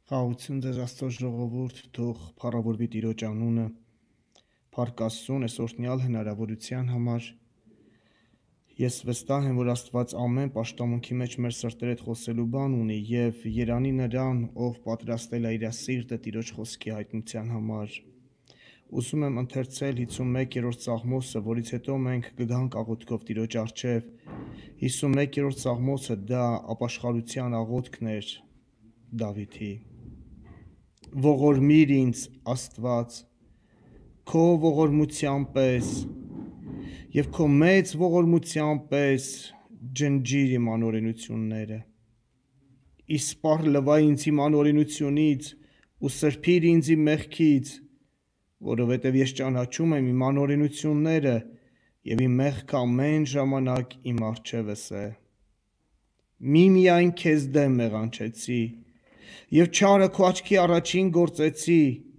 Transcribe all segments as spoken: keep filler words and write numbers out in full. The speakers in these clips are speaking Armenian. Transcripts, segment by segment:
Խաղաղություն ձեզ Աստծո ժողովուրդ, թող փառավորվի Տիրոջ անունը, փառք Աստծուն այս օրհնյալ հնարավորության համար։ Ես վստահ եմ, որ Աստված ամեն պաշտամունքի մեջ մեր սրտերը խոսելու բան ունի եւ երանի նրան, ով պատրաստել է իր սիրտը Տիրոջ խոսքի հայտնության համար։ Ուզում եմ ընթերցել հիսունմեկերորդ Սաղմոսը, որից հետո մենք կգանք աղոթքով Տիրոջ առջև։ հիսունմեկերորդ Սաղմոսը դա ապաշխարության աղոթքն էր Դավիթի։ Ողորմիր ինձ Աստված, քո ողորմության պես եւ քո մեծ ողորմության պես ջնջիր իմ անօրենությունները։ Իսպառ լվա ինձ իմ անօրենությունից ու սրբիր ինձ իմ մեղքից, որովհետև ես ճանաչում եմ իմ անօրենությունները եւ իմ մեղքը ամեն ժամանակ իմ առջևս է։ Միմիայն քեզ դեմ մեղանչեցի եւ չարը քո աչքի առաջին գործեցի,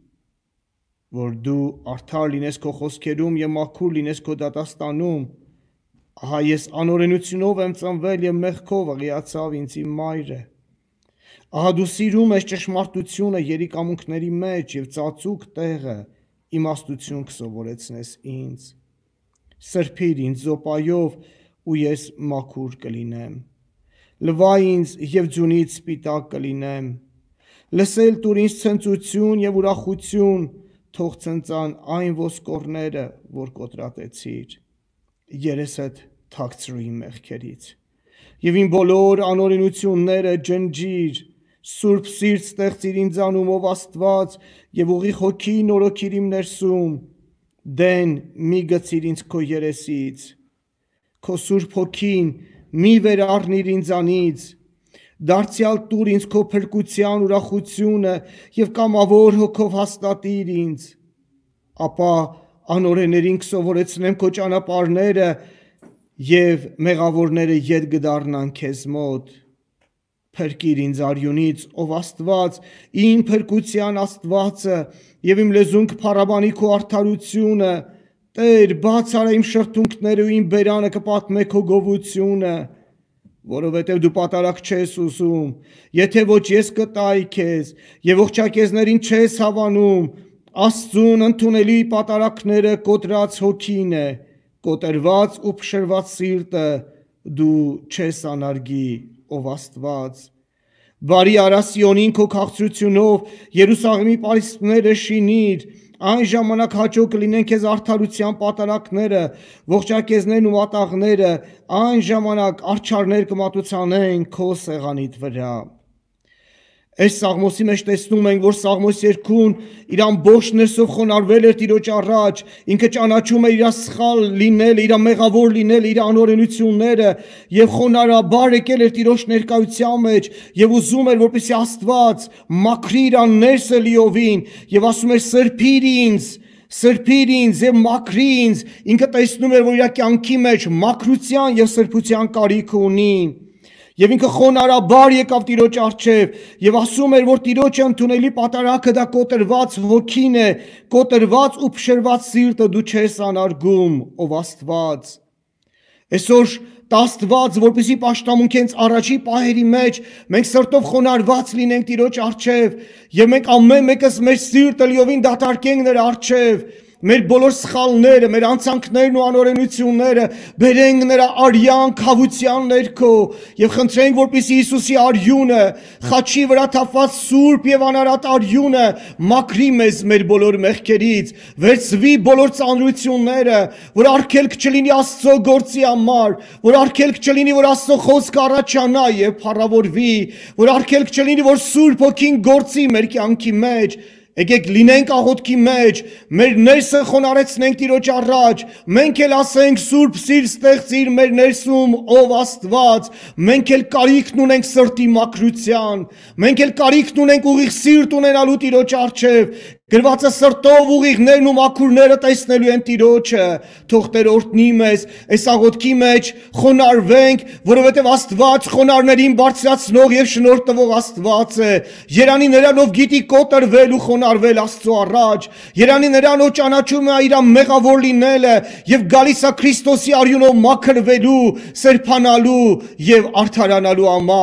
որ դու արդար լինես քո խոսքերում եւ մաքուր լինես քո դատաստանում։ Ահա ես անօրենությունով եմ ծնվել եւ մեղքով ըղիացավ ինձ իմ մայրը։ Ահա դու սիրում ես ճշմարտությունը երիկամունքների մեջ եւ ծածուկ տեղը իմաստություն կսովորեցնես ինձ։ Սրբիր ինձ զոպայով ու ես մաքուր կլինեմ։ Լվա ինձ եւ ձյունից սպիտակ կլինեմ։ Լսել տուր ինձ ցնծություն եւ ուրախություն, թող ցնծան այն ոսկորները, որ կոտրատեցիր։ Երեսդ թաքցրու իմ մեղքերից եւ իմ բոլոր անօրենությունները ջնջիր։ Սուրբ սիրտ ստեղծիր ինձանում, ով Աստված, եւ ուղիղ հոգի նորոգիր իմ ներսում։ Դեն մի գցիր ինձ քո երեսից, քո Սուրբ հոգին մի վերառնիր ինձանից։ Դարձյալ տուր ինձ քո փրկության ուրախությունը եւ կամավոր հոգով հաստատիր ինձ։ Ապա անօրեններին կսովորեցնեմ քո ճանապարհները եւ մեղավորները ետ կդառնան քեզ մոտ։ Փրկիր ինձ արյունից, ով Աստված, իմ փրկության Աստվածը, եւ իմ լեզուն կփառաբանի քո արդարությունը։ Տեր, բաց արա իմ շրթունքները ու իմ բերանը կպատմե քո գովությունը, որովհետև դու պատարակ չես ուզում, եթե ոչ ես կտայի քեզ, եւ ողջակեզներին չես հավանում։ Աստծուն ընդունելի պատարակները կոտրած հոգին է, կոտրված ու փշրված սիրտը դու չես անարգի, ով Աստված։ Բարի արա Սիոնին քո քաղցրությունով, Երուսաղեմի պարիսպները շինիր, այն ժամանակ հաճո կլինեն քեզ արդարության պատարակները, ողջակեզներն ու մատաղները, այն ժամանակ արջառներ կմատուցանեն քո սեղանիդ վրա։ Այս Սաղմոսի մեջ տեսնում ենք, որ Սաղմոս երգուն իր ամբողջ ներսով խոնարհվել էր Տիրոջ առաջ, ինքը ճանաչում է իր սխալ լինելը, իր մեղավոր լինելը, իր անօրենությունները եւ խոնարհաբար եկել էր Տիրոջ ներկայության մեջ եւ ուզում էր, որպեսզի Աստված մաքրի իր ներսը լիովին եւ ասում էր սրբիր ինձ, սրբիր ինձ եւ մաքրի ինձ։ Ինքը տեսնում էր, որ իր կյանքի մեջ մաքրության եւ սրբության կարիք ունի։ Եվ ինքը խոնարհաբար եկավ Տիրոջ առջև եւ ասում էր, որ Տիրոջը ընդունելի պատարակը դա կոտրված հոգին է, կոտրված ու փշրված սիրտը դու չես անարգում, ով Աստված։ Այսօր Աստված, որպեսզի պաշտամունքենց առաջի պահերի մեջ մենք սրտով խոնարհված լինենք Տիրոջ առջև եւ մենք ամեն մեկս մեր սիրտը լիովին դատարկենք նրա առջև, մեր բոլոր սխալները, մեր անցանքներն ու անօրենությունները բերենք նրա արյան քավության ներքո եւ խնդրենք, որպեսզի Հիսուսի արյունը, խաչի վրա թափված սուրբ եւ անարատ արյունը մաքրի մեզ մեր բոլոր մեղքերից, վերցվի բոլոր ծանրությունները, որ արգելք չլինի Աստծո գործի համար, որ արգելք չլինի, որ Աստծո խոսքը առաջանա եւ փառավորվի, որ արգելք չլինի, որ Սուրբ Հոգին գործի մեր կյանքի մեջ։ Եկեք լինենք աղոթքի մեջ, մեր ներսը խոնարհեցնենք Տիրոջ առաջ, մենք էլ ասենք Սուրբ Սիրտ ստեղծիր մեր ներսում, ով Աստված, մենք էլ կարիքն ունենք սրտի մաքրության, մենք էլ կարիքն ունենք ուղիղ սիրտ ունենալու Տիրոջ առջև, գրվածը սրտով ուղիղներն ու մաքուրները տեսնելու են Տիրոջը, թող Տեր օրհնի մեզ, այս աղոթքի մեջ խոնարհվենք, որովհետև Աստված խոնարհներին բարձրացնող եւ շնորհ տվող Աստված է։ Երանի նրան, ով գիտի կոտրվել ու խոնարհվել Աստծո առաջ, երանի նրան, ով ճանաչում է իր մեղավոր լինելը եւ գալիս է Քրիստոսի արյունով մաքրվելու, սրբանալու եւ արդարանալու համար,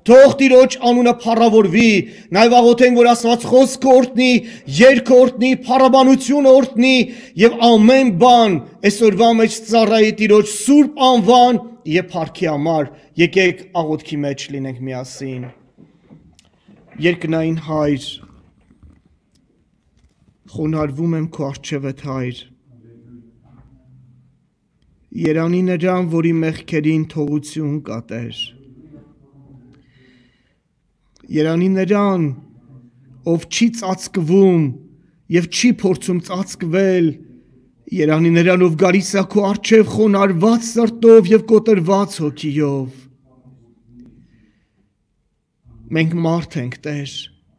Թող Տիրոջ անունը փառավորվի, նաև աղոթենք, որ Աստված խոսքը օրհնի, երգը օրհնի, փառաբանությունը օրհնի եւ ամեն բան այսօրվա մեջ ծառայի Տիրոջ սուրբ անվան եւ փառքի համար։ Եկեք աղոթքի մեջ լինենք միասին։ Երկնային Հայր, խոնարհվում եմ քո առջևդ, Հայր։ Երանի նրան, որի մեղքերին թողություն կա, Տեր։ Երանի նրան, ով չի ծածկվում եւ չի փորձում ծածկվել, երանի նրան, ով գալիս է քո առջև խոնարհված սրտով եւ կոտրված հոգիով։ Մենք մարդ ենք, Տեր։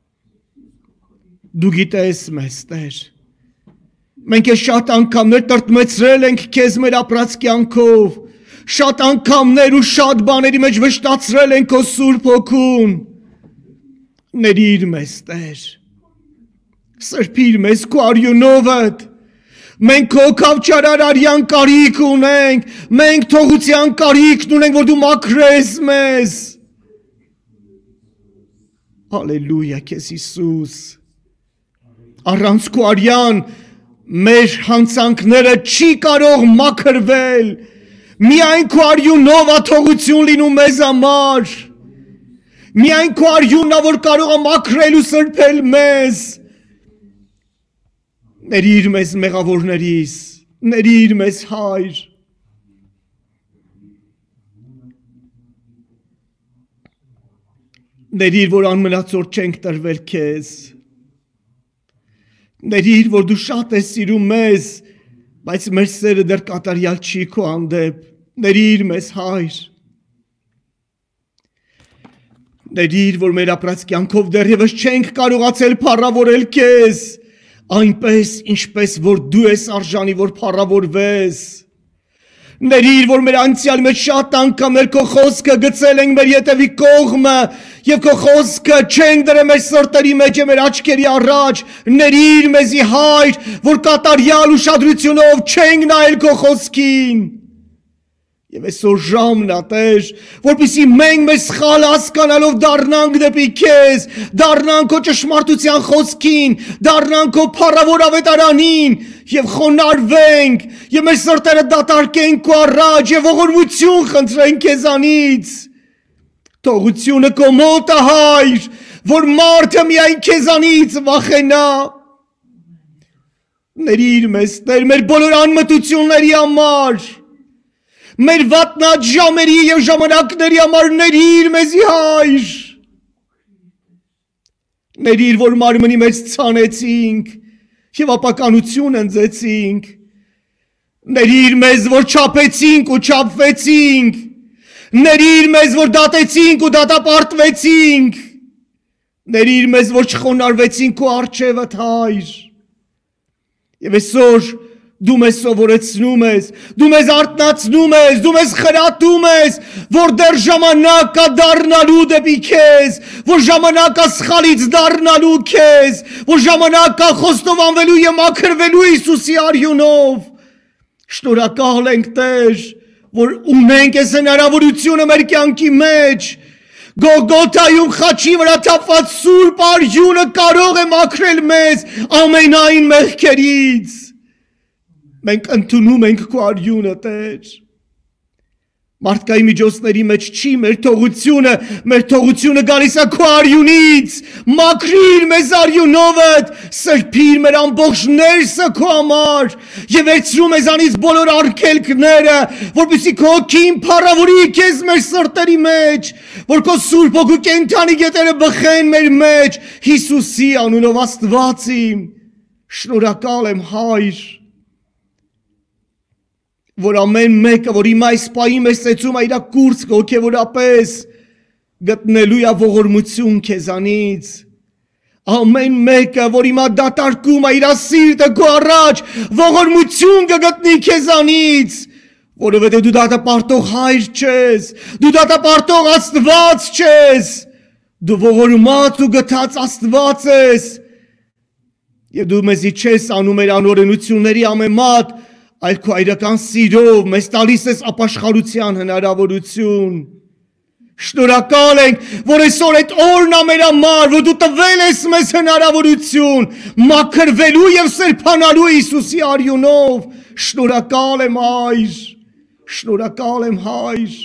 Դու գիտես մեզ, Տեր։ Մենք է շատ անգամներ տրտմեցրել ենք քեզ մեր ապրած կյանքով, շատ անգամներ ու շատ բաների մեջ վշտացրել ենք քո Սուրբ Հոգուն։ Ներիր մեզ, Տեր։ Սրբիր մեզ քո արյունովդ։ Մենք քո քավչարար արյան կարիք ունենք, մենք թողության կարիքն ունենք, որ դու մաքրես մեզ։ Հալելույա քեզ Հիսուս։ Առանց քո արյան մեր հանցանքները չի կարող մաքրվել, միայն քո արյունով է թողություն լինում մեզ համար, միայն քո արյունն է, որ կարող է մաքրել ու սրբել մեզ։ Ներիր մեզ մեղավորներիս, ներիր մեզ Հայր։ Ներիր, որ անմնացորդ չենք տրվել քեզ։ Ներիր, որ դու շատ ես սիրում մեզ, բայց մեր սերը դեռ կատարյալ չի քո հանդեպ։ Ներիր մեզ, Հայր։ Ներիր, որ մեր ապրած կյանքով դեռևս չենք կարողացել փառավորել քեզ, այնպես, ինչպես որ դու ես արժանի, որ փառավորվես։ Ներիր, որ մեր անցյալ մեջ շատ անգամներ քո խոսքը գցել ենք մեր ետևի կողմը եւ քո խոսքը չենք դրել մեր սրտերի մեջ եւ մեր աչքերի առաջ։ Ներիր մեզի, Հայր, որ կատարյալ ուշադրությունով չենք նայել քո խոսքին։ Եվ այսօր ժամն է, Տեր, որպեսզի մենք մեր սխալը հասկանալով դառնանք դեպի քեզ, դառնանք քո ճշմարտության խոսքին, դառնանք քո փառավոր ավետարանին եւ խոնարհվենք եւ մեր սրտերը դատարկենք քո առաջ եւ ողորմություն խնդրենք քեզանից։ Թողությունը քո մոտ է, Հայր, որ մարդը միայն քեզանից վախենա։ Ներիր մեզ, Տեր, մեր բոլոր անմտությունների համար, մեր վատնած ժամերի եւ ժամանակների համար ներիր մեզի, Հայր։ Ներիր, որ մարմնի մեջ ցանեցինք եւ ապականություն ընձեցինք։ Ներիր մեզ, որ չափեցինք ու չափվեցինք։ Ներիր մեզ, որ դատեցինք ու դատապարտվեցինք։ Ներիր մեզ, որ չխոնարհվեցինք քո առջևդ, Հայր։ Եվ այսօր դու մեզ սովորեցնում ես, դու մեզ արթնացնում ես, դու մեզ խրատում ես, որ դեռ ժամանակ կա դառնալու դեպի քեզ, որ ժամանակ կա սխալից դառնալու քեզ, որ ժամանակ կա խոստովանվելու եւ մաքրվելու Հիսուսի արյունով։ Շնորհակալ ենք, Տեր, որ ունենք այս հնարավորությունը մեր կյանքի մեջ։ Գողգոթայում խաչի վրա թափված սուրբ արյունը կարող է մաքրել մեզ ամենայն մեղքերից։ Մենք ընդունում ենք քո արյունը, Տեր։ Մարդկային միջոցների մեջ չի մեր թողությունը, մեր թողությունը գալիս է քո արյունից։ Մաքրիր մեզ արյունովդ, սրբիր մեր ամբողջ ներսը քո համար եւ վերցրու մեզանից բոլոր արգելքները, որպեսզի քո հոգին փառավորի քեզ մեր սրտերի մեջ, որ քո Սուրբ Հոգու կենդանի գետերը բխեն մեր մեջ, Հիսուսի անունով, Աստված իմ։ Շնորհակալ եմ, Հայր, որ ամեն մեկը, որ հիմա այս պահի մեջ ծեծում է իր կուրծքը հոգևորապես, գտնելու է ողորմություն քեզանից։ Ամեն մեկը, որ հիմա դատարկում է իր սիրտը քո առաջ, ողորմություն կգտնի քեզանից, որովհետև դու դատապարտող Հայր չես, դու դատապարտող Աստված չես, դու ողորմած ու գթած Աստված ես, եւ դու մեզի չես անում մեր անօրենությունների ամեմատ, այլ քո այրական սիրով մեզ տալիս ես ապաշխարության հնարավորություն։ Շնորհակալ ենք, որ այսօր այդ օրն ա մեր համար, որ դու տվել ես մեզ հնարավորություն մաքրվելու եւ սրբանալու Հիսուսի արյունով։ Շնորհակալ եմ, Հայր, շնորհակալ եմ, Հայր։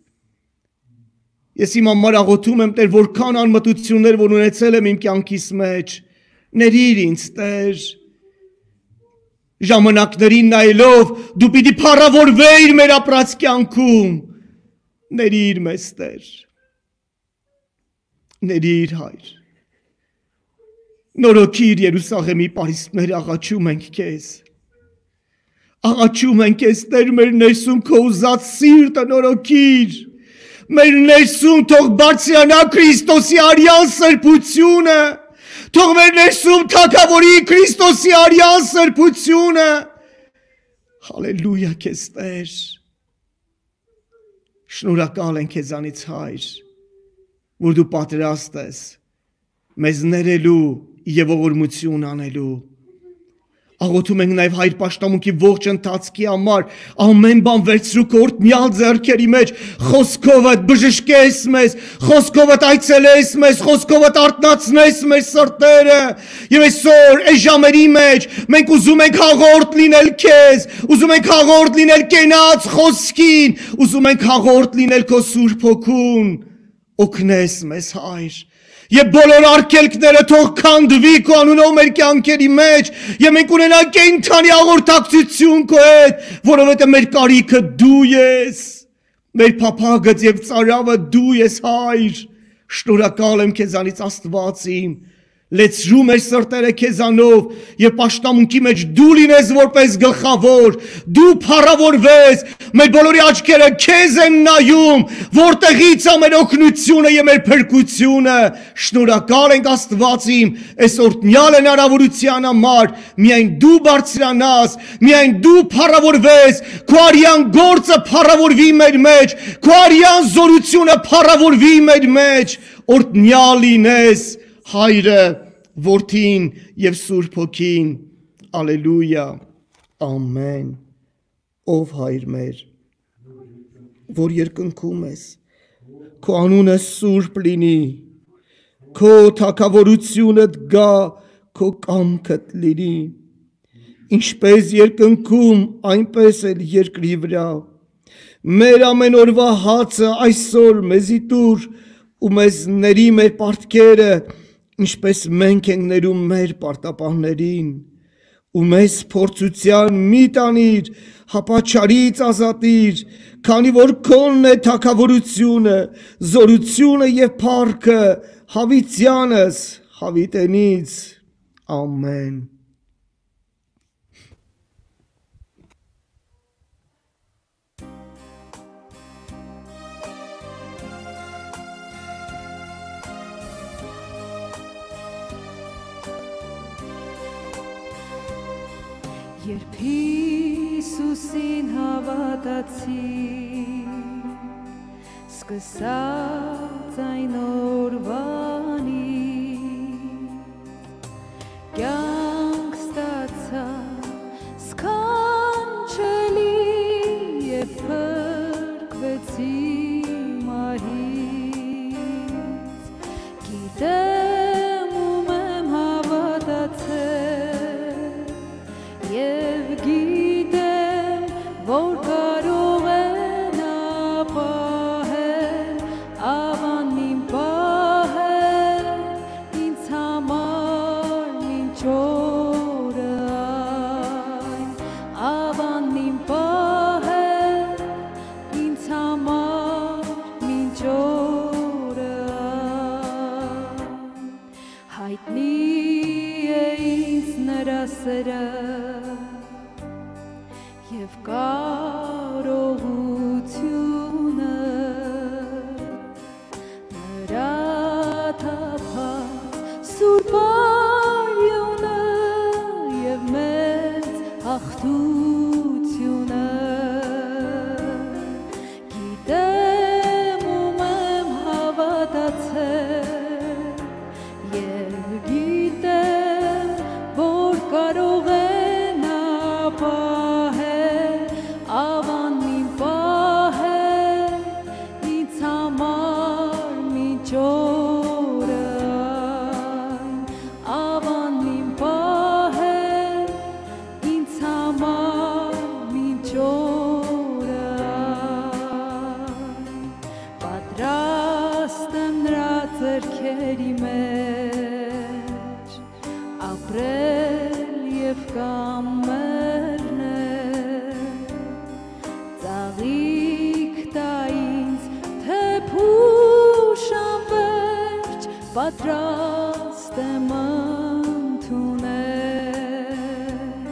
Ես իմ համար աղոթում եմ, Տեր, որքան անմտություններ որ ունեցել եմ իմ կյանքիս մեջ, ներիր ինձ, Տեր։ Ժամանակներին նայելով դու պիտի փառավորվեիր մեր ապրած կյանքում։ Ներիր մեզ, Տեր, ներիր, Հայր, նորոգիր Երուսաղեմի պարիսպները, աղաչում ենք քեզ, աղաչում ենք քեզ, Տեր, մեր ներսում քո ուզած սիրտը նորոգիր, մեր ներսում թող բարձրանա Քրիստոսի արյան սրբությունը, թող մեր ներսում թագավորի Քրիստոսի արյան սրբությունը, հալելույա քեզ, Տեր, շնորհակալ ենք քեզանից, Հայր, որ դու պատրաստ ես մեզ ներելու եւ ողորմություն անելու։ Աղոթում ենք նաեւ Հայր պաշտամունքի ողջ ընթացքի համար, ամեն բան վերցրու քո օրհնյալ ձեռքերի մեջ, խոսքովդ բժշկես մեզ, խոսքովդ այցելես մեզ, խոսքովդ արթնացնես մեր սրտերը։ Եվ այսօր այս ժամերի մեջ մենք ուզում ենք հաղորդ լինել քեզ, ուզում ենք հաղորդ լինել կենաց խոսքին, ուզում ենք հաղորդ լինել քո Սուրբ Հոգուն։ Օգնես մեզ, Հայր։ Եվ բոլոր արգելքները թող քանդվի քո անունով մեր կյանքերի մեջ, եւ մենք ունենանք կենդանի հաղորդակցություն քո հետ, որովհետեւ մեր կարիքը դու ես, մեր փափագը եւ ծարավը դու ես, Հայր։ Շնորհակալ եմ քեզանից, Աստված իմ, լեցրու մեր սրտերը քեզանով եւ պաշտամունքի մեջ դու լինես որպես գլխավոր, դու փառավորվես, մեր բոլորի աչքերը քեզ են նայում, որտեղից է մեր օգնությունը եւ մեր փրկությունը։ Շնորհակալ ենք, Աստված իմ, այս օրհնյալ հնարավորության համար, միայն դու բարձրանաս, միայն դու փառավորվես, քո արյան գործը փառավորվի մեր մեջ, քո արյան զորությունը փառավորվի մեր մեջ, օրհնյալ լինես, Հայրը, Որդին եւ Սուրբ Հոգին, ալելույա, ամեն։ Ով Հայր մեր, որ երկնքում ես, քո անունը սուրբ լինի, քո թագավորությունդ գա, քո կամքդ լինի, ինչպես երկնքում, այնպես էլ երկրի վրա։ Մեր ամեն օրվա հացը այսօր մեզի տուր ու մեզ ների մեր պարտքերը, ինչպես մենք ենք ներում մեր պարտապահներին, ու մեզ փորձության մի տանիր, հապա չարից ազատիր, քանի որ քոնն է թագավորությունը, զորությունը եւ փառքը հավիտյանս հավիտենից, ամեն։ Երբ Հիսուսին հավատացի, սկսած այն օրվանից, կյանք ստացա սքանչելի և փրկվեցի մահից, գիտեմ ում եմ հավատացել, և գիտեմ, որ կարող է նա պահել, ավանին պահել, ինձ համար մինչ օրը այն, ավանին պահել, ինձ համար մինչ օրը այն, հայտնի է ինձ նրա սերը, և կարողությունը նրա թափած սուրբ արյունը և մեծ հաղթությունը, գիտեմ ում եմ հավատացել և գիտեմ, որ կարող է նա պահել, սերի մեջ ապրել և կամ մեռնել ծաղիկ տա ինձ թե փուշ անվերջ պատրաստ եմ ընդունել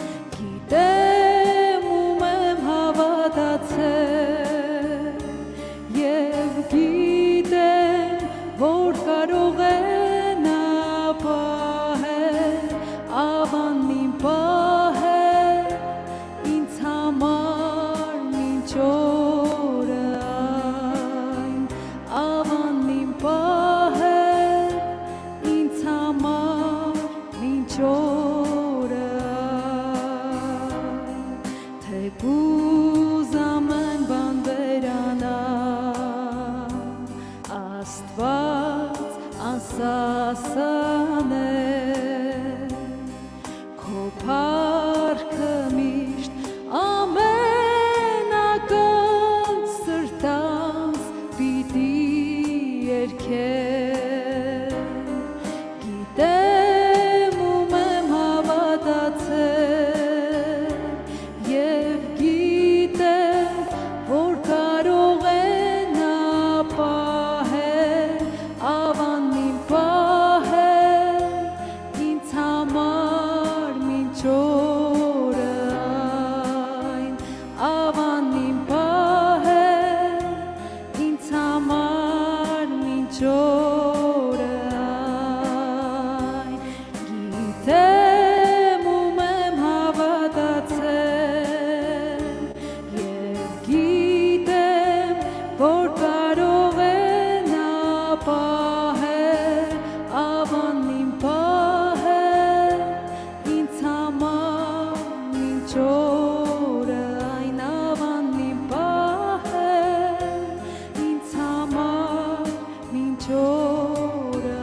գիտեմ ում եմ հավատացել և գիտեմ որ կարող է նա պահել ավանին պահել ինձ համար մինչ օրը այն ավանին պահել ինձ համար մինչ օրը այն թեկուզ ամեն բան վերանա Աստված անսասան է քո փառքը միշտ ամենական սրտանց պիտի երգել գիտեմ ում եմ հավատացել և գիտեմ որ կարող է նա պահել ավանին պահել ինձ համար մինչ օրը այն ավանին պահել ինձ համար մինչ օրը այն գիտեմ ում եմ հավատացել և գիտեմ որ կարող է նա պահել ավանին պահել ինձ համար մինչ օրը այն ավանին պահել ինձ համար մինչ օրը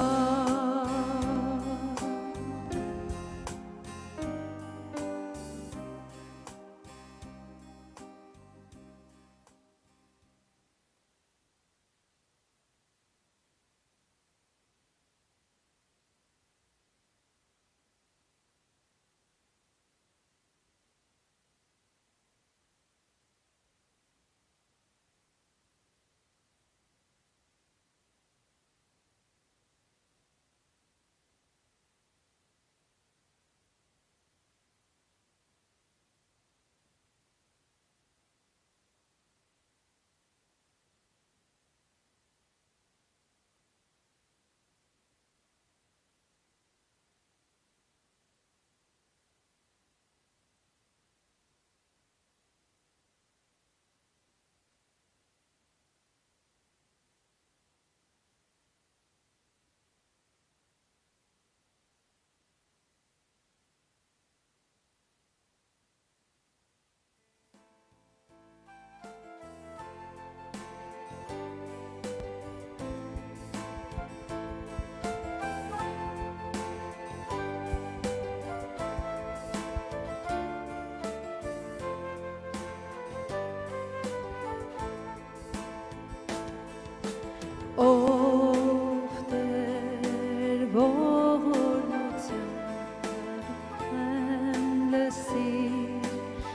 ով Տեր ողորմության եմ լսիր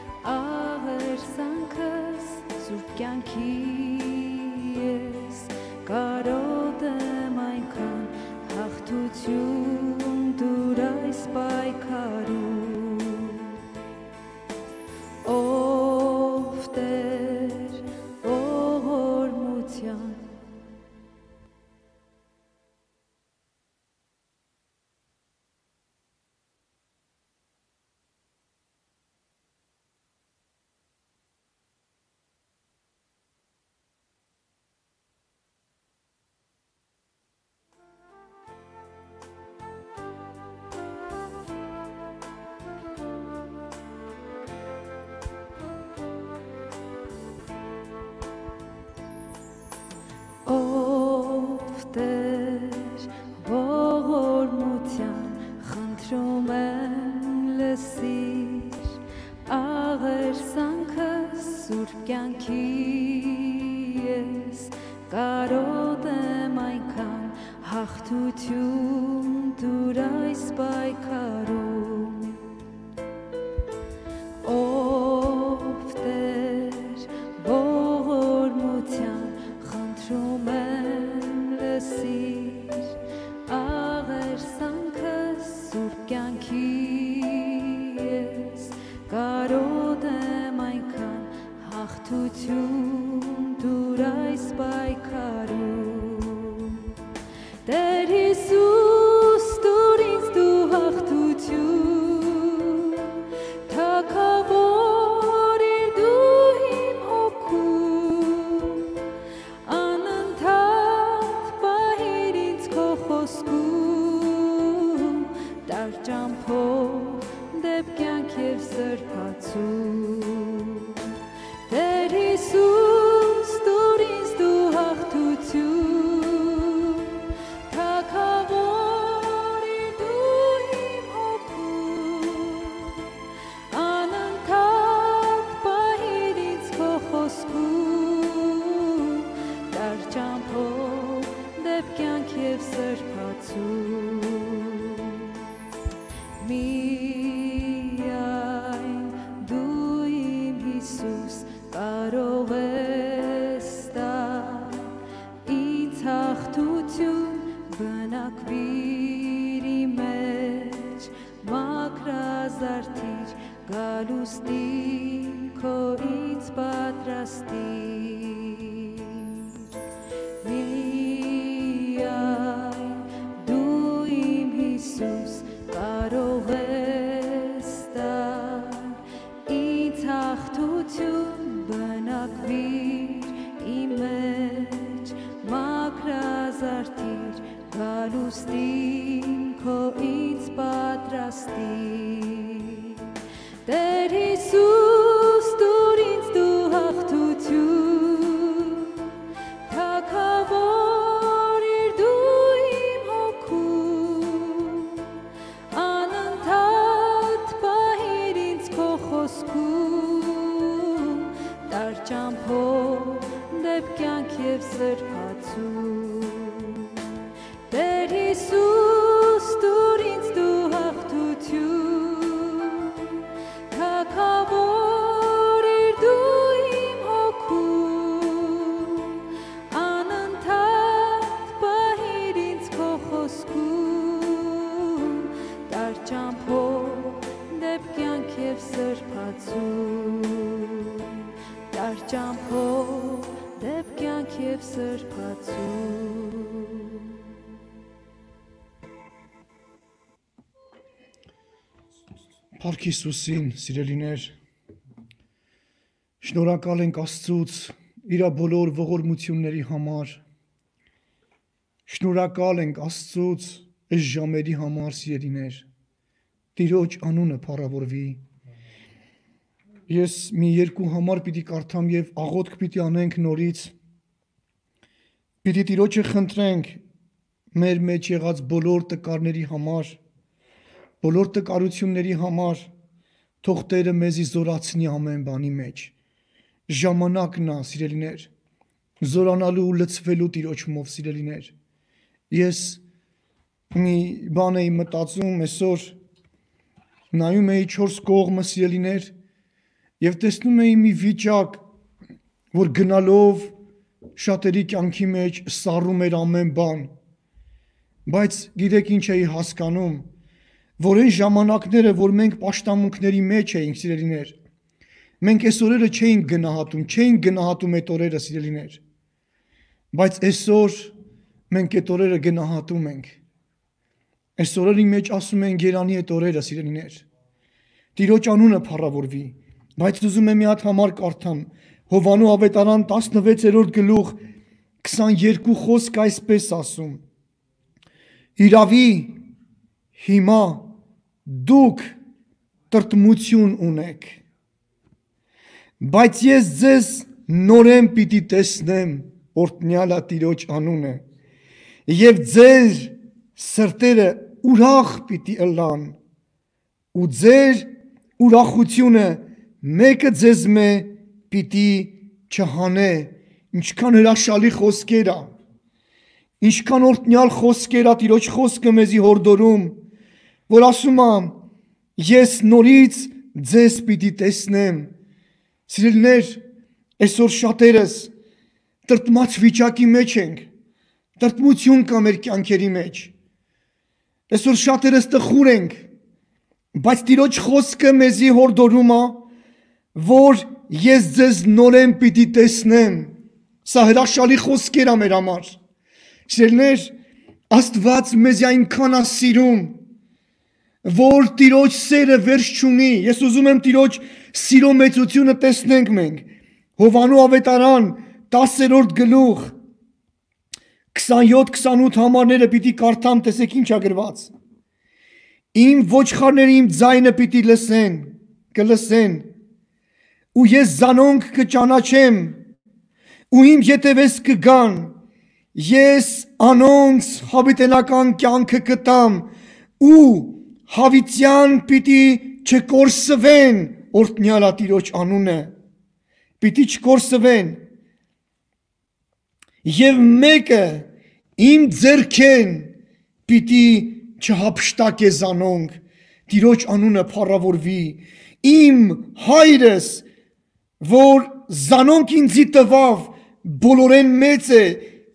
աղերսանքս սուրբ կյանքի ես կարոտ եմ այնքան հաղթություն դուր այս պայքարում ով Տեր ողորմության ով Տեր ողորմության խնդրում եմ լսիր աղերսանքս սուրբ կյանքի ես կարոտ եմ այնքան հաղթություն դուր այս պայքարում ով Տեր ողորմության խնդրում եմ լսիր աղերսանքս սուրբ կյանքի ես կարոտ եմ այնքան հաղթություն դուր այս պայքարում Տեր Հիսուս դուր ինձ դու հաղթություն թագավորիր դու իմ հոգում անընդհատ պահիր ինձ քո խոսքում դար ճամփով դեպ կյանք և սրբացում Տեր Հիսուս դուր ինձ դու հաղթություն թագավորիր դու իմ հոգում անընդհատ պահիր ինձ քո խոսքում դար ճամփով դեպ կյանք և սրբացում Միայն դու իմ Հիսուս կարող ես տալ ինձ հաղթություն բնակվիր իմ մեջ մաքրազարդիր գալուստին քո ինձ պատրաստիր Միայն դու իմ Հիսուս կարող ես տալ ինձ հաղթություն բնակվիր իմ մեջ մաքրազարդիր գալուստին քո ինձ պատրաստիր Տեր Հիսուս դուր ինձ դու հաղթություն թագավորիր դու իմ հոգում անընդհատ պահիր ինձ քո խոսքում դար ճամփով դեպ կյանք և սրբացում Տեր Հիսուս դուր ինձ դու հաղթություն թագավորիր դու իմ հոգում անընդհատ պահիր ինձ քո խոսքում դար ճամփով դեպ կյանք և սրբացում դար ճամփով դեպ կյանք և սրբացում Փառք Հիսուսին, սիրելիներ, շնորհակալ ենք Աստծուց իր բոլոր ողորմությունների համար, շնորհակալ ենք Աստծուց այս ժամերի համար, սիրելիներ, Տիրոջ անունը փառավորվի։ Ես մի երկու համար պիտի կարդամ և աղոթք պիտի անենք նորից, պիտի Տիրոջը խնդրենք մեր մեջ եղած բոլոր տկարների համար, բոլոր տկարությունների համար, թող Տերը մեզի զորացնի ամեն բանի մեջ։ Ժամանակն է, սիրելիներ, զորանալու ու լցվելու Տիրոջմով, սիրելիներ։ Ես մի բան էի մտածում այսօր, նայում էի չորս կողմը, սիրելիներ, և տեսնում էի մի վիճակ, որ գնալով շատերի կյանքի մեջ սառում էր ամեն բան, բայց գիտեք ինչ էի հասկանում, որ այն ժամանակները, որ մենք պաշտամունքների մեջ էինք, սիրելիներ, մենք այս օրերը չէինք գնահատում, չէինք գնահատում այդ օրերը, սիրելիներ, բայց այսօր մենք այդ օրերը գնահատում ենք, այս օրերի մեջ ասում ենք երանի այդ օրերը, սիրելիներ, Տիրոջ անունը փառավորվի, բայց ուզում եմ մի հատ համար կարդամ, Հովանու ավետարան տասնվեցերորդ գլուխ քսաներկու խոսք այսպես ասում. Իրավի հիմա դուք տրտմություն ունեք, բայց ես ձեզ նորեն պիտի տեսնեմ, օրհնյալ է Տիրոջ անունը, և ձեր սրտերը ուրախ պիտի ըլլան, ու ձեր ուրախությունը մեկը ձեզ մե պիտի չհանե, ինչքան հրաշալի խոսքեր է։ Ինչքան օրհնյալ խոսքեր ա Տիրոջ խոսքը մեզի հորդորում, որ ասում ա ես նորից ձեզ պիտի տեսնեմ։ Սիրելիներ, այսօր շատերս տրտմած վիճակի մեջ ենք, տրտմություն կա մեր կյանքերի մեջ։ Այսօր շատերս տխուր ենք, բայց Տիրոջ խոսքը մեզի հորդորում ա, որ ես ձեզ նորեն պիտի տեսնեմ։ Սա հրաշալի խոսքեր ա մեր համար։ Սիրելիներ, Աստված մեզ այնքան է սիրում, որ Տիրոջ սերը վերջ չունի։ Ես ուզում եմ Տիրոջ սիրո մեծությունը տեսնենք մենք։ Հովանու ավետարան տասերորդ գլուխ քսանյոթ քսանութ համարները պիտի կարդամ, տեսեք ինչ ա գրված։ Իմ ոչխարները իմ ձայնը պիտի լսեն, կլսեն, ու ես զանոնք կճանաչեմ, ու իմ ետևես կգան, ես անոնց հավիտենական կյանքը կտամ, ու հավիտյան պիտի չկորսվեն, օրհնյալ ա Տիրոջ անունը, պիտի չկորսվեն, և մեկը իմ ձեռքեն պիտի չհափշտակե զանոնք, Տիրոջ անունը փառավորվի, իմ հայրս, որ զանոնք ինձի տվավ, բոլորեն մեծ է,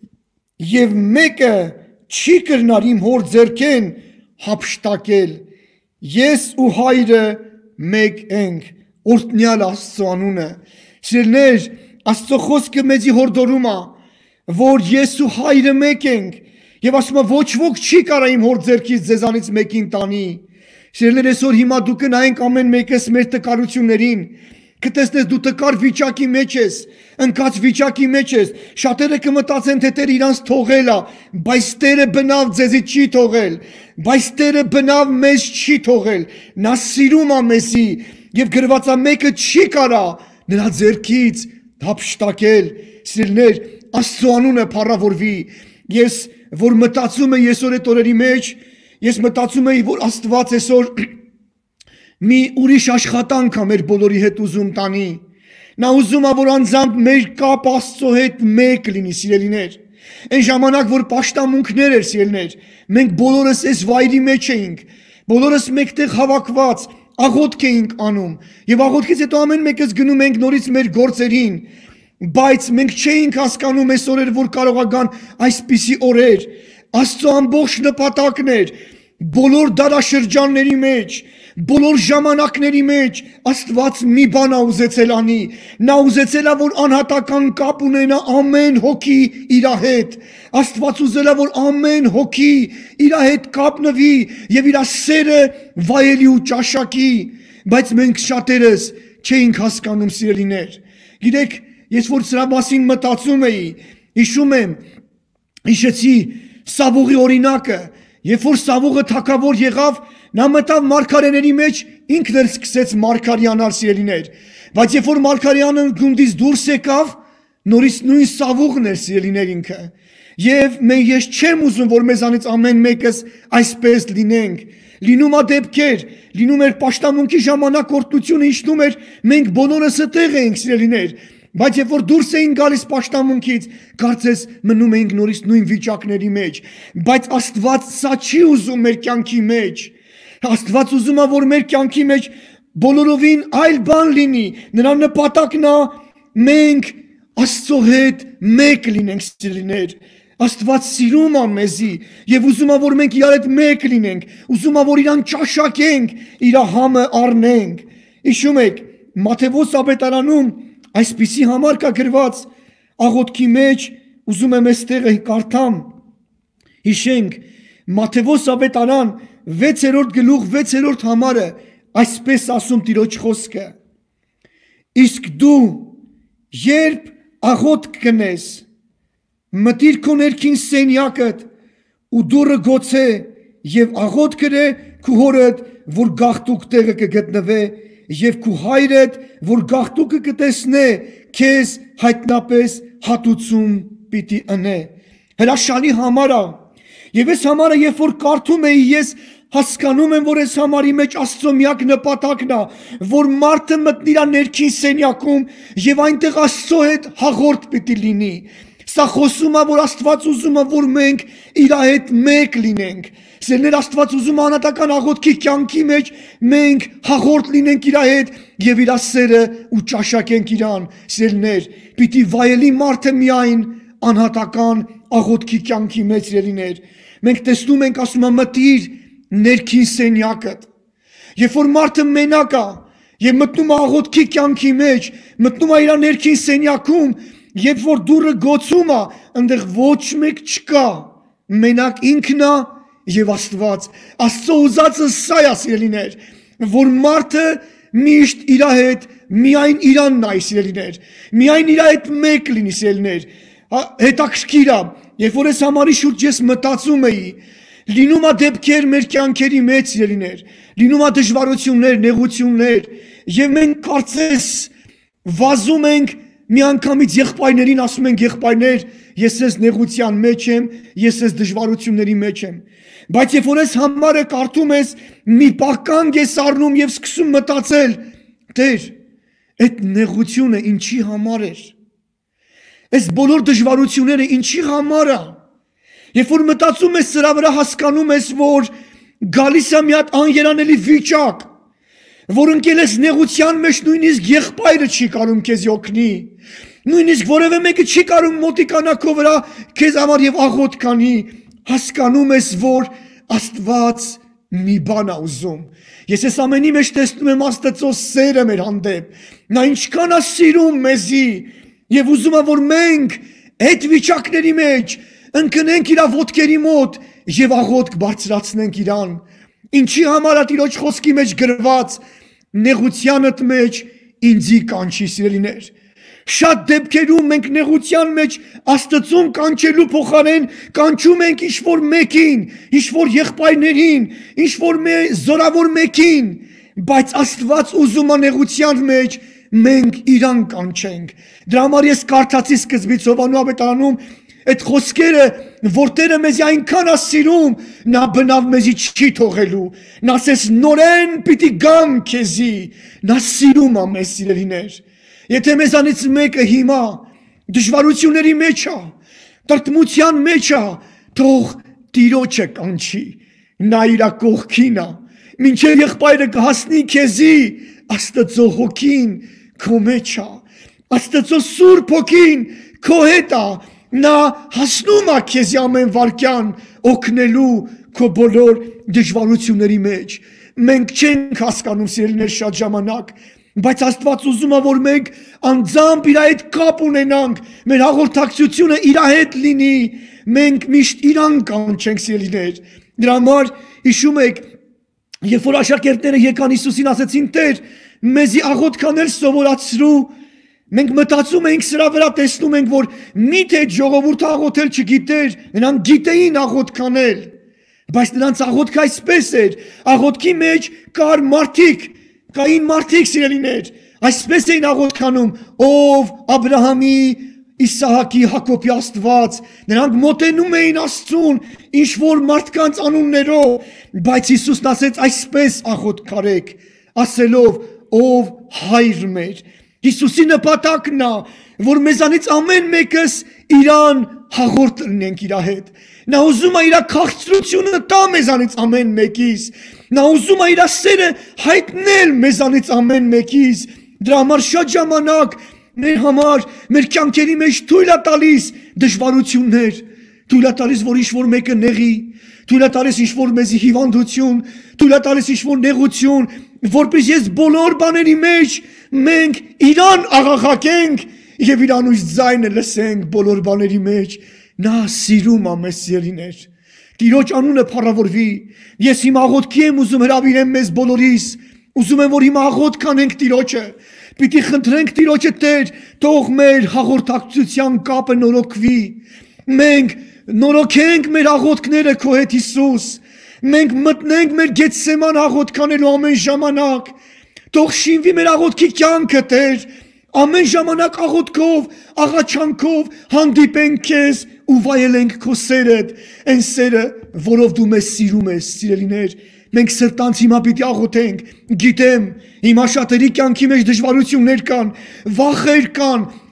և մեկը չի կրնար իմ հոր ձեռքեն հափշտակել, ես ու հայրը մեկ ենք, օրհնյալ Աստծո անունը։ Սիրելիներ, Աստծո խոսքը մեզի հորդորում ա, որ ես ու հայրը մեկ ենք, և ասում ա ոչ ոք չի կարա իմ հոր ձեռքից ձեզանից մեկին տանի։ Սիրելիներ, այսօր հիմա դու կնայենք ամեն մեկս մեր տկարություններին, կտեսնես դու տկար վիճակի մեջ ես, ընկած վիճակի մեջ ես, շատերը կմտածեն թե Տերը իրանց թողել ա, բայց Տերը բնավ ձեզի չի թողել, բայց Տերը բնավ մեզ չի թողել, նա սիրում ա մեզի, և գրված ա մեկը չի կարա նրա ձեռքից հափշտակել։ Սիրելիներ, Աստծո անունը փառավորվի։ Ես որ մտածում եմ այսօր այդ օրերի մեջ, ես մտածում եմ, որ Աստված այսօր մի ուրիշ աշխատանք ա մեր բոլորի հետ ուզում տանի։ Նա ուզում ա, որ անձամբ մեր կապ Աստծո հետ մեկ լինի, սիրելիներ։ Այն ժամանակ, որ պաշտամունքներ էր, սիրելիներ, մենք բոլորս այս վայրի մեջ էինք, բոլորս մեկտեղ հավաքված, աղոթք էինք անում, և աղոթքից հետո ամեն մեկս գնում ենք նորից մեր գործերին, բայց մենք չէինք հասկանում այս օրեր, որ կարող ա գան այսպիսի օրեր, Աստծո ամբողջ նպատակն էր, բոլոր դարաշրջանների մեջ, բոլոր ժամանակների մեջ Աստված մի բան ա ուզեցել անի, նա ուզեցել ա, որ անհատական կապ ունենա ամեն հոգի իրա հետ, Աստված ուզել ա, որ ամեն հոգի իրա հետ կապնվի և իրա սերը վայելի ու ճաշակի, բայց մենք շատերս չէինք հասկանում, սիրելիներ։ Գիտեք, ես որ սրա մասին մտածում էի, հիշում եմ, հիշեցի Սավուղի օրինակը, երբ որ Սավուղը թագավոր եղավ, նա մտավ մարգարեների մեջ, ինքն էլ սկսեց մարգարյանալ, սիրելիներ, բայց երբ որ մարգարյանը գունդից դուրս եկավ, նորից նույն Սավուղն էր, սիրելիներ, ինքը, և մենք ես չեմ ուզում, որ մեզանից ամեն մեկս այսպես լինենք, լինում ա դեպքեր, լինում էր պաշտամունքի ժամանակ օրհնությունը իջնում էր, մենք բոլորս այդտեղ էինք, սիրելիներ, բայց երբ որ դուրս էին գալիս պաշտամունքից, կարծես մնում էինք նորից նույն վիճակների մեջ, բայց Աստված սա չի ուզում մեր կյանքի մեջ, Աստված ուզում ա, որ մեր կյանքի մեջ բոլորովին այլ բան լինի, նրա նպատակն ա մենք Աստծո հետ մեկ լինենք, սիրելիներ, Աստված սիրում ա մեզի և ուզում ա, որ մենք իրար հետ մեկ լինենք, ուզում ա, որ իրան ճաշակենք, իրա համը առնենք։ Հիշում եք, Մատթեոս ավետարանում այսպիսի համար կա գրված աղոթքի մեջ, ուզում եմ այստեղը կարդամ, հիշենք, Մատթեոս ավետարան վեցերորդ գլուխ վեցերորդ համարը այսպես ասում Տիրոջ խոսքը. իսկ դու երբ աղոթք կնես, մտիր քո ներքին սենյակդ ու դուռը գոցե և աղոթք կրե քու հորդ, որ գաղտուկ տեղը կգտնվե և քու հայրդ, որ գաղտուկը կտեսնե, քեզ հայտնապես հատուցում պիտի ընե։ Հրաշալի համար ա, և այս համարը երբ որ կարդում էի, ես հասկանում եմ, որ այս համարի մեջ Աստծո միակ նպատակն ա, որ մարդը մտնի իր ներքին սենյակում և այնտեղ Աստծո հետ հաղորդ պիտի լինի։ Սա խոսում է, որ Աստված ուզում է, որ մենք իր հետ մեկ լինենք։ Սիրելիներ, Աստված ուզում է անհատական աղոթքի կյանքի մեջ մենք հաղորդ լինենք իր հետ եւ իր սերը ու ճաշակենք իրան։ Սիրելիներ, պիտի վայելի մարդը միայն անհատական աղոթքի կյանքի մեջ սիրելիներ։ Մենք տեսնում ենք, ասում է, մտիր ներքին սենյակդ։ Երբ որ մարդը մենակ է եւ մտնում է աղոթքի կյանքի մեջ, մտնում է իր ներքին սենյակում, երբ որ դուռը գոցում է, այնտեղ ոչ մեկ չկա, մենակ ինքն է եւ Աստված։ Աստծո ուզածը սա է, սիրելիներ, որ մարդը միշտ իր հետ միայն իրանն է, սիրելիներ, միայն իր հետ մեկ լինի, սիրելիներ։ Հետաքրքիր է, երբ որ այս համարի շուրջ ես մտածում էի, լինում է դեպքեր մեր կյանքերի մեջ, սիրելիներ, լինում է դժվարություններ, նեղություններ, եւ մենք կարծես վազում ենք միանգամից եղբայրներին, ասում ենք եղբայրներ, ես ես նեղության մեջ եմ, ես ես դժվարությունների մեջ եմ։ Բայց երբ որ այս համարը կարդում ես, մի պականգ ես առնում եւ սկսում մտածել, Տեր, այդ նեղությունը ինչի համար էր։ Այս բոլոր դժվարությունները ինչի համար է։ Երբ որ մտածում ես սրա վրա, հասկանում ես, որ գալիս է մի հատ աներանելի վիճակ, որ ընկել ես նեղության մեջ, նույնիսկ եղբայրը չի կարող քեզ օգնի, նույնիսկ որևէ մեկը չի կարող մոտիկանա քո վրա քեզ համար եւ աղոթ կանի, հասկանում ես, որ Աստված մի բան է ուզում։ Ես այս ամենի մեջ տեսնում եմ Աստծո սերը մեր հանդեպ։ Նա ինչքան է սիրում մեզի եւ ուզում է, որ մենք այդ վիճակների մեջ ընկնենք իր ոտքերի մոտ եւ աղոթք բարձրացնենք իրան։ Ինչի համար է Տիրոջ խոսքի մեջ գրված, նեղությանդ մեջ ինձի կանչի, սիրելիներ։ Շատ դեպքերում մենք նեղության մեջ Աստծուն կանչելու փոխարեն կանչում ենք ինչ-որ մեկին, ինչ-որ եղբայրներին, ինչ-որ զորավոր մեկին, բայց Աստված ուզում է նեղության մեջ մենք իրան կանչենք։ Դրա համար ես կարդացի սկզբից Հովհաննես ավետարանում այդ խոսքերը, որ Տերը մեզի այնքան է սիրում, նա բնավ մեզի չի թողելու, նա ասես նորեն պիտի գամ քեզի, նա սիրում է մեզ, սիրելիներ։ Եթե մեզանից մեկը հիմա դժվարությունների մեջ է, տրտմության մեջ է, թող Տիրոջը կանչի, նա իր կողքին է, մինչև եղբայրը կհասնի քեզի, Աստծո հոգին քո մեջ է, Աստծո Սուրբ հոգին քո հետ է, նա հասնում է քեզի ամեն վարքյան օգնելու քո բոլոր դժվարությունների մեջ։ Մենք չենք հասկանում, սիրելիներ, շատ ժամանակ, բայց Աստված ուզում է, որ մենք անձամբ իր հետ կապ ունենանք, մեր հաղորդակցությունը իր հետ լինի, մենք միշտ իրան կանչենք, սիրելիներ։ Դրա համար հիշում եք, երբ որ աշակերտները եկան Հիսուսին, ասեցին, Տեր, մեզի աղոթք անել սովորացրու, մենք մտածում ենք սրա վրա, տեսնում ենք, որ միթե ժողովուրդը աղոթել չգիտեր, նրանք գիտեին աղոթք անել, բայց նրանց աղոթքը այսպես էր, աղոթքի մեջ կար մարդիկ, կային մարդիկ, սիրելիներ, այսպես էին աղոթք անում, ով Աբրահամի, Իսահակի, Հակոբի Աստված, նրանք մոտենում էին Աստծուն, ինչ որ մարդկանց անուններով, բայց Հիսուսն ասեց, այսպես աղոթք արեք, ասելով, ով Հայր մեր։ Հիսուսի նպատակն է, որ մեզանից ամեն մեկս իրան հաղորդ լինենք իր հետ։ Նա ուզում է իր քաղցրությունը տա մեզանից ամեն մեկից։ Նա ուզում է իր սերը հայտնել մեզանից ամեն մեկից։ Դրա համար շատ ժամանակ մեր համար, մեր կյանքերի մեջ թույլ է տալիս դժվարություններ, թույլ է տալիս, որ ինչ-որ մեկը նեղի, թույլ է տալիս ինչ-որ մեզի հիվանդություն, թույլ է տալիս ինչ-որ նեղություն, որպես ես բոլոր բաների մեջ մենք իրան աղաղակենք եւ իրան ույս ձայնը լսենք բոլոր բաների մեջ։ Նա սիրում է մեզ, սիրելիներ։ Տիրոջ անունը փառավորվի։ Ես հիմա աղոթքի եմ ուզում հրավիրեմ մեզ բոլորիս, ուզում եմ, որ հիմա աղոթք անենք Տիրոջը, պիտի խնդրենք Տիրոջը, Տեր, թող մեր հաղորդակցության կապը նորոգվի, մենք նորոգենք մեր աղոթքները քո հետ, Հիսուս, մենք մտնենք մեր Գեթսեման աղոթք անելու ամեն ժամանակ, թող շինվի մեր աղոթքի կյանքը, Տեր, ամեն ժամանակ աղոթքով, աղաչանքով հանդիպենք քեզ ու վայելենք քո սերդ, այն սերը, որով դու մեզ սիրում ես, սիրելիներ։ Մենք սրտանց հիմա պիտի աղոթենք, գիտեմ, հիմա շատերի կյանքի մեջ դժվարություններ կան, վախեր կան,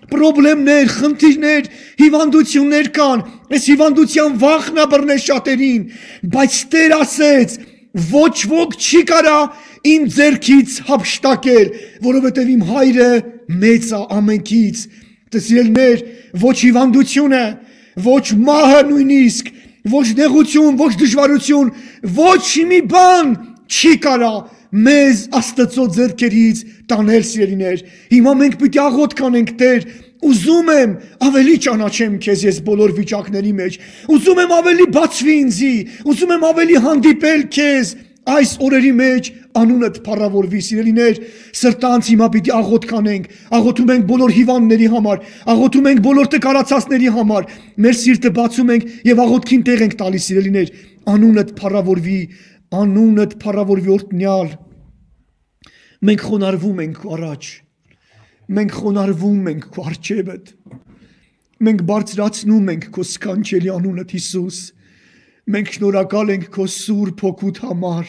Պրոբլեմներ, խնդիրներ, հիվանդություններ կան, այս հիվանդության վախն է բռնել շատերին, բայց Տեր ասեց, ոչ ոք չի կարա իմ ձեռքից հափշտակել, որովհետև իմ հայրը մեծ է ամենքից։ Տեսիլներ, ոչ հիվանդությունը, ոչ մահը նույնիսկ, ոչ նեղություն, ոչ դժվարություն, ոչ մի բան չի կարա մեզ Աստծո ձեռքերից տանել, սիրելիներ։ Հիմա մենք պիտի աղոթք անենք, Տեր, ուզում եմ ավելի ճանաչեմ քեզ ես բոլոր վիճակների մեջ, ուզում եմ ավելի բացվի ինձի, ուզում եմ ավելի հանդիպել քեզ այս օրերի մեջ, անունդ փառավորվի, սիրելիներ, սրտանց հիմա պիտի աղոթք անենք, աղոթում ենք բոլոր հիվանդների համար, աղոթում ենք բոլոր տկարացածների համար, մեր սիրտը բացում ենք եւ աղոթքին տեղ ենք տալիս, սիրելիներ, անունդ փառավորվի, անունդ փառավորվի օրհնյալ։ Մենք խոնարհվում ենք քո առաջ, մենք խոնարհվում ենք քո առջևդ, մենք բարձրացնում ենք քո սքանչելի անունդ Հիսուս, մենք շնորհակալ ենք քո սուրբ հոգուդ համար,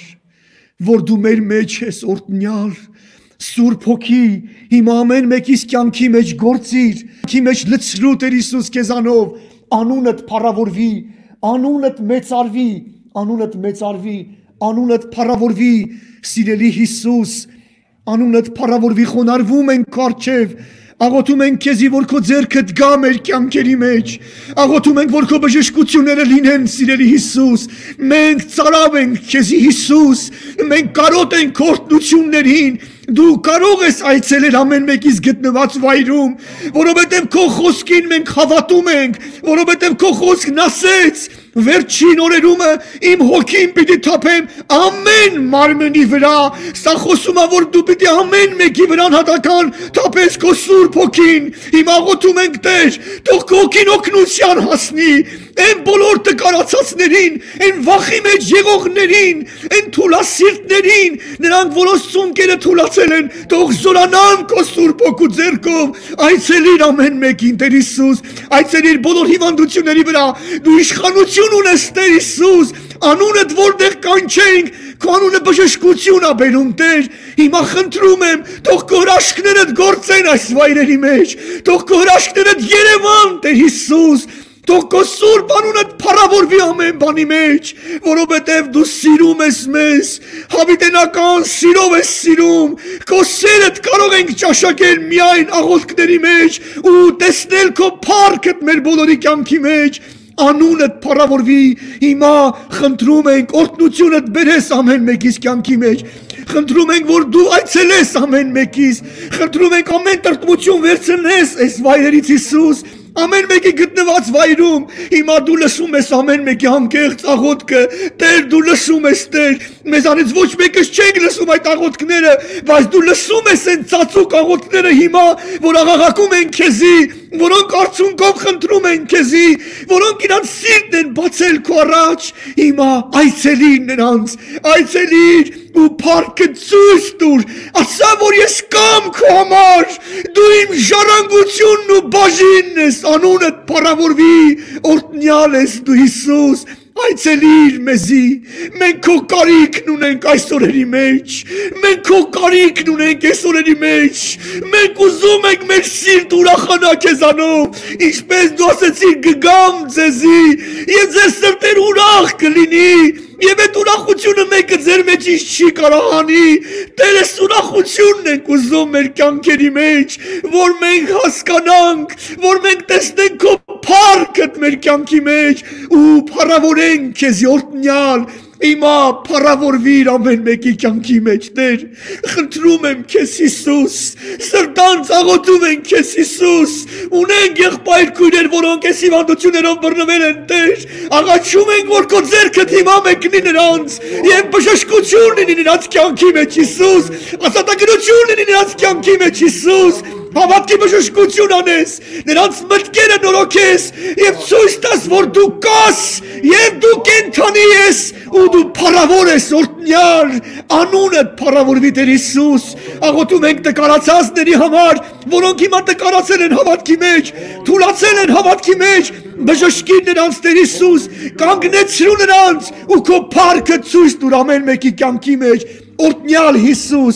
որ դու մեր մեջ ես օրհնյալ, Սուրբ Հոգի, հիմա ամեն մեկիս կյանքի մեջ գործիր, կյանքի մեջ լցրու Տեր Հիսուս քեզանով, անունդ փառավորվի, անունդ մեծարվի, անունդ մեծարվի, անունդ փառավորվի, սիրելի Հիսուս, անունդ փառավորվի, խոնարհվում ենք քո առջև, աղոթում ենք քեզի, որ քո ձեռքդ գա մեր կյանքերի մեջ, աղոթում ենք, որ քո բժշկությունները լինեն, սիրելի Հիսուս, մենք ծարավ ենք քեզի Հիսուս, մենք կարոտ ենք քո օրհնություններին, դու կարող ես այցելել ամեն մեկիս գտնված վայրում, որովհետև քո խոսքին մենք հավատում ենք, որովհետև քո խոսքն ասեց, վերջին օրերումը իմ հոգին պիտի թափեմ ամեն մարմնի վրա, սա խոսում է, որ դու պիտի ամեն մեկի վրա հատական թափես քո Սուրբ Հոգին, հիմա աղոթում ենք Տեր, թող քո հոգին օգնության հասնի, այն բոլոր տկարացածներին, այն վախի մեջ եղողներին, այն թուլասիրտներին, նրանք, որոնց ծունկերը թուլացել են, թող զորանան քո Սուրբ Հոգու ձեռքով, այցելիր ամեն մեկին, Տեր Հիսուս, այցելիր բոլոր հիվանդությունների վրա, դու իշխանություն ունես, Տեր Հիսուս, անունդ որտեղ կանչենք, քո անունը բժշկություն է բերում, Տեր, հիմա խնդրում եմ, թող քո հրաշքներդ գործեն այս վայրերի մեջ, թող քո հրաշքներդ երևան, Տեր Հիսուս, թող քո սուրբ անունդ փառավորվի ամեն բանի մեջ, որովհետև դու սիրում ես մեզ, հավիտենական սիրով ես սիրում, քո սերդ կարող ենք ճաշակել միայն աղոթքների մեջ ու տեսնել քո փառքդ մեր բոլորի կյանքի մեջ, անունդ փառավորվի, հիմա խնդրում ենք օրհնությունդ բերես ամեն մեկիս կյանքի մեջ, խնդրում ենք, որ դու այցելես ամեն մեկիս, խնդրում ենք ամեն տրտմություն վերցնես այս վայրերից Հիսուս, ամեն մեկի գտնված վայրում, հիմա դու լսում ես ամեն մեկի անկեղծ աղոթքը, Տեր, դու լսում ես, Տեր, մեզանից ոչ մեկս չենք լսում այդ աղոթքները, բայց դու լսում ես այն ծածուկ աղոթքները հիմա, որ աղաղակում են քեզի, որոնք արցունքով խնդրում են քեզի, որոնք իրանց սիրտն են բացել քո առաջ, հիմա այցելիր նրանց, այցելիր ու փառքը ցույց տուր, ասա, որ ես կամ քո համար, դու իմ ժառանգությունն ու բաժինն ես, անունդ փառավորվի, օրհնյալ ես դու Հիսուս, այցելիր մեզի, մենք քո կարիքն ունենք այս օրերի մեջ, մենք քո կարիքն ունենք այս օրերի մեջ, մենք ուզում ենք մեր սիրտ ուրախանա քեզանով, ինչպես դու ասեցիր գգամ ձեզի, եւ ձեր սրտեր ուրախ կլինի, եւ այդ ուրախությունը մեկը ձեր մեջից չի կարող անի, Տեր, այս ուրախությունն ենք ուզում մեր կյանքերի մեջ, որ մենք հասկանանք, որ մենք տեսնենք քո փառքդ մեր կյանքի մեջ ու փառավորենք քեզ օրհնյալ, հիմա փառավորվիր ամեն մեկի կյանքի մեջ, Տեր, խնդրում եմ քեզ Հիսուս, սրտանց աղոթում ենք քեզ Հիսուս, ունենք եղբայր քույրեր, որոնք այս հիվանդություններով բռնվել են, Տեր, աղաչում ենք, որ քո ձեռքդ հիմա մեկնի նրանց եւ բժշկություն լինի նրանց կյանքի մեջ, Հիսուս, ազատագրություն լինի նրանց կյանքի մեջ, Հիսուս, հավատքի բժշկություն անես, նրանց մտքերը նորոգես եւ ցույց տաս, որ դու կաս եւ դու կենթանի ես ու դու փառավոր ես օրհնյալ, անունդ փառավորվի Տեր Հիսուս, աղոթում ենք տկարացածների համար, որոնք հիմա տկարացել են հավատքի մեջ, թուլացել են հավատքի մեջ, բժշկիր նրանց Տեր Հիսուս, կանգնեցրու նրանց ու քո փառքը ցույց տուր ամեն մեկի կյանքի մեջ, օրհնյալ Հիսուս,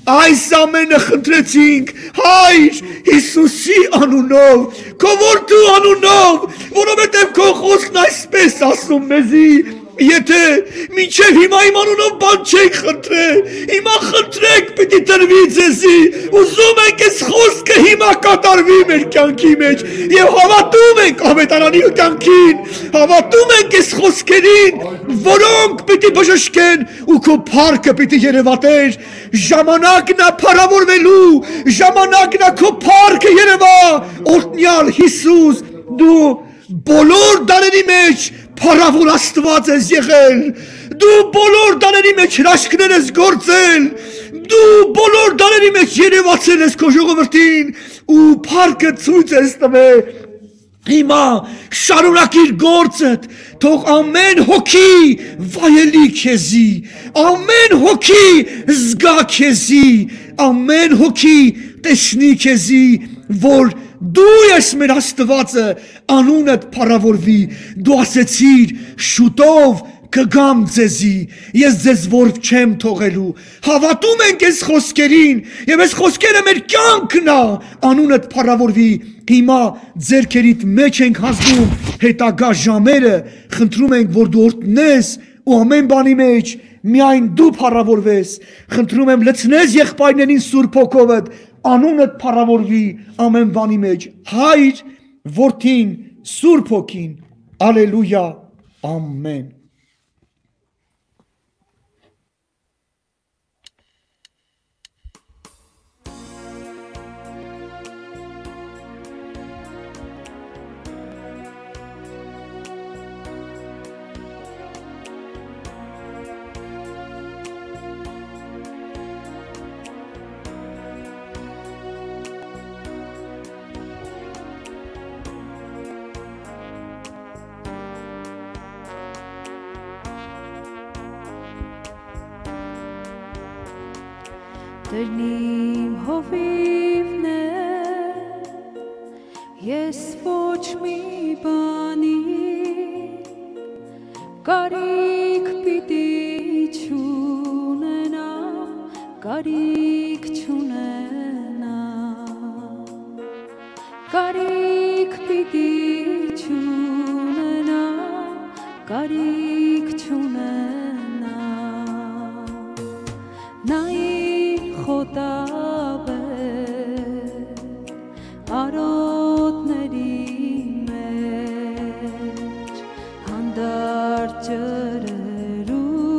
Այս ամենը խնդրեցինք Հայր Հիսուսի անունով, քո որդու անունով, որովհետև քո խոսքն այսպես ասում մեզի, եթե մինչև հիմա իմ անունով բան չեք խնդրել, հիմա խնդրեք պիտի տրվի ձեզի, ուզում ենք այս խոսքը հիմա կատարվի մեր կյանքի մեջ եւ հավատում ենք ավետարանի կյանքին, հավատում ենք այս խոսքերին, որոնք պիտի բժշկեն ու քո փառքը պիտի երևատեր, ժամանակն է փառավորվելու, ժամանակն է քո փառքը երևա, օրհնյալ Հիսուս, դու բոլոր դարերի մեջ փառավոր Աստված ես եղել, դու բոլոր դարերի մեջ հրաշքներ ես գործել, դու բոլոր դարերի մեջ երևացել ես քո ժողովրդին ու փառքը ցույց ես տվել։ Հիմա շարունակիր գործդ, թող ամեն հոգի վայելի քեզի, ամեն հոգի զգա քեզի, ամեն հոգի տեսնի քեզի, որ դու ես մեր Աստվածը, անունդ փառավորվի, դու ասեցիր շուտով կգամ ձեզի, ես ձեզ որբ չեմ թողելու, հավատում ենք այս խոսքերին, և այս խոսքերը մեր կյանքն է, անունդ փառավորվի, հիմա ձեռքերիդ մեջ ենք հանձնում հետագա ժամերը, խնդրում ենք, որ դու օրհնես ու ամեն բանի մեջ միայն դու փառավորվես, խնդրում եմ լցնես եղբայրներին Սուրբ Հոգովդ, անունդ փառավորվի ամեն բանի մեջ, Հայր, Որդին, Սուրբ Հոգին, Ալելույա, ամեն։ Դրնիմ հովիվն է, ես ոչ մի բանի, կարիք պիտի չունենա, կարիք չունենա, կարիք պիտի չունենա, կարիք չունենա, նայիր խոտավ է արոտների մեջ հանդարտ ջրերում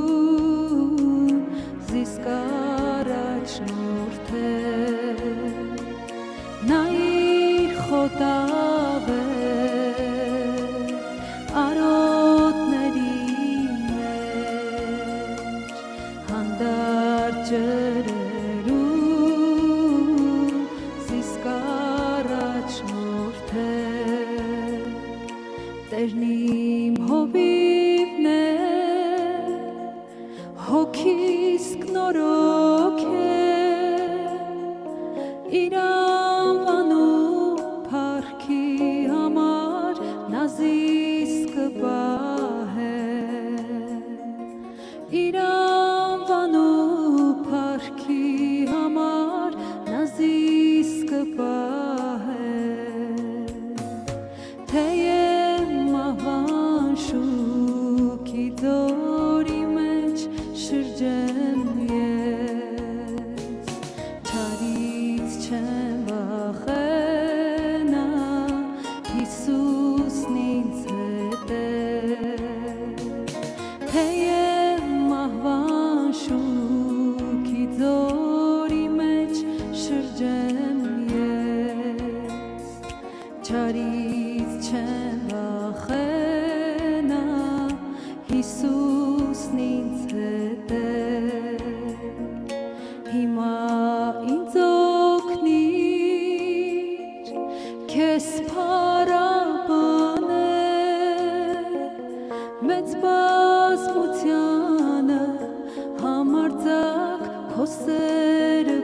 զիսկ առաջնորդ է նայիր խոտավ է արոտների մեջ հանդարտ ջրերում Տերն իմ հովիվն է, հոգիս կնորոք է, իր անվանում փառքի համար նազիս կպահ է, իր անվանում փառքի համար նազիս կպահ է, թեև շուքի ձորի մեջ շրջեմ ես, չարից չեմ վախենա, Հիսուսն ինձ հետ է, թեև մահվան շուքի ձորի մեջ շրջեմ ես, չարից չեմ վախենա, Հիսուսն ինձ հետ է, հիմա ինձ օգնիր, քեզ փառաբանել, մեծ բազմությանը համարձակ քո սերը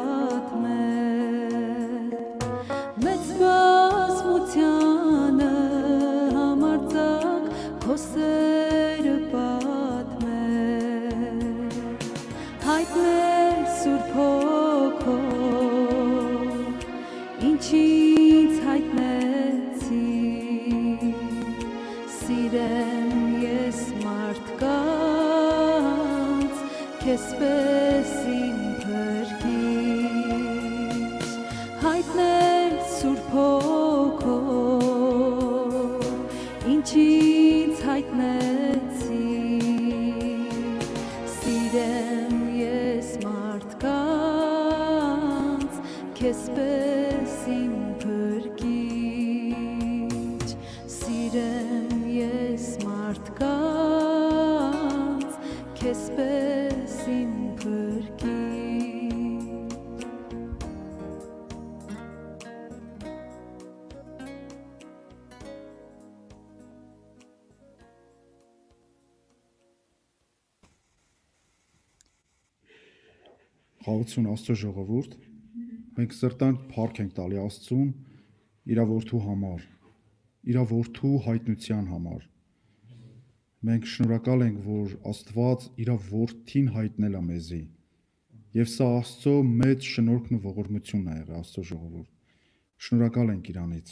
պատմել, մեծ բազմությանը համարձակ քո սերը պատմել, հայտնել Սուրբ ինչից հայտնեցի սիրեմ ես մարդկանց քեզպես իմ փրկիչ հայտնել Սուրբ Հոգով ինչից հայտնեցի սիրեմ ես մարդկանց քեզպես իմ փրկիչ սիրեմ ես մարդկանց քեզպես իմ փրկիչ Խաղացուն Աստծո ժողովուրդ, մենք սրտան փառք ենք տալի Աստծուն իր որդու համար, իր որդու հայտնության համար։ Մենք շնորհակալ ենք, որ Աստված իր որդին հայտնել է մեզի։ Եվ սա Աստծո մեծ շնորհքն ու ողորմությունն է եղել Աստծո ժողովուրդ։ Շնորհակալ ենք իրանից,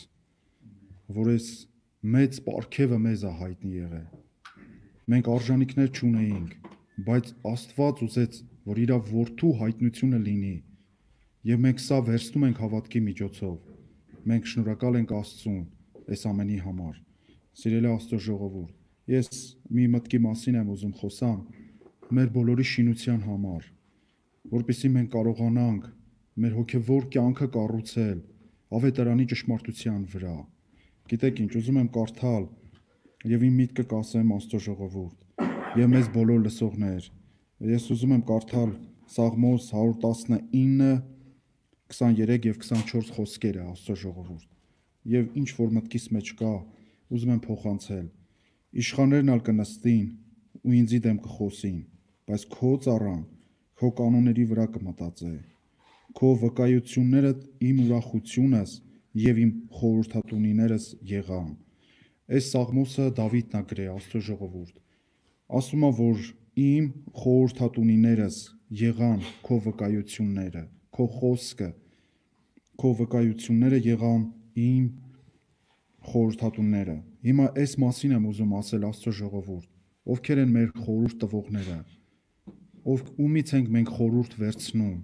որ այս մեծ պարգևը մեզ է հայտնի եղել։ Մենք արժանիքներ չունեինք, բայց Աստված ուզեց, որ իր որդու հայտնությունը լինի, եւ մենք սա վերցնում ենք հավատքի միջոցով։ Մենք շնորհակալ ենք Աստծուն այս ամենի համար։ Սիրելի Աստծո ժողովուրդ, ես մի մտքի մասին եմ ուզում խոսամ, մեր բոլորի շինության համար, որպեսզի մենք կարողանանք մեր հոգևոր կյանքը կառուցել ավետարանի ճշմարտության վրա։ Գիտեք ինչ, ուզում եմ կարդալ եւ իմ միտքը կասեմ Աստծո ժողովուրդ եւ մեզ բոլոր լսողներ։ Ես ուզում եմ կարդալ Սաղմոս one nineteen, twenty-three եւ twenty-four խոսքերը Աստծո ժողովուրդ։ Եվ ինչ որ մտքիս մեջ կա, ուզում եմ փոխանցել։ Իշխաններն ալ կնստին ու ինձի դեմ կխոսին, բայց քո ծառան քո կանոնների վրա կմտածե։ Քո վկայությունները իմ ուրախությունս եւ իմ խորհրդատունիներս եղան։ Այս Սաղմոսը Դավիթն է գրել Աստծո ժողովուրդ։ Ասում է, որ իմ խորհրդատունիներս եղան քո վկայությունները, քո խոսքը, քո վկայությունները եղան իմ խորհրդատունները։ Հիմա այս մասին եմ ուզում ասել Աստծո ժողովուրդ, ովքեր են մեր խորհուրդ տվողները, ով ումից ենք մենք խորհուրդ վերցնում,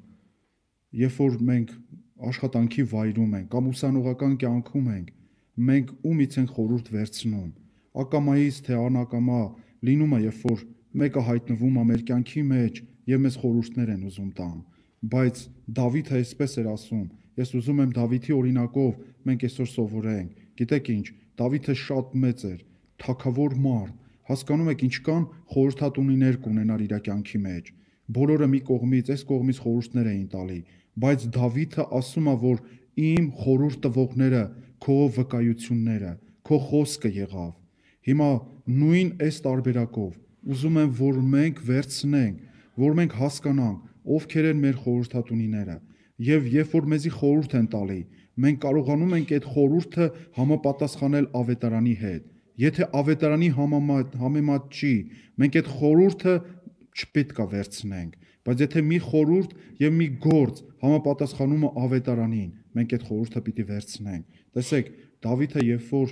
երբ որ մենք աշխատանքի վայրում ենք կամ ուսանողական կյանքում ենք, մենք ումից ենք խորհուրդ վերցնում, ակամայից թե անակամա լինում է, երբ որ մեկը հայտնվում է մեր կյանքի մեջ եւ մեզ խորհուրդներ են ուզում տան, բայց Դավիթը այսպես էր ասում, ես ուզում եմ Դավիթի օրինակով մենք այսօր սովորենք, գիտեք ինչ, Դավիթը շատ մեծ էր, թագավոր մարդ, հասկանում եք ինչքան խորհրդատունիներ կունենար իր կյանքի մեջ, բոլորը մի կողմից, այս կողմից խորհուրդներ էին տալի, բայց Դավիթը ասում է, որ իմ խորհուրդ տվողները քո վկայությունները, քո խոսքը եղավ։ Հիմա նույն այս տարբերակով ուզում եմ, որ մենք վերցնենք, որ մենք հասկանանք, ովքեր են մեր խորհրդատունիները, եւ երբ որ մեզի խորհուրդ են տալի, մենք կարողանում ենք այդ խորհուրդը համապատասխանել ավետարանի հետ։ Եթե ավետարանի համեմատ չի, մենք այդ խորհուրդը չպետք է վերցնենք, բայց եթե մի խորհուրդ եւ մի գործ համապատասխանում է ավետարանին, մենք այդ խորհուրդը պիտի վերցնենք։ Տեսեք, Դավիթը երբ որ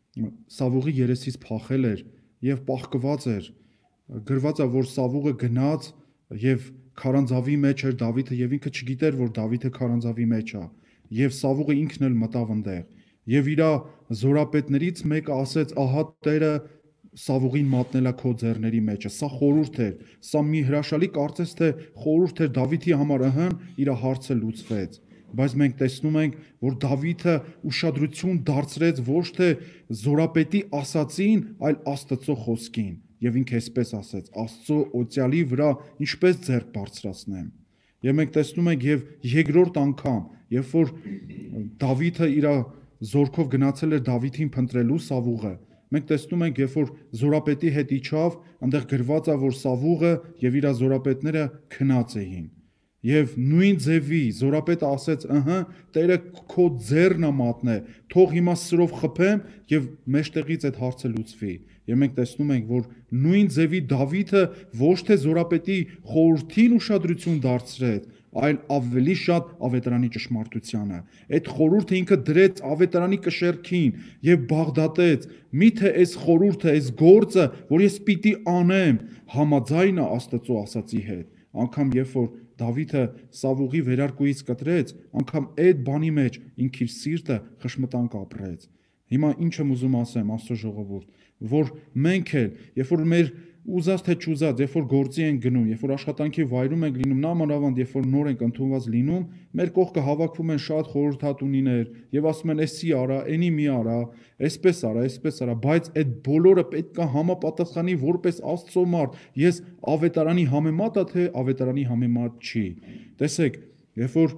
Սավուղի երեսից փախել էր եւ պահկված էր, գրված է, որ Սավուղը գնաց եւ քարանձավի մեջ էր Դավիթը եւ ինքը չգիտեր, որ Դավիթը քարանձավի մեջ է, եւ Սավուղը ինքն էլ մտավ այնտեղ։ Եվ իր զորապետներից մեկը ասեց, ահա Տերը Սավուղին մատնել է քո ձեռների մեջը։ Սա խորհուրդ էր, սա մի հրաշալի կարծես թե խորհուրդ էր Դավիթի համար, ըհը, իր հարցը լուծվեց։ Բայց մենք տեսնում ենք, որ Դավիթը ուշադրություն դարձրեց ոչ թե զորապետի ասածին, այլ Աստծո խոսքին։ Եվ ինքը այսպես ասեց. Աստծո օծյալի վրա ինչպես ձեռք բարձրացնեմ։ Եվ մենք տեսնում ենք եւ երկրորդ անգամ, երբ որ Դավիթը իր զորքով գնացել էր Դավիթին փնտրելու Սավուղը, մենք տեսնում ենք, երբ որ զորապետի հետ իջավ, այնտեղ գրված է, որ Սավուղը եւ իր զորապետները քնած էին։ Եվ նույն ձևի զորապետը ասեց, ըհը, Տերը քո ձեռն է մատնե, թող հիմա սրով խփեմ եւ մեջտեղից այդ հարցը լուծվի։ Եվ մենք տեսնում ենք, որ նույն ձևի Դավիթը ոչ թե զորապետի խորհրդին ուշադրություն դարձրեց, այլ ավելի շատ ավետարանի ճշմարտությանը։ Այդ խորհուրդը ինքը դրեց ավետարանի կշեռքին եւ բաղդատեց. միթե այս խորհուրդը, այս գործը, որ ես պիտի անեմ, համաձայն է Աստծո ասացի հետ։ Անկամ երբ որ Դավիթը Սավուղի վերարկուից կտրեց, անկամ այդ բանի մեջ ինքը իր սիրտը խշմտանք ապրեց։ Հիմա ինչ եմ ուզում ասեմ, Աստծո ժողովուրդ, որ մենք էլ, երբ որ մեր ուզած թե չուզած, երբ որ գործի ենք գնում, երբ որ աշխատանքի վայրում ենք լինում, նամանավանդ երբ որ նոր ենք ընդունված լինում, մեր կողքը հավաքվում են շատ խորհրդատունիներ եւ ասում են՝ «Էսի արա, էնի մի արա, այսպես արա, այսպես արա», բայց այդ բոլորը պետք է համապատասխանի որպես Աստծո մարդ։ Ես ավետարանի համեմատ է, թե ավետարանի համեմատ չի։ Տեսեք, երբ որ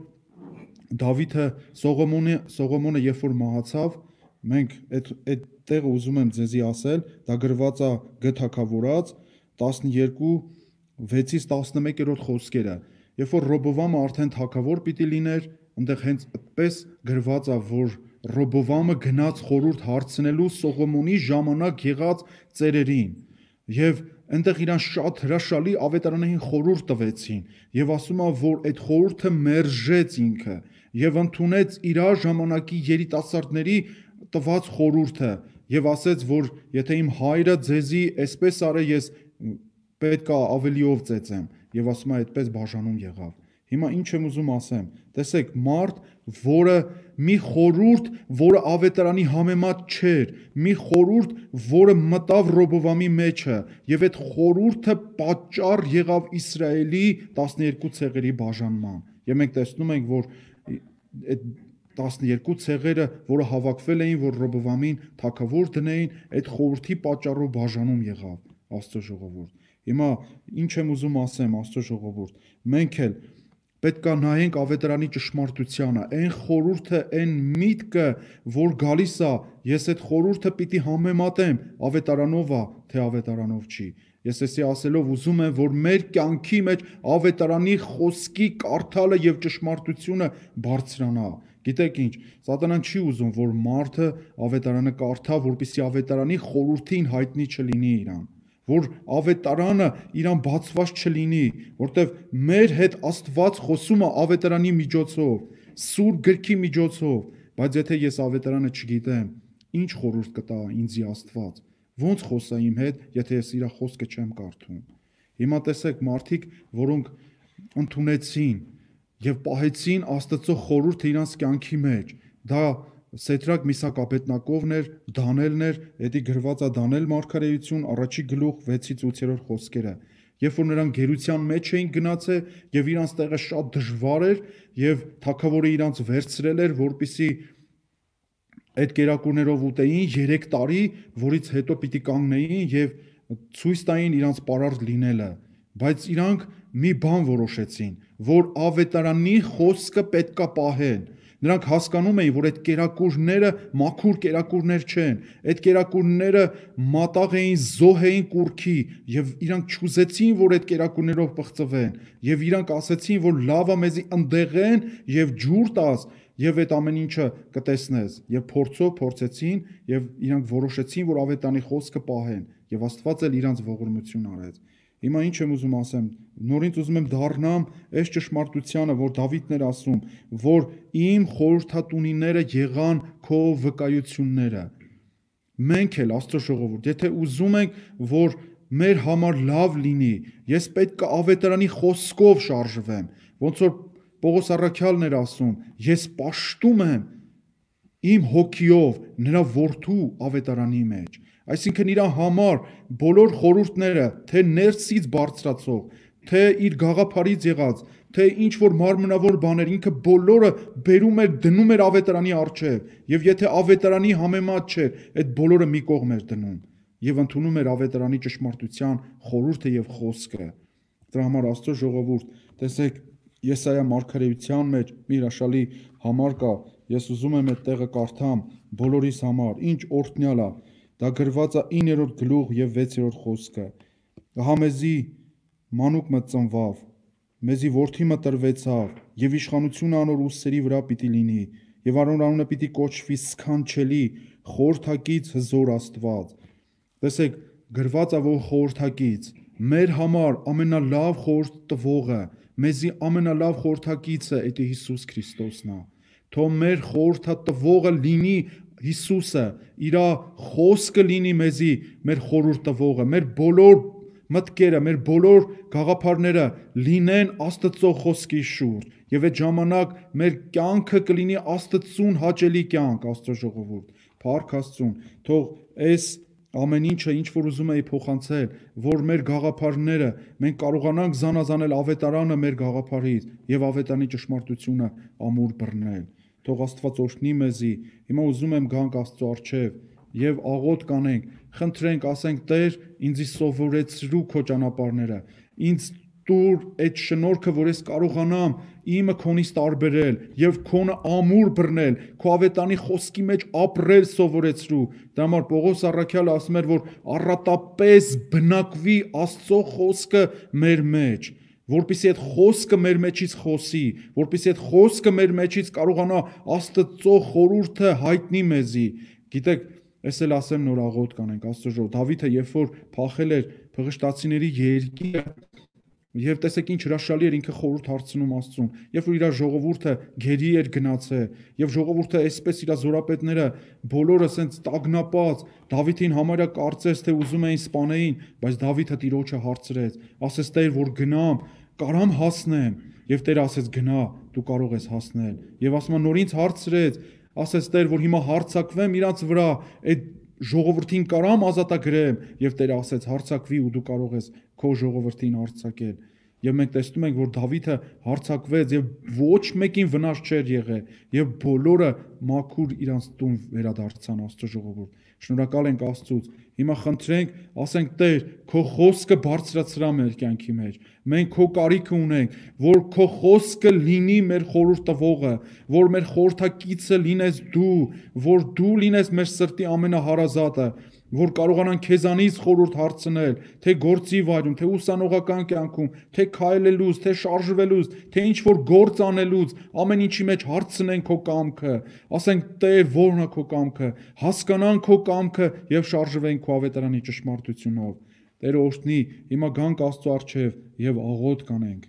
Դավիթը Սողոմոնը Սողոմոնը երբ որ մահացավ, մենք այդ այդ տեղը ուզում եմ ձեզի ասել, դա գրված է Գ թագավորած տասնյոթ վեցից տասնմեկերորդ խոսքերը։ Երբ որ Ռոբովամը արդեն թագավոր պիտի լիներ, այնտեղ հենց այդպես գրված է, որ Ռոբովամը գնաց խորհուրդ հարցնելու Սողոմոնի ժամանակ եղած ծերերին, եւ այնտեղ իրան շատ հրաշալի ավետարանային խորհուրդ տվեցին, եւ ասում է, որ այդ խորհուրդը մերժեց ինքը եւ ընդունեց իր ժամանակի երիտասարդների տված խորհուրդը եւ ասեց, որ եթե իմ հայրը ձեզի այսպես արե, ես պետք է ավելիով ծեծեմ, եւ ասում է այդպես բաժանում եղավ։ Հիմա ինչ եմ ուզում ասեմ, տեսեք, մարդ, որը մի խորհուրդ, որը ավետարանի համեմատ չէր, մի խորհուրդ, որը մտավ Ռոբովամի մեջը, եւ այդ խորհուրդը պատճառ եղավ Իսրայելի տասնյոթ ցեղերի բաժանման։ Եվ մենք տեսնում ենք, որ այդ տասնյոթ ցեղերը, որը հավաքվել էին, որ Ռոբովամին թագավոր դնեին, այդ խորհրդի պատճառով բաժանում եղավ Աստծո ժողովուրդ։ Հիմա ինչ եմ ուզում ասեմ, Աստծո ժողովուրդ, մենք էլ պետք է նայենք ավետարանի ճշմարտությանը, այն խորհուրդը, այն միտքը, որ գալիս է, ես այդ խորհուրդը պիտի համեմատեմ, ավետարանով է, թե ավետարանով չի։ Ես էսի ասելով ուզում եմ, որ մեր կյանքի մեջ ավետարանի խոսքի կարդալը եւ ճշմարտությունը բարձրանա։ Գիտեք ինչ, Սատանան չի ուզում, որ մարդը ավետարանը կարդա, որպեսզի ավետարանի խորհրդին հայտնի չլինի իրան, որ ավետարանը իրան բացված չլինի, որտեվ մեր հետ Աստված խոսում է ավետարանի միջոցով, սուրբ գրքի միջոցով, բայց եթե ես ավետարանը չգիտեմ, ինչ խորհուրդ կտա ինձի Աստված, ոնց խոսա իմ հետ, եթե ես իր խոսքը չեմ կարդում։ Հիմա տեսեք, մարդիկ, որոնք ընդունեցին եւ պահեցին Աստծո խորհուրդը իրանց կյանքի մեջ, դա Սեդրակ Միսակ Աբեդնագովն էր, Դանիելն էր, դա գրված է Դանիել մարգարեություն առաջի գլուխ վեցից ութերորդ խոսքերը։ Երբ որ նրանք գերության մեջ էին գնացել եւ իրանց տեղը շատ դժվար էր եւ թագավորը իրանց վերցրել էր, որպեսզի այդ կերակուրներով ուտեին երեք տարի, որից հետո պիտի կանգնեին եւ ցույց տային իրանց պարարտ լինելը, բայց իրանք մի բան որոշեցին, որ ավետարանի խոսքը պետքա պահեն։ Նրանք հասկանում էին, որ այդ կերակուրները մաքուր կերակուրներ չեն, այդ կերակուրները մատաղ էին, զոհ էին կուռքի եւ իրանք չուզեցին, որ այդ կերակուրներով պղծվեն եւ իրանք ասեցին, որ լավա մեզի ընդեղեն եւ ջուր տաս եւ այդ ամեն ինչը կտեսնես եւ փորձով փորձեցին եւ իրանք որոշեցին, որ ավետանի խոսքը պահեն եւ Աստված էլ իրանց ողորմություն արեց։ Հիմա ինչ եմ ուզում ասեմ, նորից ուզում եմ դառնամ այս ճշմարտությանը, որ Դավիթն էր ասում, որ իմ խորհրդատունիները եղան քո վկայությունները։ Մենք էլ Աստծո ժողովուրդ, եթե ուզում ենք, որ մեր համար լավ լինի, ես պետք է ավետարանի խոսքով շարժվեմ, ոնց որ Պողոս առաքյալն էր ասում, ես պաշտում եմ իմ հոգիով նրա որդու ավետարանի մեջ։ Այսինքն իր համար բոլոր խորհուրդները, թե ներսից բարձրացող, թե իր գաղափարից եղած, թե ինչ որ մարմնավոր բաներ, ինքը բոլորը բերում էր, դնում էր ավետարանի առջև, եւ եթե ավետարանի համեմատ չէր, այդ բոլորը մի կողմ էր դնում եւ ընդունում էր ավետարանի ճշմարտության խորհուրդը եւ խոսքը։ Դրա համար Աստծո ժողովուրդ, տեսեք, Եսայա մարգարեության մեջ մի հրաշալի համար կա, ես ուզում եմ այդ տեղը կարդամ բոլորիս համար, ինչ օրհնյալ է։ Դա գրված է իններորդ գլուխ եւ վեցերորդ խոսքը։ Ահա մեզի մանուկ մը ծնվավ, մեզի որդի մը տրվեցավ, եւ իշխանությունը անոր ուսերի վրա պիտի լինի, եւ անոր անունը պիտի կոչվի սքանչելի, խորհրդակից հզոր Աստված։ Տեսեք, գրված է որ խորհրդակից, մեր համար ամենալավ խորհուրդ տվողը, մեզի ամենալավ խորհրդակիցը այդ Հիսուս Քրիստոսն է։ Թող մեր խորհրդատվողը լինի Հիսուսը, իր խոսքը լինի մեզի մեր խորհրդատվողը, մեր բոլոր մտքերը, մեր բոլոր գաղափարները լինեն Աստծո խոսքի շուրջ, եւ այդ ժամանակ մեր կյանքը կլինի Աստծուն հաճելի կյանք, Աստծո ժողովուրդ, փառք Աստծուն, թող այս ամեն ինչը, ինչ որ ուզում էի փոխանցել, որ մեր գաղափարները մենք կարողանանք զանազանել ավետարանը մեր գաղափարից եւ ավետանի ճշմարտությունը ամուր բռնել։ Թող Աստված օրհնի մեզի։ Հիմա ուզում եմ գանք Աստծո առջև եւ աղոթ կանենք, խնդրենք, ասենք Տեր, ինձի սովորեցրու քո ճանապարհները, ինձ տուր այդ շնորհքը, որ ես կարողանամ իմը քոնից տարբերել եւ քոնը ամուր բռնել, քո ավետանի խոսքի մեջ ապրել սովորեցրու։ Դա համար Պողոս առաքյալը ասում էր, որ առատապես բնակվի Աստծո խոսքը մեր մեջ, որպեսզի այդ խոսքը մեր մեջից խոսի, որպեսզի այդ խոսքը մեր մեջից կարողանա Աստծո խորհուրդը հայտնի մեզի։ Գիտեք, ես էլ ասեմ նոր աղոթ կանենք Աստծո ժողովուրդ, Դավիթը երբ որ փախել էր փղշտացիների երկիրը, եւ տեսեք ինչ հրաշալի էր ինքը խորհուրդ հարցնում Աստծուն, երբ որ իր ժողովուրդը գերի էր գնացել, եւ ժողովուրդը այսպես իր զորապետները բոլորը ասենց տագնապած, Դավիթին համարյա կարծես թե ուզում էին սպանեին, բայց Դավիթը Տիրոջը հարցրեց, ասեց Տեր, որ գնամ, կարամ հասնեմ, եւ Տերը ասեց գնա, դու կարող ես հասնել, եւ ասում նոր ինձ հարցրեց, ասեց Տեր, որ հիմա հարցակվեմ իրանց վրա, այդ ժողովրդին կարամ ազատագրեմ, եւ Տերը ասեց հարցակվի ու դու կարող ես քո ժողովրդին հարցակել։ Եվ մենք տեսնում ենք, որ Դավիթը հարցակվեց եւ ոչ մեկին վնաս չէր եղել եւ բոլորը մաքուր իրանց տուն վերադարձան Աստծո ժողովուրդ։ Շնորհակալ ենք Աստծուց։ Հիմա խնդրենք, ասենք Տեր, քո խոսքը բարձրացրա մեր կյանքի մեջ։ Մենք քո կարիքը ունենք, որ քո խոսքը լինի մեր խորհրդատվողը, որ մեր խորհրդակիցը լինես դու, որ դու լինես մեր սրտի ամենահարազատը, որ կարողանանք քեզանից խորհուրդ հարցնել, թե գործի վայրում, թե ուսանողական կյանքում, թե քայլելուց, թե շարժվելուց, թե ինչ որ գործ անելուց, ամեն ինչի մեջ հարցնենք քո կամքը, ասենք Տեր, ո՞րն է քո կամքը, հասկանանք քո կամքը եւ շարժվենք քո ավետարանի ճշմարտությունով։ Տերը օրհնի, հիմա գանք Աստծո առջև եւ աղոթ կանենք։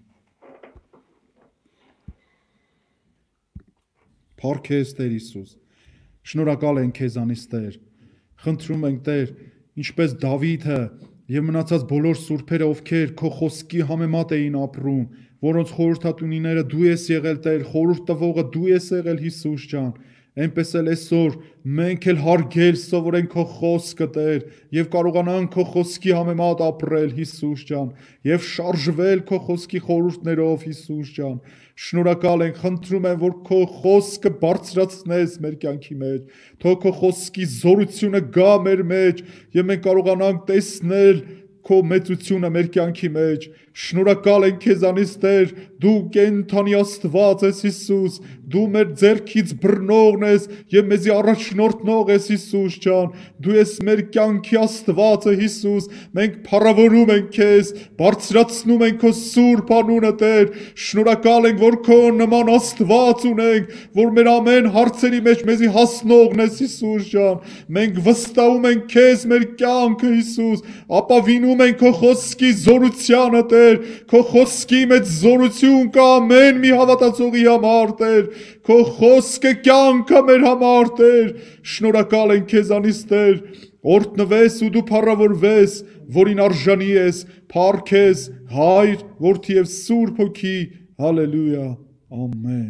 Փառք քեզ Տեր Հիսուս։ Շնորհակալ ենք քեզանից Տեր։ Խնդրում ենք Տեր, ինչպես Դավիթը եւ մնացած բոլոր սուրբերը, ովքեր քո խոսքի համեմատ էին ապրում, որոնց խորհրդատունիները դու ես եղել Տեր, խորհրդատվողը դու ես եղել Հիսուս ջան, այնպես էլ այսօր մենք էլ հարգել սովորենք քո խոսքը Տեր եւ կարողանանք քո խոսքի համեմատ ապրել Հիսուս ջան եւ շարժվել քո խոսքի խորհուրդներով Հիսուս ջան։ Շնորհակալ ենք, խնդրում եմ, որ քո խոսքը բարձրացնես մեր կյանքի մեջ, թող քո խոսքի զորությունը գա մեր մեջ եւ մենք կարողանանք տեսնել քո մեծությունը մեր կյանքի մեջ։ Շնորհակալ ենք քեզանից Տեր, դու կենթանի Աստված ես Հիսուս, դու մեր ձեռքից բռնողն ես եւ մեզի առաջնորդնող ես Հիսուս ջան, դու ես մեր կյանքի Աստվածը Հիսուս, մենք փառավորում ենք քեզ, բարձրացնում ենք քո սուրբ անունը Տեր, շնորհակալ ենք, որ քո նման Աստված ունենք, որ մեր ամեն հարցերի մեջ մեզի հասնողն ես Հիսուս ջան, մենք վստահում ենք քեզ մեր կյանքը Հիսուս, ապավինում ենք քո խոսքի զորությանը Տեր, քո խոսքի մեջ զորություն կա ամեն մի հավատացողի համար Տեր, քո խոսքը կյանք է մեր համար Տեր, շնորհակալ ենք քեզանից Տեր, օրհնվես ու դու փառավորվես, որին արժանի ես, փառք քեզ Հայր, Որդի եւ Սուրբ Հոգի, հալելույա, ամեն։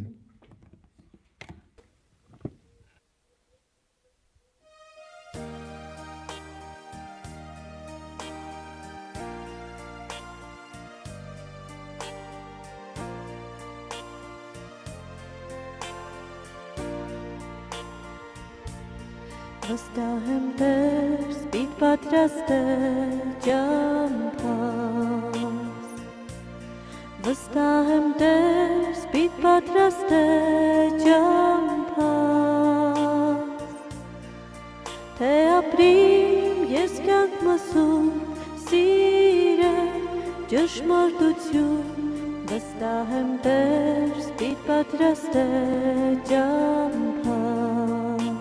Վստահ եմ Տեր, սպիտ պատրաստել ճամփաս, վստահ եմ Տեր, սպիտ պատրաստել ճամփաս, թե ապրիմ ես կյանք մսում, սիրեմ ճշմարտություն, վստահ եմ Տեր, սպիտ պատրաստել ճամփաս,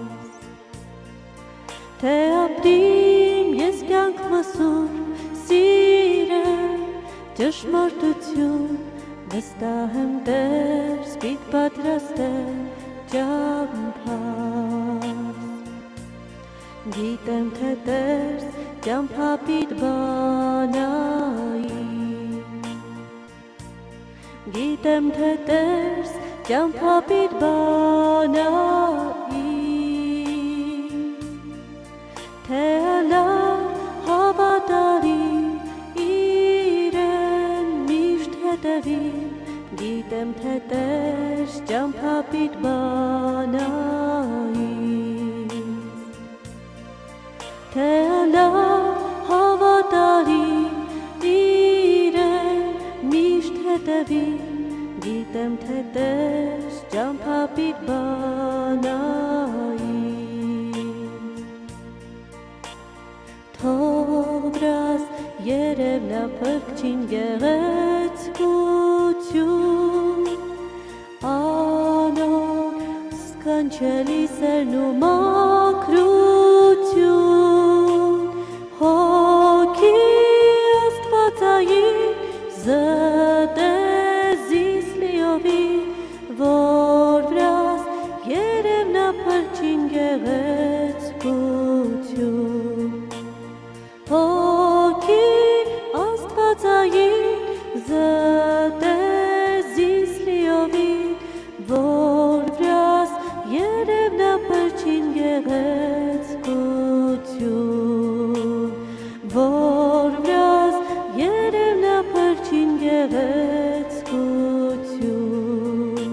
թե ապրիմ ես կյանք մսում, սիրեմ ճշմարտություն, վստահ եմ Տեր սպիտ պատրաստել ճամփաս Գիտեմ թե Տեր ճամփապիտ բանայի Գիտեմ թե Տեր ճամփապիտ բանայի Թե ալա հավատարի իրեն միշտ հետևի Գիտեմ թե Տեր ճամփապիտ բանայի Թե ալա հավատարի իրեն միշտ հետևի Գիտեմ թե Տեր ճամփապիտ բանայի Թող վրաս երևնա փրկչին գեղեցկություն Անոր սքանչելի սերն ու մաքրություն Հոգի աստվածային զտեզիս լիովի Որ վրաս երևնա փրկչին գեղեցկություն Հոգի աստվածային զտեզիս լիովի Որ վրաս երևնա փրկչին գեղեցկություն Որ վրաս երևնա փրկչին գեղեցկություն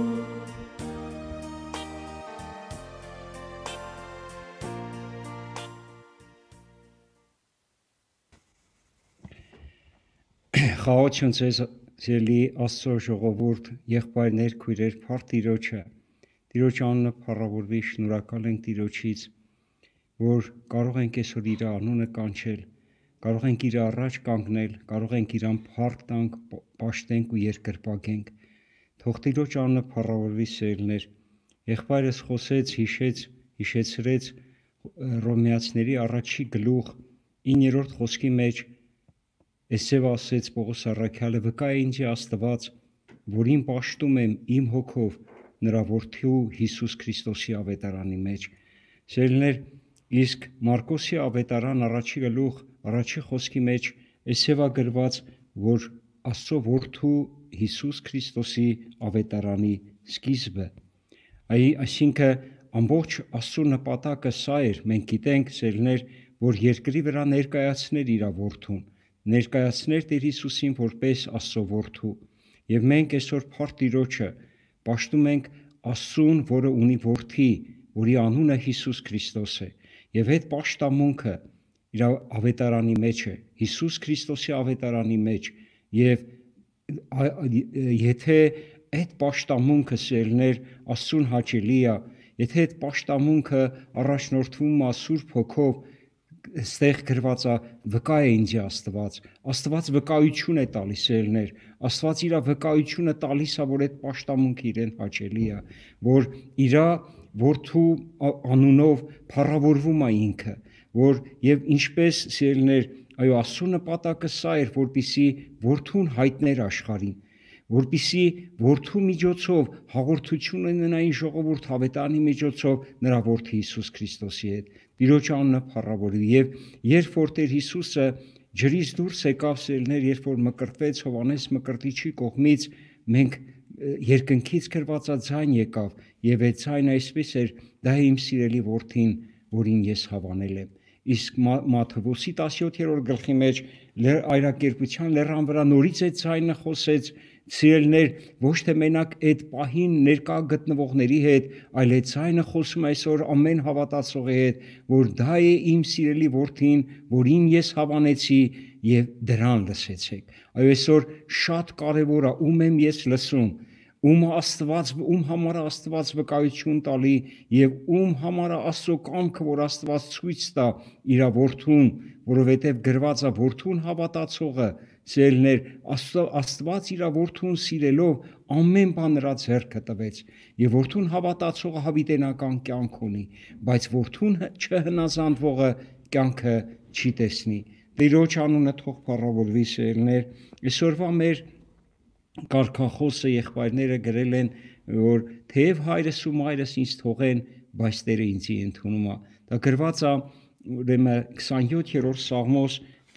Խաղացուն ձեզ սիրելի Աստծո ժողովուրդ, եղբայրներ, քույրեր, փառք Տիրոջը։ Տիրոջ անունը փառավորվի, շնորհակալ ենք Տիրոջից, որ կարող ենք այսօր իր անունը կանչել, կարող ենք իր առաջ կանգնել, կարող ենք իրան փառք տանք, պաշտենք ու երկրպագենք։ Թող Տիրոջ անունը փառավորվի սիրելիներ։ Եղբայրս խոսեց, հիշեց, հիշեցրեց Հռոմեացիների առաջի գլուխ իններորդ խոսքի մեջ Այսև ասեց Պողոս առաքյալը վկա է ինձ Աստված, որին պաշտում եմ իմ հոգով նրա որդու Հիսուս Քրիստոսի ավետարանի մեջ։ Սիրելիներ, իսկ Մարկոսի ավետարան առաջի գլուխ առաջի խոսքի մեջ այսև է գրված, որ Աստծո որդու Հիսուս Քրիստոսի ավետարանի սկիզբը։ Այ այսինքն ամբողջ Աստծո նպատակը սա էր, մենք գիտենք, սիրելիներ, որ երկրի վրա ներկայացներ իր որդուն ներկայացներ Տեր Հիսուսին որպես Աստծո որդու եւ մենք այսօր փառք Տիրոջը պաշտում ենք Աստծուն, որը ունի որդի, որի անունը Հիսուս Քրիստոս է եւ այդ պաշտամունքը իր ավետարանի մեջ է Հիսուս Քրիստոսի ավետարանի մեջ եւ եթե այդ պաշտամունքը սերներ Աստծուն հաճելի է եթե այդ պաշտամունքը առաջնորդվում է Սուրբ Հոգով Ստեղ գրված է վկա է ինձ Աստված, Աստված վկայություն է տալիս ելներ, Աստված իր վկայությունը տալիս է, որ այդ պաշտամունքը իրեն հաճելի է, որ իր որդու անունով փառավորվում է ինքը, որ եւ ինչպես ելներ, այո Աստծո նպատակը սա էր, որպիսի որդուն հայտներ աշխարհին, որպիսի որդու միջոցով հաղորդություն ունենային ժողովուրդ հավետանի միջոցով նրա որդի Հիսուս Քրիստոսի հետ Տիրոջ անունը փառավորվի եւ երբ որ Տեր Հիսուսը ջրից դուրս եկավ սելներ, երբ որ մկրտվեց Հովանես Մկրտիչի կողմից, մենք երկնքից գրվածա ձայն եկավ եւ այդ ձայնը այսպես էր՝ դա է իմ սիրելի որդին, որին ես հավանել եմ։ Իսկ Մատթեոսի տասնյոթերորդ գլխի մեջ այրակերպության լեռան վրա նորից այդ ձայնը խոսեց Սիրելիներ, ոչ թե մենակ այդ պահին ներկա գտնվողների հետ, այլ այդ ձայնը խոսում այսօր ամեն հավատացողի հետ, որ դա է իմ սիրելի որդին, որին ես հավանեցի եւ դրան լսեցեք։ Այո, այսօր շատ կարեւոր է ում եմ ես լսում, ում Աստված, ում համար Աստված վկայություն տալի եւ ում համար Աստծո կամքը, որ Աստված ցույց տա իր որդուն, որովհետեւ գրված է որդուն հավատացողը Սիրելիներ, Աստված իր որդուն սիրելով ամեն բան նրա ձեռքը տվեց եւ որդուն հավատացողը հավիտենական կյանք ունի, բայց որդուն չհնազանդվողը կյանքը չի տեսնի։ Տիրոջ անունը թող փառավորվի սիրելիներ, այսօրվա մեր կարգախոսը եղբայրները գրել են, որ թեև հայրս ու մայրս ինձ թողեն, բայց Տերը ինձի ընդունում է։ Դա գրված է ուրեմն քսանյոթերորդ Սաղմոս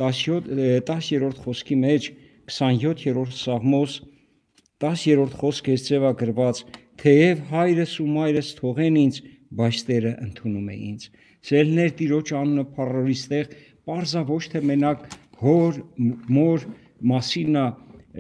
տասերորդ խոսքի մեջ, քսանյոթերորդ Սաղմոս տասերորդ խոսքը ձևա գրված, թեև հայրս ու մայրս թողեն ինձ, բայց Տերը ընդունում է ինձ։ Սելներ Տիրոջ անունը փառորիստեղ, պարզա ոչ թե մենակ հոր, մոր մասին է,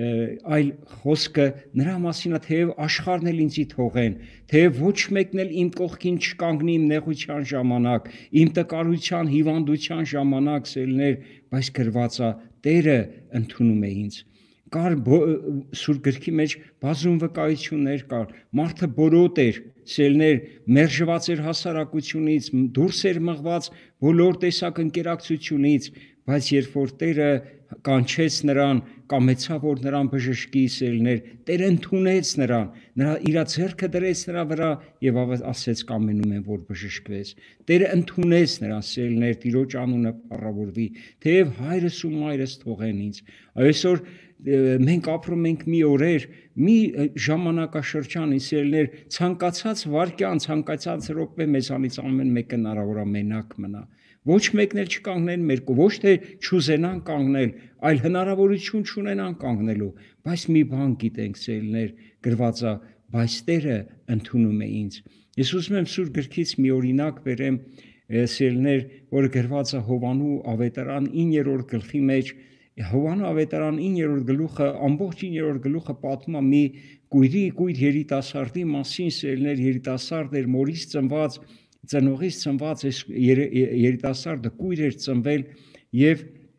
այլ խոսքը նրա մասին է, թեև աշխարհն էլ ինձի թողեն, թեև ոչ մեկն էլ իմ կողքին չկանգնի իմ նեղության ժամանակ, իմ տկարության, հիվանդության ժամանակ, սելներ, բայց գրված է Տերը ընդունում է ինձ։ Կար Սուրբ գրքի մեջ բազում վկայություններ կար, մարդը բորոտ էր, սելներ, մերժված էր հասարակությունից, դուրս էր մղված բոլոր տեսակ ընկերակցությունից, բայց երբ որ Տերը կանչեց նրան, կամեցավ որ նրան բժշկի, սելներ, Տերը ընդունեց նրան, նրա իր ձեռքը դրեց նրա վրա եւ ասեց կամենում եմ որ բժշկվես։ Տերը ընդունեց նրան, սելներ, Տիրոջ անունը փառավորվի, թեև հայրս ու մայրս թողեն ինձ։ Այսօր մենք ապրում ենք մի օրեր, մի ժամանակաշրջան, իսելներ, ցանկացած վարքյան, ցանկացած րոպե մեզանից ամեն մեկը հնարավոր է մենակ մնա։ Ոչ մեկն էլ չկանգնեն մեր կողքին, ոչ թե չուզենան կանգնել, այլ հնարավորություն չունենան կանգնելու, բայց մի բան գիտենք, սելներ, գրված է, բայց Տերը ընդունում է ինձ։ Ես ուզում եմ Սուրբ գրքից մի օրինակ բերեմ, սելներ, որը գրված է Հովանու ավետարան իններորդ գլխի մեջ։ Հովանու ավետարան իններորդ գլուխը, ամբողջ իններորդ գլուխը պատմում է մի կույրի, կույր երիտասարդի մասին, սելներ, երիտասարդ էր, մորից ծնված, ծնողից ծնված, երիտասարդը կույր էր ծնվել եւ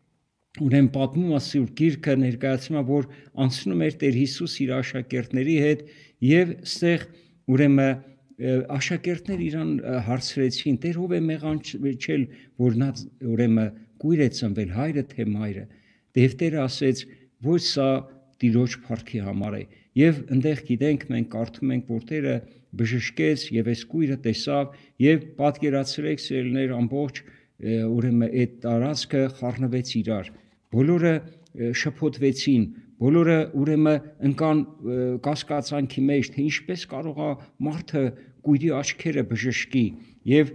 ուրեմն պատմում է Սուրբ Գիրքը, ներկայացնում է, որ անցնում էր Տեր Հիսուս իր աշակերտների հետ եւ ստեղ ուրեմն աշակերտներ իրան հարցրեցին, Տեր ով է մեղանչել, որ նա ուրեմն կույր է ծնվել, հայրը թե մայրը։ Եվ Տերը ասեց, ոչ սա Տիրոջ փառքի համար է։ Եվ այնտեղ գիտենք, մենք կարդում ենք, որ Տերը բժշկեց եւ այս կույրը տեսավ եւ պատկերացրեք սելներ ամբողջ ուրեմն այդ տարածքը խառնվեց իրար։ Բոլորը շփոթվեցին, բոլորը ուրեմն ընկան կասկածանքի մեջ, թե ինչպես կարող է մարդը կույրի աչքերը բժշկի եւ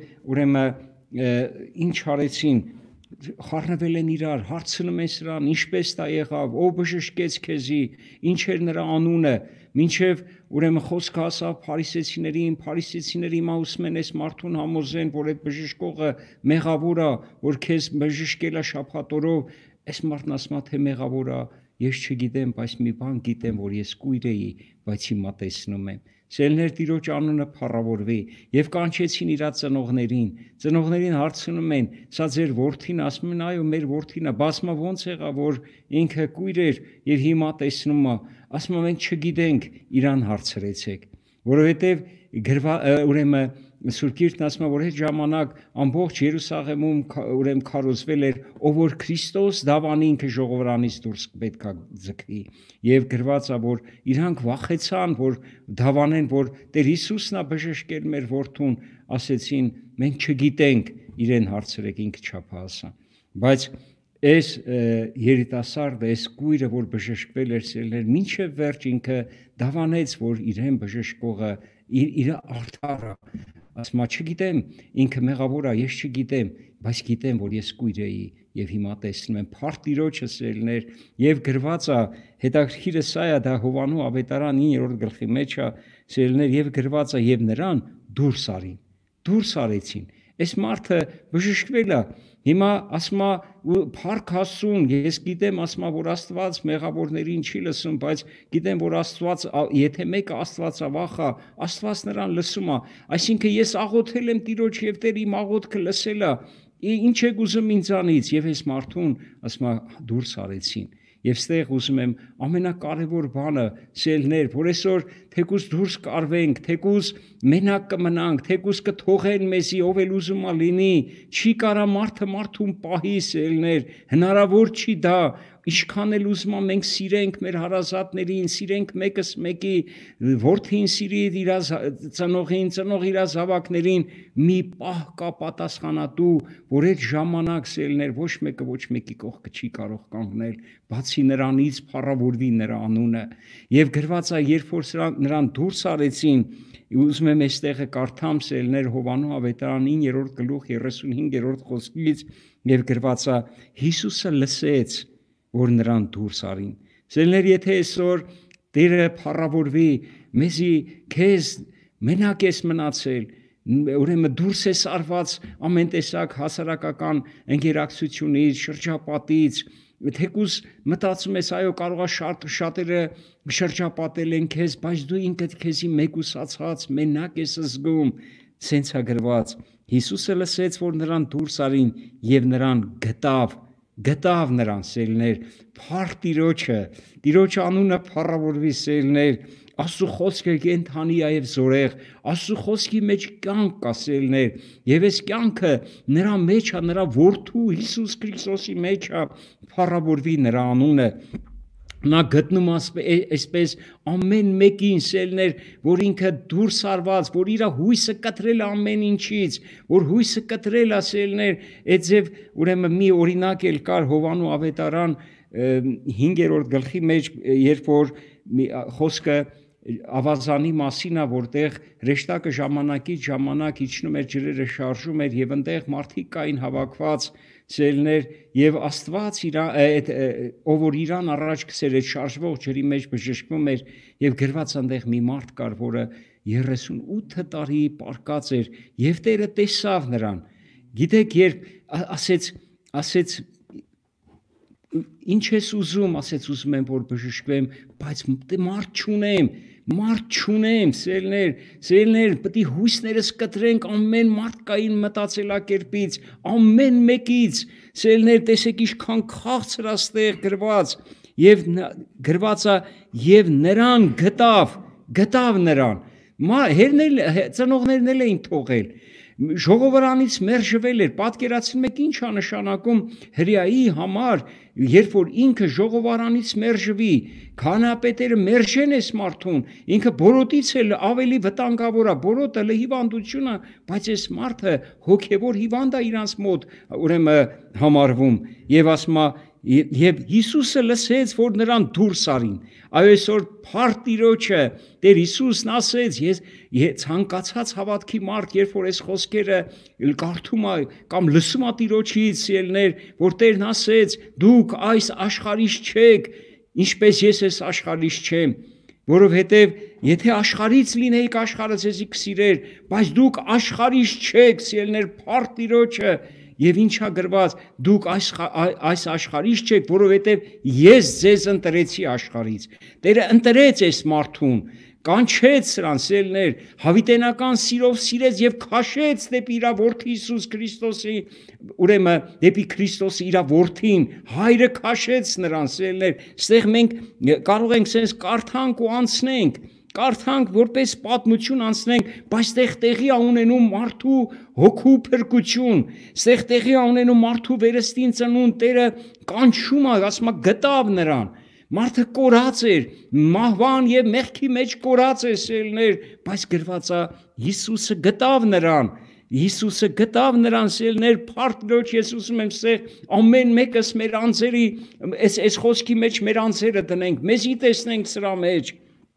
ուրեմն ինչ արեցին, խառնվել են իրար, հարցնում են սրան, ինչպես դա եղավ, ով բժշկեց քեզի, ինչ էր նրա անունը, մինչև ուրեմն խոսքը հասավ փարիսեցիներին, փարիսեցիները հիմա ուզում են այս մարդուն համոզեն, որ այդ բժշկողը մեղավոր է, որ քեզ բժշկել է շաբաթօրով, այս մարդն ասում է թե մեղավոր է, ես չգիտեմ, բայց մի բան գիտեմ, որ ես կույր էի, բայց հիմա տեսնում եմ։ Սելներ Տիրոջ անունը փառավորվի եւ կանչեցին իր ծնողներին։ Ծնողներին հարցնում են, սա ձեր որդին, ասում են, այո, մեր որդին է, բասմա ոնց եղավ, որ ինքը կույր էր եւ հիմա տեսնում է։ Ասում են, մենք չգիտենք, իրան հարցրեցեք, որովհետեւ ուրեմն Սուրբ Գիրքն ասում է, որ այդ ժամանակ ամբողջ Երուսաղեմում ուրեմն քարոզվել էր, ով որ Քրիստոս դավանի ինքը ժողովրանից դուրս պետքա ձգվի։ Եվ գրված է, որ իրանք վախեցան, որ դավանեն, որ Տեր Հիսուսն է բժշկել մեր որդուն, ասեցին, մենք չգիտենք, իրեն հարցրեք, ինքը չափահասա։ Բայց այս երիտասարդը, այս կույրը, որ բժշկվել էր սելներ, մինչև վերջ ինքը դավանեց, որ իրեն բժշկողը իր արդարը, ասում է, չգիտեմ, ինքը մեղավոր է, ես չգիտեմ, բայց գիտեմ, որ ես կույր էի եւ հիմա տեսնում եմ փառք Տիրոջը սելներ եւ գրված է, հետաքրքիրը սա է, դա Հովանու ավետարան իններորդ գլխի մեջ է, սելներ եւ գրված է եւ նրան դուրս արին, դուրս արեցին։ Այս մարդը բժշկվել է, հիմա ասում է փառք Աստծուն, ես գիտեմ, ասում է, որ Աստված մեղավորներին չի լսում, բայց գիտեմ, որ Աստված, եթե մեկը Աստվածավախ է, Աստված նրան լսում է, այսինքն ես աղոթել եմ Տիրոջ եւ Տեր իմ աղոթքը լսել է, ինչ եք ուզում ինձանից, եւ այս մարդուն, ասում է, դուրս արեցին։ Եվ ստեղ ուզում եմ ամենակարևոր բանը սելներ, որ այսօր թեկուզ դուրս կարվենք, թեկուզ մենակ կմնանք, թեկուզ կթողեն մեզի, ով էլ ուզում է լինի, չի կարա մարդը մարդուն պահի սելներ, հնարավոր չի դա, Ինչքան էլ ուզում եմ մենք սիրենք մեր հարազատներին, սիրենք մեկս մեկի, որդին սիրի իր ծնողին, ծնող իր զավակներին, մի պահ կա պատասխանատու, որ այդ ժամանակ սելներ ոչ մեկը ոչ մեկի կողքը չի կարող կանգնել, բացի նրանից փառավորվի նրա անունը։ Եվ գրված է, երբ որ նրան դուրս արեցին, ուզում եմ այստեղը կարդամ սելներ Հովանու ավետարան իններորդ գլուխ երեսունհինգերորդ խոսքից, եւ գրված է Հիսուսը լսեց, որ նրան դուրս արին։ Սելներ, եթե այսօր Տերը փառավորվի, մեզի քեզ մենակ ես մնացել, ուրեմն դուրս ես արված ամեն տեսակ հասարակական ընկերակցությունից, շրջապատից, թեկուզ մտածում ես, այո, կարող է շատ շատերը շրջապատել են քեզ, բայց դու ինքդ քեզի մեկուսացած մենակ ես զգում, սենց է գրված։ Հիսուսը լսեց, որ նրան դուրս արին եւ նրան գտավ, գտավ նրան սելներ, փառ Տիրոջը, Տիրոջ անունը փառավորվի սելներ, Աստծո խոսքը կենդանի է եւ զորեղ, Աստծո խոսքի մեջ կյանք կա սելներ, եւ այս կյանքը նրա մեջ է, նրա որդու Հիսուս Քրիստոսի մեջ է, փառավորվի նրա անունը։ Նա գտնում այսպես ամեն մեկին սելներ, որ ինքը դուրս արված, որ իր հույսը կտրել է ամեն ինչից, որ հույսը կտրել է սելներ, այդ ձև ուրեմն մի օրինակ էլ կար Հովանու ավետարան հինգերորդ գլխի մեջ, երբ որ խոսքը ավազանի մասին է, որտեղ հրեշտակը ժամանակից ժամանակ իջնում էր, ջրերը շարժում էր եւ այնտեղ մարդիկ կային հավաքված սելներ եւ Աստված իր ով որ իրան առաջ գցեր այդ շարժվող ջրի մեջ բժշկվում էր եւ գրված այնտեղ մի մարդ կար, որը երեսունութ տարի պարկած էր եւ Տերը տեսավ նրան։ Գիտեք, երբ ասեց, ասեց ինչ ես ուզում, ասեց ուզում եմ որ բժշկվեմ, բայց մարդ չունեմ, մարդ չունեմ, սելներ, սելներ, պետք է հույսներս կտրենք ամեն մարդկային մտածելակերպից, ամեն մեկից, սելներ, տեսեք ինչքան քաղցր աստեղ գրված, եւ գրված է եւ նրան գտավ, գտավ նրան։ Հերնել ծնողներն էլ էին թողել։ Ժողովրանից մերժվել էր, պատկերացնում եք ինչ է նշանակում հրեայի համար, երբ որ ինքը ժողովարանից մերժվի, քահանայապետերը մերժեն այս մարդուն, ինքը բորոտից էլ ավելի վտանգավոր է, բորոտը հիվանդությունը, բայց այս մարդը հոգևոր հիվանդ է իրանց մոտ, ուրեմն համարվում, եւ ասում է Եվ Հիսուսը լսեց, որ նրան դուրս արին։ Այո, այսօր փառ Տիրոջը, Տեր Հիսուսն ասեց, ես ցանկացած հավատքի մարդ, երբ որ այս խոսքերը կարդում է կամ լսում է Տիրոջից, ելներ, որ Տերն ասեց, դուք այս աշխարհից չեք, ինչպես ես այս աշխարհից չեմ, որովհետև եթե աշխարհից լինեիք, աշխարհը ձեզի կսիրեր, բայց դուք աշխարհից չեք, ելներ, փառ Տիրոջը։ Եվ ինչա գրված, դուք այս, այս աշխարհից չեք, որովհետև ես ձեզ ընտրեցի աշխարհից։ Տերը ընտրեց այս մարդուն, կանչեց սրան սելներ, հավիտենական սիրով սիրեց եւ քաշեց դեպի իր որդի Հիսուս Քրիստոսի, ուրեմն դեպի Քրիստոսի իր որդին, հայրը քաշեց նրան սելներ։ Այստեղ մենք կարող ենք sense կարդանք ու անցնենք, կարդանք որպես պատմություն անցնենք, բայց տեղ տեղի է ունենում մարդու հոգու փրկություն, ստեղ տեղի է ունենում մարդու վերստին ծնունդ, Տերը կանչում է, ասում է գտավ նրան, մարդը կորած էր, մահվան եւ մեղքի մեջ կորած է սելներ, բայց գրված է Հիսուսը գտավ նրան, Հիսուսը գտավ նրան սելներ, փառք ես ուզում եմ ստեղ ամեն մեկս մեր անձերի, այս այս խոսքի մեջ մեր անձերը դնենք, մեզի տեսնենք սրա մեջ։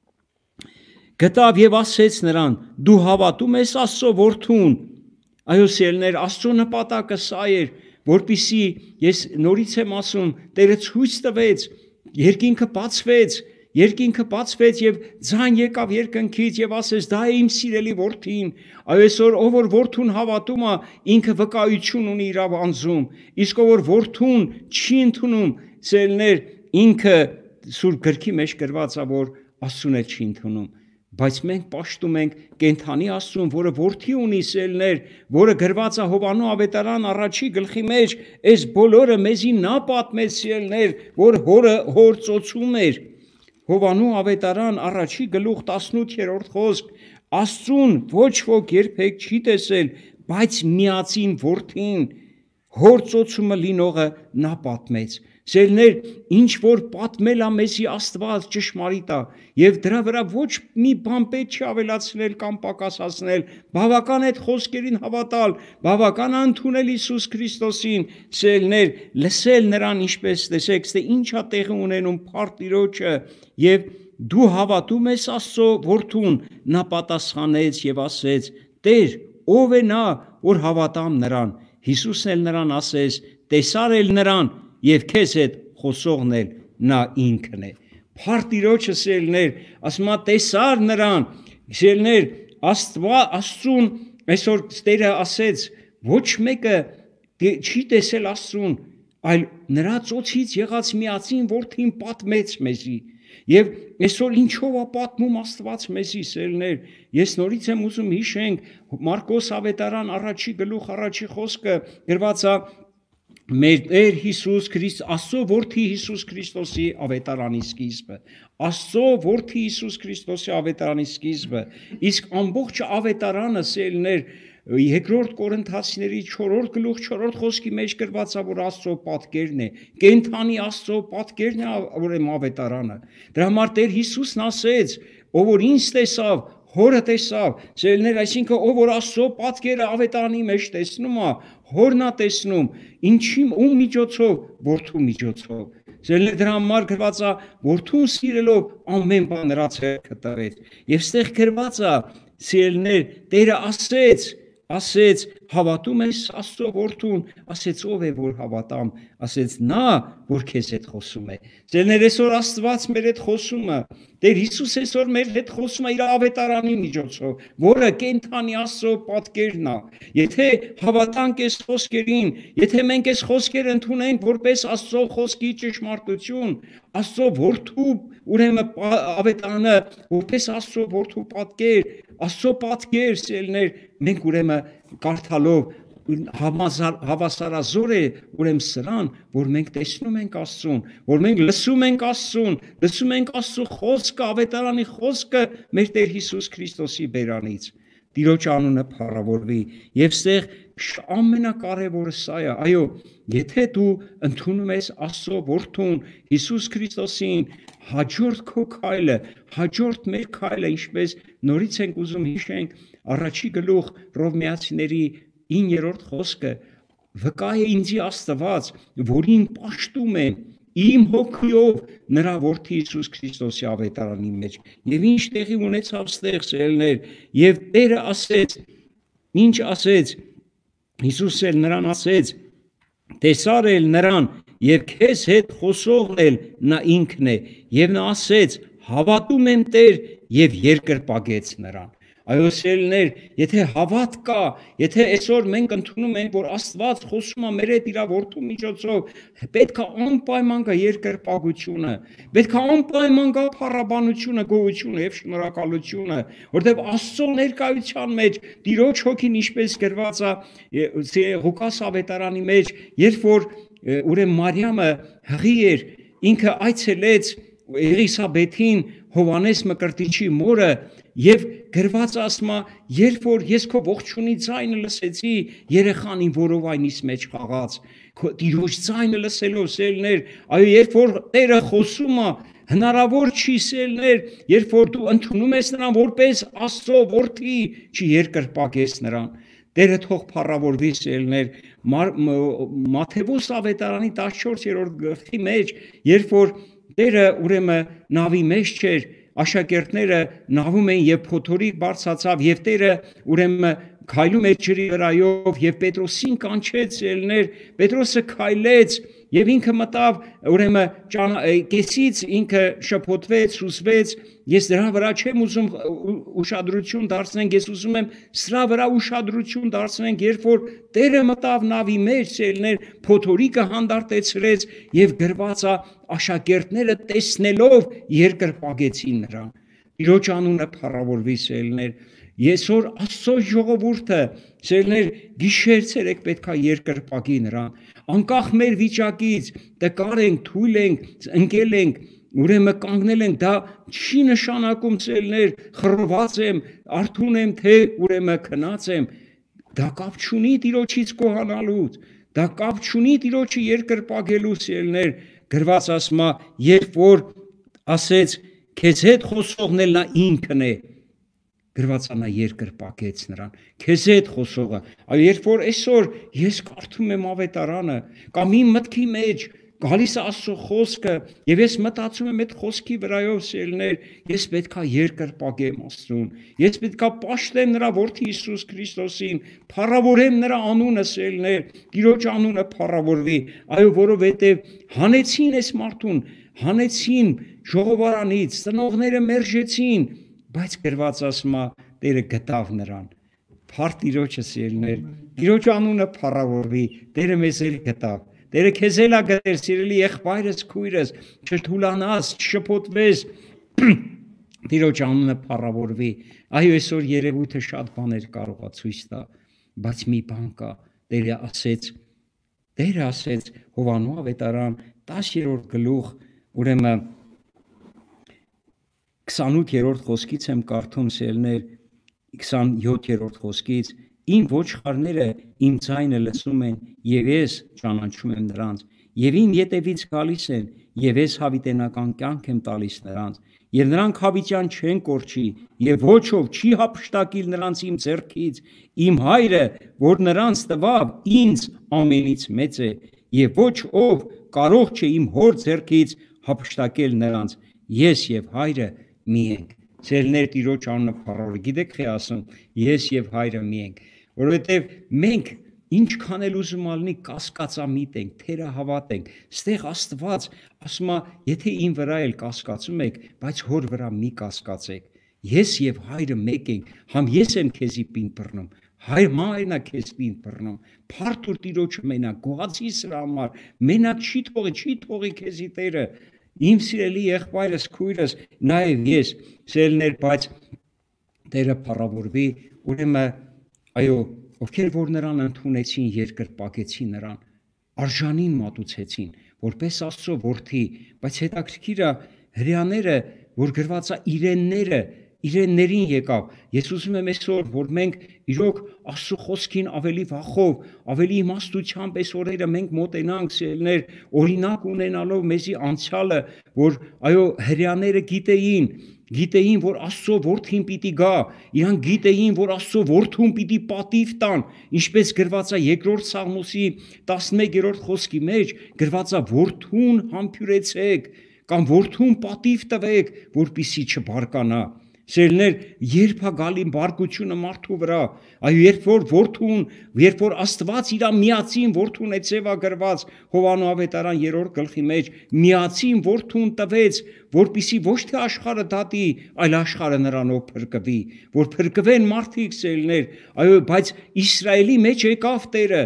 Գտավ եւ ասեց նրան. դու հավատում ես Աստծո որդուն։ Այո, սելներ, Աստծո նպատակը սա էր, որպիսի ես նորից եմ ասում, Տերը ցույց տվեց, երկինքը բացվեց, երկինքը բացվեց եւ ձայն եկավ երկնքից եւ ասեց. դա է իմ սիրելի որդին։ Այո, այսօր ով որ որդուն հավատում է, ինքը վկայություն ունի իր անձում, իսկ ով որ որդուն չի ընդունում, սելներ, ինքը Սուրբ գրքի մեջ գրված է, որ Աստծուն է չի ընդունում։ Բայց մենք պաշտում ենք կենթանի Աստծուն, որը որդի ունի սելներ, որը գրված է Հովանու ավետարան առաջի գլխի մեջ, այս բոլորը մեզի նա պատմեց սելներ, որ հորը հոր ծոցում էր։ Հովանու ավետարան առաջի գլուխ տասնութերորդ խոսք, Աստծուն ոչ ոք երբեք չի տեսել, բայց միածին որդին, հոր ծոցումը լինողը նա պատմեց։ Սերներ, ինչ որ պատմել է մեզի Աստված ճշմարիտ է, եւ դրա վրա ոչ մի բան պետք չի ավելացնել կամ պակասացնել, բավական է այդ խոսքերին հավատալ, բավական է ընդունել Հիսուս Քրիստոսին, սերներ, լսել նրան, ինչպես տեսեք, թե ինչ է տեղի ունենում փառք Տիրոջը, եւ դու հավատում ես Աստծո որդուն, նա պատասխանեց եւ ասեց. Տեր, ով է նա, որ հավատամ նրան։ Հիսուսն էլ նրան ասեց. տեսար էլ նրան եւ քեզ հետ խոսողն էլ նա ինքն է։ Փառք Տիրոջը, սերներ, ասում է տեսար նրան, սերներ, Աստված Աստծուն այսօր Տերը ասեց, ոչ մեկը չի տեսել Աստծուն, այլ նրա ծոցից եղած միածին որդին պատմեց մեզի։ Եվ այսօր ինչով է պատմում Աստված մեզի, սերներ, ես նորից եմ ուզում հիշենք Մարկոս ավետարան առաջի գլուխ առաջի խոսքը գրված է մեր Տեր Հիսուս Քրիստոս, Աստծո որդի Հիսուս Քրիստոսի ավետարանի սկիզբը, Աստծո որդի Հիսուս Քրիստոսի ավետարանի սկիզբը, իսկ ամբողջ ավետարանը, սերներ, Երկրորդ Կորինթացիների չորրորդ գլուխ չորրորդ խոսքի մեջ գրված է, որ Աստծո պատկերն է, կենթանի Աստծո պատկերն է, որ եմ ավետարանը։ Դրա համար Տեր Հիսուսն ասեց, ով որ ինձ տեսավ, Հորը տեսավ, սերներ, այսինքն ով որ Աստծո պատկերը ավետարանի մեջ տեսնում է, Հորն է տեսնում, ինչի ում միջոցով, որդու միջոցով։ Սերներ, դրա համար գրված է, որդուն սիրելով ամեն բան նրա ձեռքը տվեց։ Եվ ստեղ գրված է, սերներ, Տերը ասեց, ասեց, հավատում ես Աստծո որդուն, ասեց ով է որ հավատամ, ասեց նա, որ քեզ հետ խոսում է։ Սերներ, այսօր Աստված մեր հետ խոսում է, Տեր Հիսուս այսօր մեր հետ խոսում է իր ավետարանի միջոցով, որը կենթանի Աստծո պատկերն է։ Եթե հավատանք այս խոսքերին, եթե մենք այս խոսքերը ընդունենք որպես Աստծո խոսքի ճշմարտություն, Աստծո որդու ուրեմն ավետարանը որպես Աստծո որդու պատկեր, Աստծո պատկեր, սերներ, մենք ուրեմն կարդալով հավասարազոր է ուրեմն սրան, որ մենք տեսնում ենք Աստծուն, որ մենք լսում ենք Աստծուն, լսում ենք Աստծո խոսքը, ավետարանի խոսքը մեր Տեր Հիսուս Քրիստոսի բերանից։ Տիրոջ անունը փառավորվի։ Եվ ստեղ ամենակարևորը սա է, այո, եթե դու ընդունում ես Աստծո որդուն Հիսուս Քրիստոսին, հաջորդ քո քայլը, հաջորդ մեր քայլը, ինչպես նորից ենք ուզում հիշենք առաջի գլուխ Հռոմեացիների իններորդ խոսքը, վկա է ինձի Աստված, որին պաշտում եմ իմ հոգիով նրա որդի Հիսուս Քրիստոսի ավետարանի մեջ։ Եվ ինչ տեղի ունեցավ ստեղ, սերներ, եւ Տերը ասեց, ինչ ասեց, Հիսուսն էլ նրան ասեց, տեսար էլ նրան եւ քեզ հետ խոսողն էլ նա ինքն է, եւ նա ասեց, հավատում եմ Տեր, եւ երկրպագեց նրան։ Այո, սերներ, եթե հավատ կա, եթե այսօր մենք ընդունում ենք, որ Աստված խոսում է մեր հետ իր որդու միջոցով, պետք է անպայման գա երկրպագությունը, պետք է անպայման գա փառաբանությունը, գոհությունը եւ շնորհակալությունը, որտեղ Աստծո ներկայության մեջ Տիրոջ հոգին ինչպես գրված է Ղուկաս ավետարանի մեջ, երբ որ ուրեմն Մարիամը հղի էր, ինքը այցելեց Էլիսաբեթին, Հովանես Մկրտիչի մորը, եւ գրված ասма, երբ որ ես քո ողջունի ձայնը լսեցի, երեխան իմ որովայնից մեջ խաղաց, Տիրոջ ձայնը լսելով, սերներ, այո, երբ որ Տերը խոսում է, հնարավոր չի, սերներ, երբ որ դու ընդունում ես նրան որպես Աստծո որդի, չի երկրպագես նրան։ Տերը թող փառավորվի, սերներ, Մատթեոս ավետարանի տասնչորսերորդ գլխի մեջ, երբ որ Տերը ուրեմն նավի մեջ չէր, աշակերտները նավում էին եւ փոթորիկ բարձացավ եւ Տերը ուրեմն քայլում էր ջրի վրայով եւ Պետրոսին կանչեց, ելներ, Պետրոսը քայլեց եւ ինքը մտավ ուրեմն կեսից ինքը շփոթվեց, սուսվեց, ես դրա վրա չեմ ուզում ուշադրություն դարձնենք, ես ուզում եմ սրա վրա ուշադրություն դարձնենք, երբ որ Տերը մտավ նավի մեջ, ելներ, փոթորիկը հանդարտեցրեց եւ գրված է աշակերտները տեսնելով երկրպագեցին նրան։ Տիրոջ անունը փառավորվի, սերներ, Եսօր Աստծո ժողովուրդը, սերներ, գիշեր ցերեկ պետքա երկրպագի նրան, անկախ մեր վիճակից, տկար ենք, թույլ ենք, ընկել ենք, ուրեմն կանգնել ենք, դա չի նշանակում, սերներ, խռոված եմ, արթուն եմ, թե ուրեմն քնած եմ, դա կապ չունի Տիրոջից գոհանալուց, Դա կապ չունի Տիրոջը երկրպագելու սիրելներ, գրված ասма, երբ որ ասեց քեզ հետ խոսողն էլ նա ինքն է, գրված անա երկրպագեց նրան, քեզ հետ խոսողը, այ երբ որ այսօր ես կարդում եմ ավետարանը, կամ իմ մտքի մեջ գալիս է Աստծո խոսքը, եւ ես մտածում եմ այդ խոսքի վրայով սիրելներ, ես պետքա երկրպագեմ Աստծուն, ես պետքա պաշտեմ նրա որդի Հիսուս Քրիստոսին, փառավորեմ նրա անունը սիրելներ, Տիրոջ անունը փառավորվի, այո, որովհետեւ հանեցին այս մարդուն, հանեցին ժողովարանից, ծնողները մերժեցին, բայց գրված ասма Տերը գտավ նրան, փառ Տիրոջը սիրելներ, Տիրոջ անունը փառավորվի, Տերը մեզ էլ գտավ, Տերը քեզ էլ ա գտել, սիրելի եղբայրս, քույրս, չթուլանաս, չշփոթվես, Տիրոջ անունը փառավորվի, այո, այսօր երևույթը շատ բաներ կարող է ցույց տա, բայց մի բան կա, Տերը ասեց, Տերը ասեց Հովանու ավետարան տասներորդ գլուխ, ուրեմն քսանութերորդ խոսքից եմ կարդում սիրելներ, քսանյոթերորդ խոսքից, իմ ոչխարները իմ ձայնը լսում են, եւ ես ճանաչում եմ նրանց, եւ իմ ետևից գալիս են, եւ ես հավիտենական կյանք եմ տալիս նրանց, եւ նրանք հավիտյան չեն կորչի, եւ ոչ ով չի հափշտակիլ նրանց իմ ձեռքից, իմ հայրը, որ նրանց տվավ, ինձ ամենից մեծ է, եւ ոչ ով կարող չէ իմ հոր ձեռքից հափշտակել նրանց, ես եւ հայրը մի ենք, սիրելներ Տիրոջ անունը փառավորվի, գիտեք թե ասում, ես եւ հայրը մի ենք, որովհետեւ մենք ինչքան էլ ուզում ալնի կասկածամիտ ենք, թերահավատ ենք, ստեղ Աստված ասում է, եթե իմ վրա էլ կասկածում եք, բայց հոր վրա մի կասկածեք, ես եւ հայրը մեկ ենք, համ ես եմ քեզի պին բռնում, հայր մայրն է քեզ պին բռնում, փառ Տիրոջը մենակ, գողացի սրա համար, մենակ չի թողի, չի թողի քեզի Տերը, իմ սիրելի եղբայրս, քույրս, նաեւ ես, սիրելներ, բայց Տերը փառավորվի, ուրեմն այո, ովքեր որ նրան ընդունեցին, երկրպագեցին նրան, արժանին մատուցեցին, որպես Աստծո որդի, բայց հետաքրքիր է հрьяաները, որ գրված է իրենները, իրեններին եկավ, ես ուզում եմ այսօր, որ մենք իրոք Աստծո խոսքին ավելի վախով, ավելի իմաստությամբ այս օրերը մենք մոտենանք սիրելներ, օրինակ ունենալով մեզի անցյալը, որ այո հрьяաները գիտեին, գիտեին, որ Աստծո որդին պիտի գա, իրանք գիտեին, որ Աստծո որդուն պիտի պատիվ տան, ինչպես գրված է երկրորդ Սաղմոսի տասնմեկերորդ խոսքի մեջ, գրված է որդուն համբյուրեցեք, կամ որդուն պատիվ տվեք, որպեսզի չբարկանա։ Սիրելներ, երբ է գալի բարկությունը մարդու վրա, այո, երբ որ որդուն, երբ որ Աստված իր միածին որդուն է ձևագրված Հովանու ավետարան երրորդ գլխի մեջ, միածին որդուն տվեց, որպեսզի ոչ թե աշխարհը դատի, այլ աշխարհը նրանով փրկվի, որ փրկվեն մարդիկ սիրելներ, այո, բայց Իսրայելի մեջ եկավ Տերը,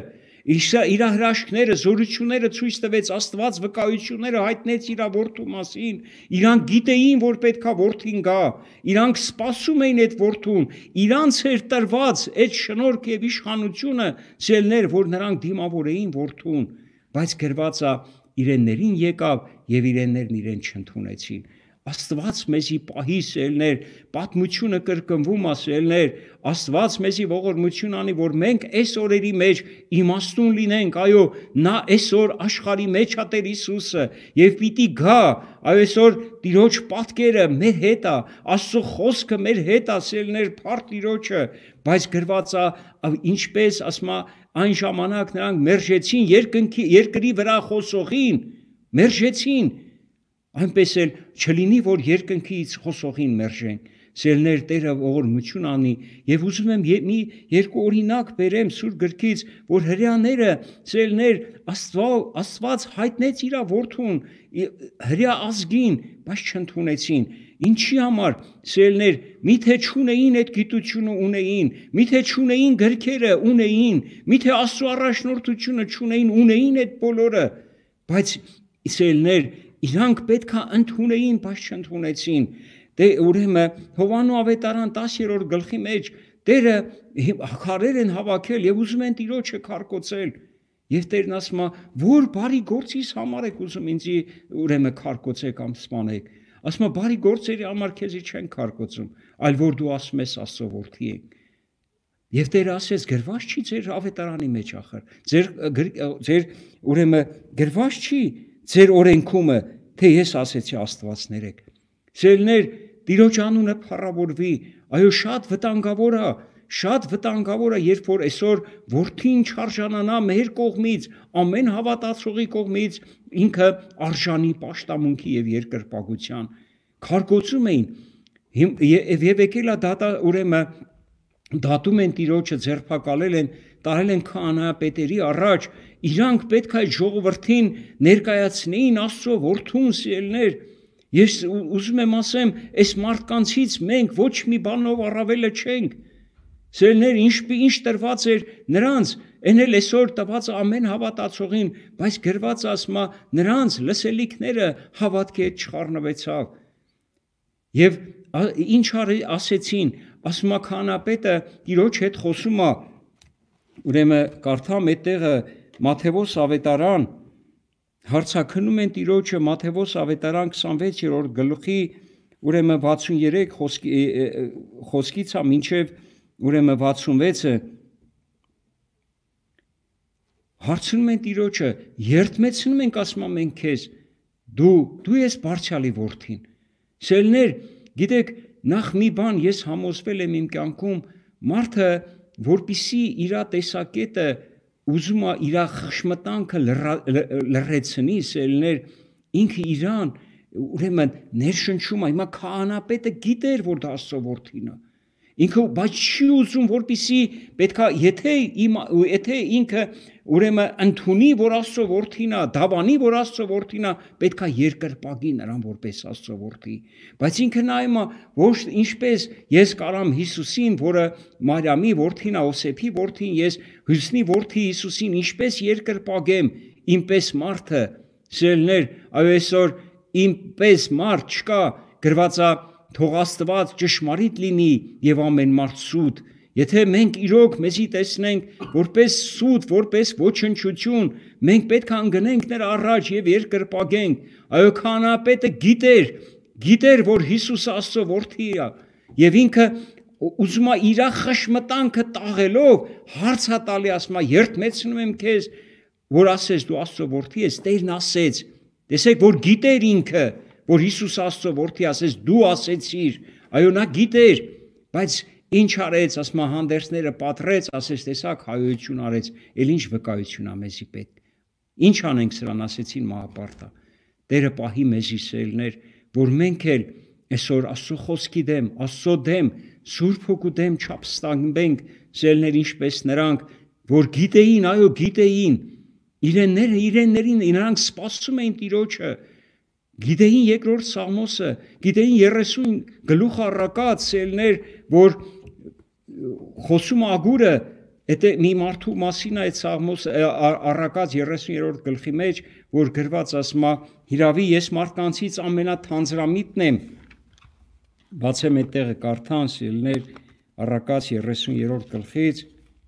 իր հրաշքները, զորությունները ցույց տվեց, Աստված վկայությունները հայտնեց իր որդու մասին, իրանք գիտեին, որ պետքա որդին գա, իրանք սպասում էին այդ որդուն, իրանց էր տրված այդ շնորհք եւ իշխանությունը, սիրելներ, որ նրանք դիմավորեին որդուն, բայց գրված է իրեններին եկավ եւ իրեններն իրեն չընդունեցին։ Աստված մեզի պահի սիրելներ, պատմությունը կրկնվում է սիրելներ, Աստված մեզի ողորմություն անի, որ մենք այս օրերի մեջ իմաստուն լինենք, այո, նա այսօր աշխարհի մեջ է Տեր Հիսուսը եւ պիտի գա, այո, այսօր Տիրոջ պատկերը մեր հետ է, Աստծո խոսքը մեր հետ է սիրելներ, փառ Տիրոջը, բայց գրված է ինչպես ասում է այն ժամանակ նրանք մերժեցին երկնքի երկրի վրա խոսողին, մերժեցին այնպես էլ չլինի, որ երկնքից խոսողին մերժեն, սիրելներ Տերը ողորմություն անի եւ ուզում եմ մի երկու օրինակ բերեմ Սուրբ գրքից, որ հрьяաները սիրելներ Աստված Աստված հայտնեց իր որդուն հрья ազգին, բայց չընդունեցին։ Ինչի համար սիրելներ, միթե չունեին այդ գիտությունը ունեին, միթե չունեին գրքերը ունեին, միթե Աստծո առաջնորդությունը չունեին, ունեին այդ բոլորը, բայց սիրելներ իրանք պետքա ընդունեին, բայց չընդունեցին։ Դե ուրեմն Հովանու ավետարան տասներորդ գլխի մեջ Տերը քարեր են հավաքել եւ ուզում են Տիրոջը քարկոծել։ Եվ Տերն ասում է, որ բարի գործիս համար եք ուզում ինձի ուրեմն քարկոծեք կամ սպանեք։ Ասում է, բարի գործերի համար քեզի չեն քարկոծում, այլ որ դու ասում ես Աստծո որդի ենք։ Եվ Տերը ասեց, գրված չի ձեր ավետարանի մեջ ախր, ձեր ձեր ուրեմն գրված չի ձեր օրենքումը, թե ես ասեցի Աստվածներ եք։ Սիրելիներ, Տիրոջ անունը փառավորվի, այո, շատ վտանգավոր է, շատ վտանգավոր է, երբ որ այսօր որդին չարժանանա մեր կողմից, ամեն հավատացողի կողմից, ինքը արժանի պաշտամունքի եւ երկրպագության։ Քարգոցում էին եւ եկել է դատա ուրեմն դատում են Տիրոջը, ձերբակալել են, տարել են քահանայապետերի առաջ, իրանք պետք է ժողովրդին ներկայացնեին Աստծո որդուն, սիրելիներ։ Ես ուզում եմ ասեմ, այս մարդկանցից մենք ոչ մի բանով առավելը չենք։ Սիրելիներ, ինչ ինչ տրված էր նրանց, այն էլ այսօր տված ամեն հավատացողին, բայց գրված ասма նրանց լսելիքները հավատքի հետ չխառնվեցավ։ Եվ ինչ ասեցին, ասում է քահանապետը Տիրոջ հետ խոսում է, ուրեմն կարդամ այդտեղը Մատթեոս ավետարան, հարցաքնում են Տիրոջը Մատթեոս ավետարան քսանվեցերորդ գլխի ուրեմն վաթսուններեք խոսքի խոսքից է մինչև ուրեմն վաթսունվեցը հարցնում են Տիրոջը, երդմեցնում ենք, ասում ենք քեզ, դու դու ես Բարձրյալի որդին։ Սիրելիներ, գիտեք, նախ մի բան ես համոզվել եմ իմ կյանքում, մարդը, որպիսի իր տեսակետը ուզում է իր խշմտանքը լրացնի, սիրելիներ, ինքը իրան ուրեմն ներշնչում է, հիմա քահանապետը գիտեր, որ դա Աստծո որդին է։ Ինքը բայց չի ուզում, որպիսի պետքա եթե եթե ինքը ուրեմն ընդունի, որ Աստծո որդին է, դավանի, որ Աստծո որդին է, պետքա երկրպագի նրան որպես Աստծո որդի։ Բայց ինքը նայում է, ոչ ինչպես ես կարամ Հիսուսին, որը Մարիամի որդին է, Յոսեփի որդին, ես Հիսուսի որդի Հիսուսին ինչպես երկրպագեմ, ինպես մարդը, սիրելիներ, այո այսօր ինպես մարդ չկա, գրված է թող Աստված ճշմարիտ լինի եւ ամեն մարդ սուտ։ Եթե մենք իրոք մեզի տեսնենք որպես սուտ, որպես ոչնչություն, մենք պետք է անգնենք նրա առաջ եւ երկրպագենք։ Այո, քահանապետը գիտեր, գիտեր, որ Հիսուսը Աստծո որդի է եւ ինքը ուզում է իր խշմտանքը տաղելով հարցա տալի, ասում է, երդմեցնում եմ քեզ, որ ասես դու Աստծո որդի ես, Տերն ասեց։ Տեսեք, որ գիտեր ինքը, որ Հիսուս Աստծո որդի ասես դու ասեցիր, այո նա գիտեր, բայց ինչ արեց, ասում է հանդերձները պատռեց, ասես տեսակ հայություն արեց, էլ ինչ վկայություն ա մեզի պետք։ Ինչ անենք սրան, ասեցին մահապարտա։ Տերը պահի մեզի սիրելիներ, որ մենք էլ այսօր Աստծո խոսքի դեմ, Աստծո դեմ, Սուրբ Հոգու դեմ չապստամբենք, սիրելիներ, ինչպես նրանք, որ գիտեին, այո գիտեին, իրենները իրեններին նրանք սպասում էին Տիրոջը, գիտեին երկրորդ Սաղմոսը, գիտեին երեսուն գլուխ առակած սիրելիներ, որ խոսում ագուրը, այդ մի մարդու մասին այդ Սաղմոս առակած երեսուներորդ գլխի մեջ, որ գրված ասում է, հիրավի ես մարդկանցից ամենաթանձրամիտն եմ, բացեմ այդտեղը կարդան սիրելիներ, առակած երեսուներորդ գլխից,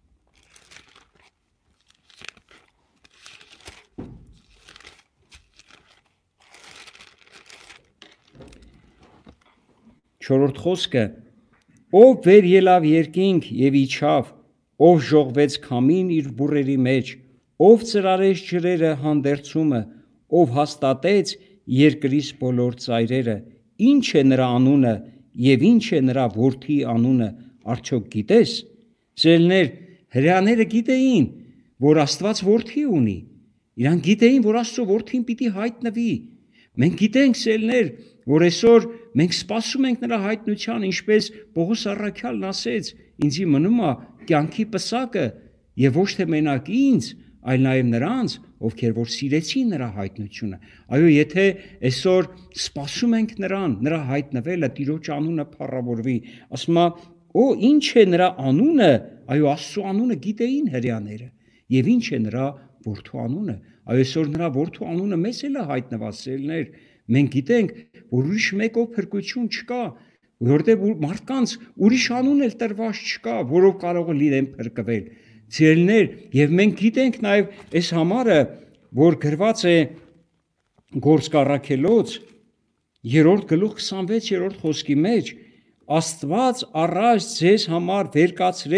չորրորդ խոսքը, ով վեր ելավ երկինք եւ իջավ, ով ժողվեց քամին իր բուրերի մեջ, ով ծրարեց ջրերը հանդերձումը, ով հաստատեց երկրից բոլոր ծայրերը, ինչ է նրա անունը եւ ինչ է նրա որդի անունը, արդյոք գիտես։ Սիրելիներ, հրեաները գիտեին, որ Աստված որդի ունի, իրանք գիտեին, որ Աստծո որդին պիտի հայտնվի։ Մենք գիտենք, սիրելիներ, որ այսօր մենք սպասում ենք նրա հայտնության, ինչպես Պողոս առաքյալն ասեց, ինձի մնում է կյանքի պսակը եւ ոչ թե մենակ ինձ, այլ նաեւ նրանց, ովքեր որ սիրեցին նրա հայտնությունը։ Այո, եթե այսօր սպասում ենք նրան, նրա հայտնվելը, Տիրոջ անունը փառավորվի, ասում է, «Օ, ինչ է նրա անունը», այո, Աստծո անունը գիտեին հրեաները, եւ ինչ է նրա որդու անունը։ Այո, այսօր նրա որդու անունը մեզ էլ է հայտնված, սիրելիներ, մենք գիտենք, որ ուրիշ մեկով փրկություն չկա, որտեղ մարդկանց ուրիշ անուն էլ տրված չկա, որով կարող լինեն փրկվել։ Սիրելիներ, եւ մենք գիտենք նաեւ այս համարը, որ գրված է Գործք առաքելոց երրորդ գլուխ քսանվեցերորդ խոսքի մեջ, Աստված առաջ ձեզ համար վեր կացրեց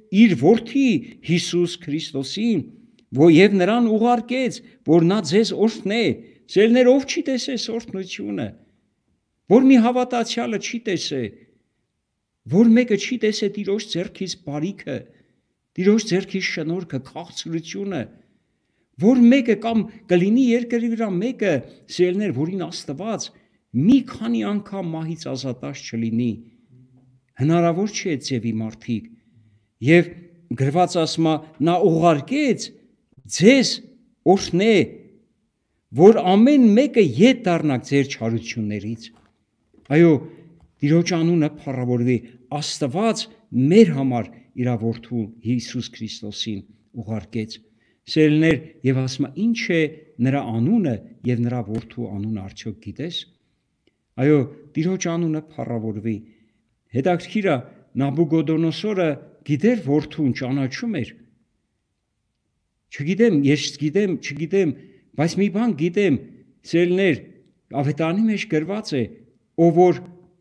իր որդի Հիսուս Քրիստոսին, որ եւ նրան ուղարկեց, որ նա ձեզ օրհնե, սերներ ով չի տեսե օրհնությունը, որ մի հավատացյալը չի տեսե, որ մեկը չի տեսե Տիրոջ ձեռքից բարիքը, Տիրոջ ձեռքից շնորհքը, քաղցրությունը, որ մեկը կամ կլինի երկրի վրա մեկը, սերներ, որին Աստված մի քանի անգամ մահից ազատած չլինի, հնարավոր չէ այդ ձևի մարդիկ, եւ գրված ասма նա ուղարկեց ձեզ օրհնե, որ ամեն մեկը ետ դառնաք ձեր չարություններից։ Այո, Տիրոջ անունը փառավորվի, Աստված մեր համար իր որդու Հիսուս Քրիստոսին ուղարկեց։ Սերներ, եւ ասма ինչ է նրա անունը եւ նրա որդու անունը արդյոք գիտես։ Այո, Տիրոջ անունը փառավորվի։ Հետաքրքիր է, Նաբուգոդոնոսորը գիտեր որդուն ճանաչում էր։ Չգիտեմ, ես գիտեմ, չգիտեմ, բայց մի բան գիտեմ, սերներ, ավետարանի մեջ գրված է, ով որ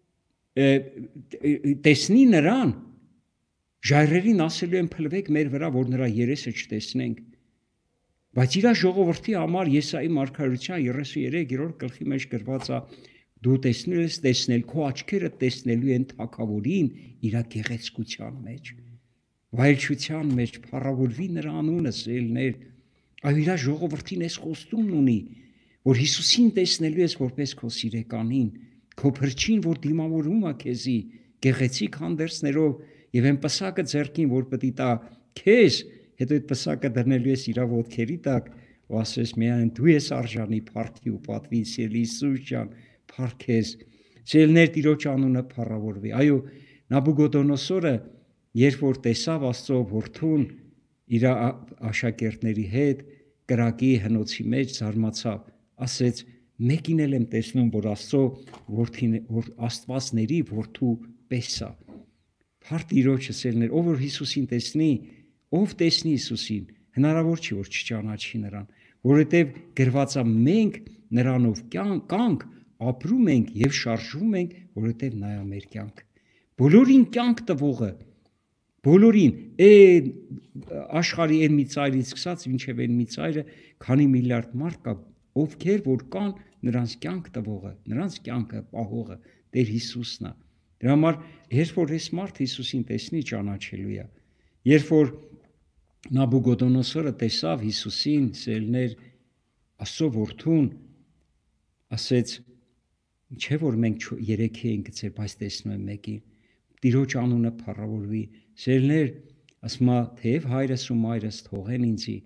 տեսնի նրան, ժայռերին ասելու են փլվեք մեր վրա, որ նրա երեսը չտեսնենք։ Բայց իր ժողովրդի համար Եսայի մարգարության երեսուերեք գլխի մեջ գրված է, դու տեսնել ես տեսնել, քո աչքերը տեսնելու են թագավորին իր գեղեցկության մեջ, վայելչության մեջ, փառավորվի նրա անունը, սերներ, այո իր ժողովրդին ես խոստումն ունի, որ Հիսուսին տեսնելու ես որպես քո սիրեկանին, քո փրկին, որ դիմավորում է քեզի, գեղեցիկ հանդերձներով եւ այն պսակը ձեռքին, որ պետք է տա քեզ, հետո այդ պսակը դնելու ես իր ոտքերի տակ, ու ասես միայն դու ես արժանի փառքի ու պատվի, սիրելի Հիսուս ջան, փառքես, սերներ Տիրոջ անունը փառավորվի։ Այո, Նաբուգոդոնոսորը, երբ որ տեսավ Աստծո որդուն իր աշակերտների հետ կրակի հնոցի մեջ զարմացավ, ասեց մեկին էլ եմ տեսնում, որ Աստծո որդին, որ Աստվածների որդու պես է։ Փառք Տիրոջը, սերներ, ով որ Հիսուսին տեսնի, ով տեսնի Հիսուսին, հնարավոր չի որ չճանաչի նրան, որովհետև գրված է մենք նրանով կանք, ապրում ենք եւ շարժվում ենք, որովհետև նա է մեր կյանք։ Բոլորին կյանք տվողը, բոլորին, այն աշխարհի այն մի ծայրից սկսած մինչև այն մի ծայրը, քանի միլիարդ մարդ կա, ովքեր որ կան, նրանց կյանք տվողը, նրանց կյանքը պահողը Տեր Հիսուսն է։ Դրա համար, երբ որ այս մարդ Հիսուսին տեսնի, ճանաչելու է։ Երբ որ Նաբուգոդոնոսորը տեսավ Հիսուսին, սերներ, Աստծո որդուն, ասեց, չէ որ մենք երեքի ենք գցել, բայց տեսնում եմ մեկին, Տիրոջ անունը փառավորվի, սերներ, ասма թեև հայրս ու մայրս թողեն ինձի,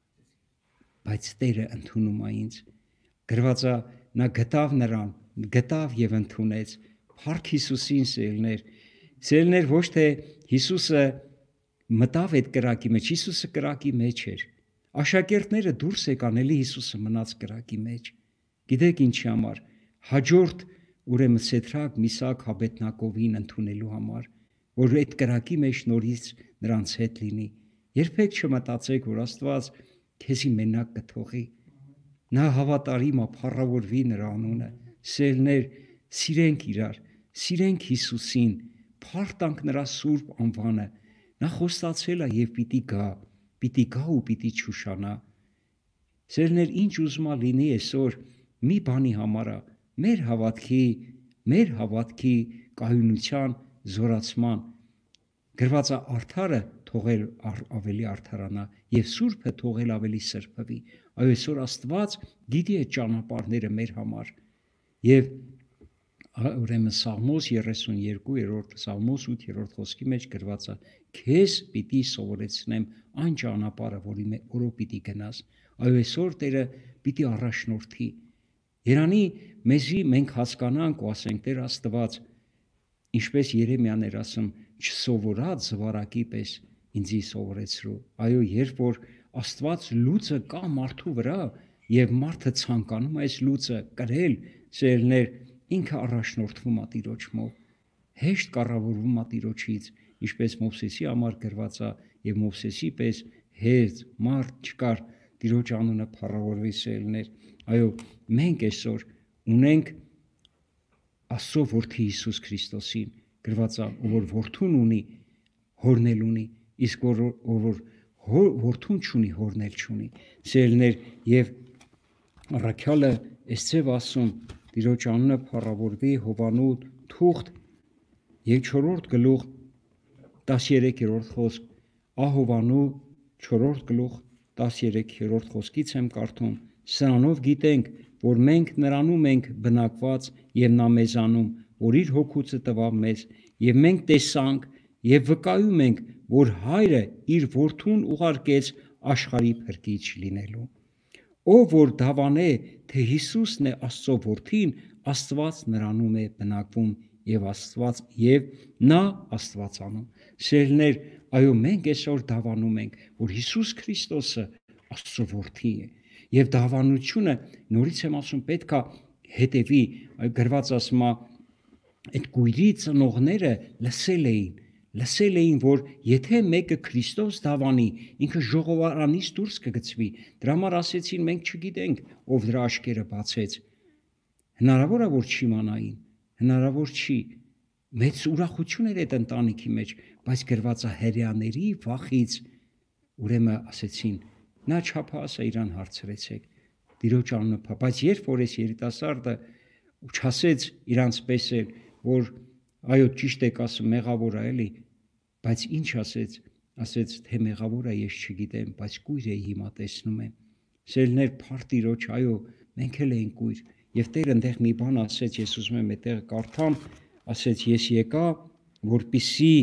բայց Տերը ընդունում է ինձ։ Գրված է, նա գտավ նրան, գտավ եւ ընդունեց։ Փառք Հիսուսին, սերներ, սերներ, ոչ թե Հիսուսը մտավ այդ կրակի մեջ, Հիսուսը կրակի մեջ էր։ Աշակերտները դուրս եկան, էլի Հիսուսը մնաց կրակի մեջ։ Գիտեք ինչի համար, հաջորդ ուրեմն Սեդրակ, Միսակ, Աբեդնագովին ընդունելու համար, որ այդ կրակի մեջ նորից նրանց հետ լինի։ Երբեք չմտածեք, որ Աստված քեզի մենակ կթողի։ Նա հավատարիմ է, փառավորվի նրա անունը։ Սերներ, սիրենք իրար, սիրենք Հիսուսին, փառտանք նրա սուրբ անվանը։ Նա խոստացել է եւ պիտի գա, պիտի գա ու պիտի չուշանա։ Սերներ, ինչ ուզում է լինի այսօր մի բանի համար է, մեր հավատքի, մեր հավատքի կայունության զորացման։ Գրված է արդարը թողել ավելի արդարանա եւ սուրբը թողել ավելի սրբվի։ Այո, այսօր Աստված գիտի այդ ճանապարհները մեր համար։ Եվ ուրեմն Սաղմոս երեսունյոթ, Սաղմոս ութ խոսքի մեջ գրված է. քեզ պիտի սովորեցնեմ այն ճանապարհը, որի որով պիտի գնաս։ Այո, այսօր Տերը պիտի առաջնորդի։ Երանի մեզի մենք հասկանանք ու ասենք Տեր Աստված, ինչպես Երեմիան էր ասում, չսովորած զվարակի պես ինձի սովորեցրու։ Այո, երբ որ Աստված լուծը կա մարդու վրա եւ մարդը ցանկանում է այս լուծը կրել, սերներ, ինքը առաջնորդվում է Տիրոջով, հեշտ կառավարվում է Տիրոջից, ինչպես Մովսեսի համար գրված է եւ Մովսեսի պես հեզ մարդ չկար, Տիրոջ անունը փառավորվի, սերներ։ Այո, մենք այսօր ունենք Աստծո որդի Հիսուս Քրիստոսին, գրված է, որ որդուն ունի, հորն էլ ունի, իսկ որ որ որդուն չունի, հորն էլ չունի։ Սիրելիներ, եւ առաքյալը այսցեւ ասում, Տիրոջ անունը փառավորվի, Հովանու թուղթ եւ չորրորդ գլուխ տասներորդ խոսք, Ահովանու չորրորդ գլուխ տասներորդ խոսքից եմ կարդում. Սրանով գիտենք, որ մենք նրանում ենք բնակված եւ նա մեզանում, որ իր հոգուծը տվավ մեզ, եւ մենք տեսանք եւ վկայում ենք, որ Հայրը իր որդուն ուղարկեց աշխարհի փրկիչ լինելու։ Ով որ դավանե, թե Հիսուսն է Աստծո որդին, Աստված նրանում է բնակվում եւ Աստված եւ նա Աստվածանում։ Սիրելիներ, այո, մենք այսօր դավանում ենք, որ Հիսուս Քրիստոսը Աստծո որդի է։ Եվ դավանությունը, նորից եմ ասում, պետք է հետևի, գրված ասում է, այդ գույրի ծնողները լսել էին, լսել էին, որ եթե մեկը Քրիստոս դավանի, ինքը ժողովարանից դուրս կգցվի։ Դրա համար ասեցին, մենք չգիտենք, ով դրա աչքերը բացեց։ Հնարավոր է, որ չիմանային, հնարավոր չի։ Մեծ ուրախություն էր այդ ընտանիքի մեջ, բայց գրված է հրեաների վախից, ուրեմն ասեցին, նա չափահաս է, իրան հարցրեցեք, Տիրոջ անունը փա, բայց երբ որ այս երիտասարդը չասեց իրանց պես էլ, որ այո ճիշտ եք ասում, մեղավոր է էլի, բայց ինչ ասեց, ասեց թե մեղավոր է, ես չգիտեմ, բայց կույր է հիմա տեսնում եմ։ Սիրելիներ, փառ Տիրոջ, այո, մենք էլ ենք կույր, եւ Տերը այնտեղ մի բան ասեց, ես ուզում եմ այդտեղ կարդամ, ասեց ես եկա, որպիսի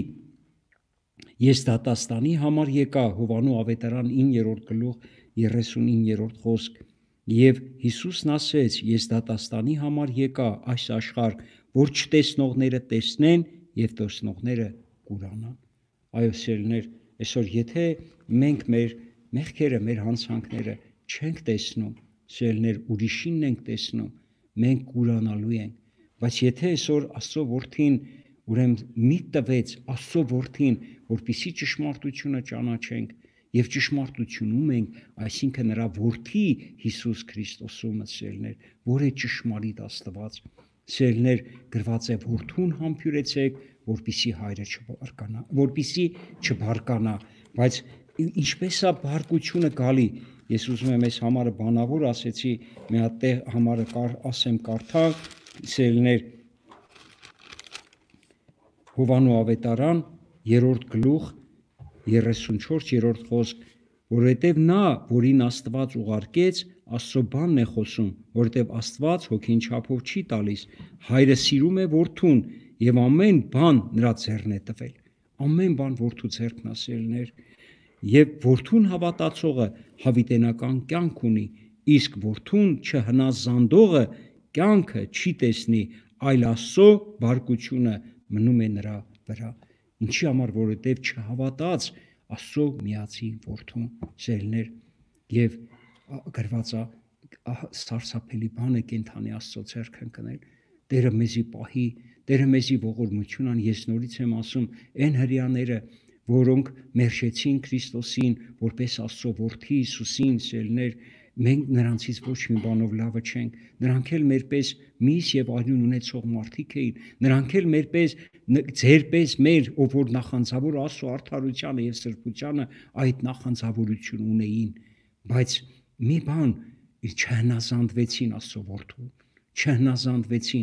ես դատաստանի համար եկա, Հովանու ավետարան իններորդ գլուխ երեսունիններորդ խոսք, եւ Հիսուսն ասեց, ես դատաստանի համար եկա այս աշխարհ, որ չտեսնողները տեսնեն եւ տեսնողները կուրանան։ Այո, սիրելիներ, այսօր եթե մենք մեր մեղքերը, մեր հանցանքները չենք տեսնում, սիրելիներ, ուրիշինն ենք տեսնում, մենք կուրանալու ենք, բայց եթե այսօր Աստծո որդին ուրեմն մի տվեց Աստծո որդին, որպեսզի ճշմարտությունը ճանաչենք եւ ճշմարտությունում ենք, այսինքն նրա որդի Հիսուս Քրիստոսում, սիրելիներ, որ է ճշմարիտ Աստված, սիրելիներ, գրված է որդուն համբյուրեցեք, որպեսզի հայրը չբարկանա, որպեսզի չբարկանա, բայց ինչպես է բարկությունը գալի։ Ես ուզում եմ այս համարը բանավոր ասեցի, մի հատ համարը կար, ասեմ կարդա, սիրելիներ, Հովանու ավետարան երրորդ գլուխ երեսունչորսերորդ խոսք, որովհետև նա, որին Աստված ուղարկեց, Աստծո բանն է խոսում, որովհետև Աստված հոգին չափով չի տալիս, Հայրը սիրում է որդուն եւ ամեն բան նրա ձեռն է տվել։ Ամեն բան որդու ձեռքն է, սիրելիներ, եւ որդուն հավատացողը հավիտենական կյանք ունի, իսկ որդուն չհնազանդողը կյանքը չի տեսնի, այլ Աստծո բարկությունը մնում է նրա վրա։ Ինչի համար, որովհետև չհավատաց Աստծո միածին որդուն, սիրելիներ, եւ գրված է սարսափելի բան է կենթանի Աստծո ձեռք ընկնել։ Տերը մեզի պահի, Տերը մեզի ողորմություն ան, ես նորից եմ ասում, այն հրեաները, որոնք մերժեցին Քրիստոսին, որպես Աստծո որդի Հիսուսին, սիրելիներ, մենք նրանցից ոչ մի բանով լավը չենք, նրանք էլ մերպես միս եւ արյուն ունեցող մարդիկ էին, նրանք էլ մերպես ձերպես մեր, ով որ նախանձավոր Աստծո արդարությանը եւ սրբությանը այդ նախանձավորություն ունեին, բայց մի բան չհնազանդվեցին Աստծո որդուն, չհնազանդվեցին։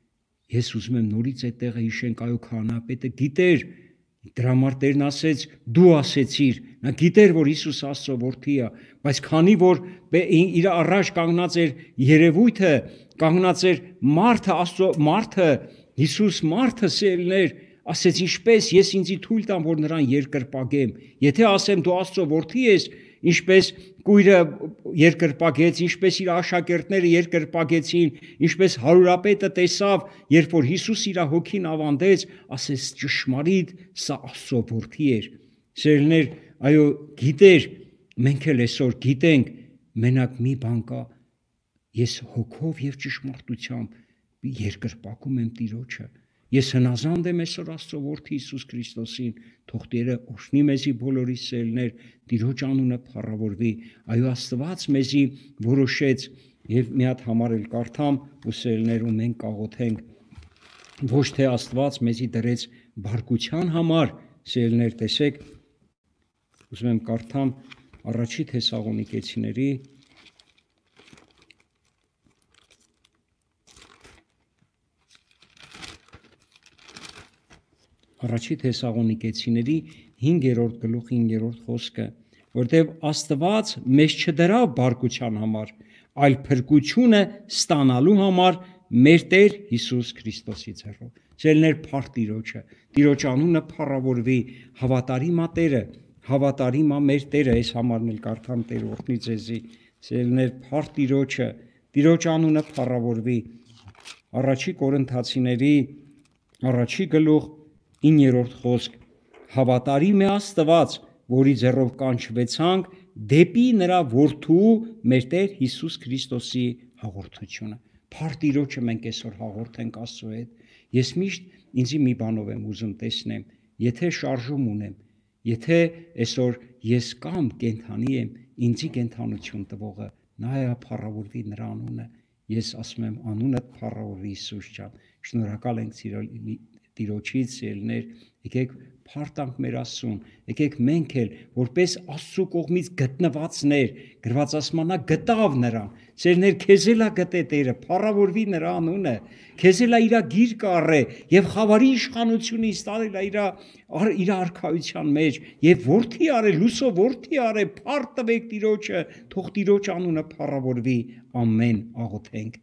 Ես ուզում եմ նորից այդ տեղը հիշենք, այո, քահանապետը գիտեր, դրա համար Տերն ասեց, դու ասեցիր, նա գիտեր, որ Հիսուս Աստծո որդի է, բայց քանի որ իր առաջ կանգնած էր երևույթը, կանգնած էր մարդը, Աստծո մարդը, Հիսուս մարդը, սիրելիներ, ասեց ինչպես ես ինձի թույլ տամ, որ նրան երկրպագեմ, եթե ասեմ դու Աստծո որդի ես, ինչպես կույրը երկրպագեց, ինչպես իր աշակերտները երկրպագեցին, ինչպես հարուրապետը տեսավ, երբ որ Հիսուս իր հոգին ավանդեց, ասեց ճշմարիտ, սա Աստծո որդի էր։ Սիրելիներ, այո, գիտեր, մենք էլ այսօր գիտենք, մենակ մի բան կա, ես հոգով եւ ճշմարտությամբ երկրպագում եմ Տիրոջը։ Ես հնազանդ եմ այսօր Աստծո որդի Հիսուս Քրիստոսին, թող Տերը օգնի մեզի բոլորի սիրելիներ, Տիրոջ անունը փառավորվի։ Այո, Աստված մեզի որոշեց եւ մի հատ համար էլ կարդամ ու սիրելիներ ու մենք կաղոթենք, ոչ թե Աստված մեզի դրեց բարկության համար, սիրելիներ, տեսեք, Ուզում եմ կարդամ առաջի Թեսաղոնիկեցիների Առաջի Թեսաղոնիկեցիների հինգերորդ գլուխ հինգերորդ խոսքը, որտեղ Աստված մեզ չդրավ բարկության համար, այլ փրկությունը ստանալու համար մեր Տեր Հիսուս Քրիստոսի ձեռով։ Ձերներ փառք Տիրոջը, Տիրոջ անունը փառավորվի, հավատարիմ է Տերը, հավատարիմ է մեր Տերը, այս համարն էլ կարդամ Տեր օրհնի ձեզի, ձերներ փառք Տիրոջը, Տիրոջ անունը փառավորվի։ Առաջի Կորինթացիների առաջի գլուխ իններորդ խոսք, հավատարիմ է Աստված, որի ձեռով կանչվեցանք դեպի նրա որդու մեր Տեր Հիսուս Քրիստոսի հաղորդությունը։ Փառք Տիրոջը մենք այսօր հաղորդենք Աստծո հետ։ Ես միշտ ինձի մի բանով եմ ուզում տեսնեմ, եթե շարժում ունեմ, եթե այսօր ես կամ կենթանի եմ, ինձի կենթանություն տվողը նա է, փառավորվի նրա անունը։ Ես ասում եմ անունդ փառավորվի Հիսուս ջան։ Շնորհակալ ենք Տիրոջից, ելներ, եկեք փառտանք մեր Աստծուն, եկեք մենք էլ որպես Աստծո կողմից գտնվածներ, գրված ասմանա գտավ նրան, ծերներ քեզ էլա գտե Տերը, փառավորվի նրա անունը, քեզ էլա իր գիրկը առե եւ խավարի իշխանությունից տարել է իր իր արքայության մեջ եւ որդի արե, լուսո որդի արե, փառք տվեք Տիրոջը, թող Տիրոջ անունը փառավորվի, ամեն աղոթենք։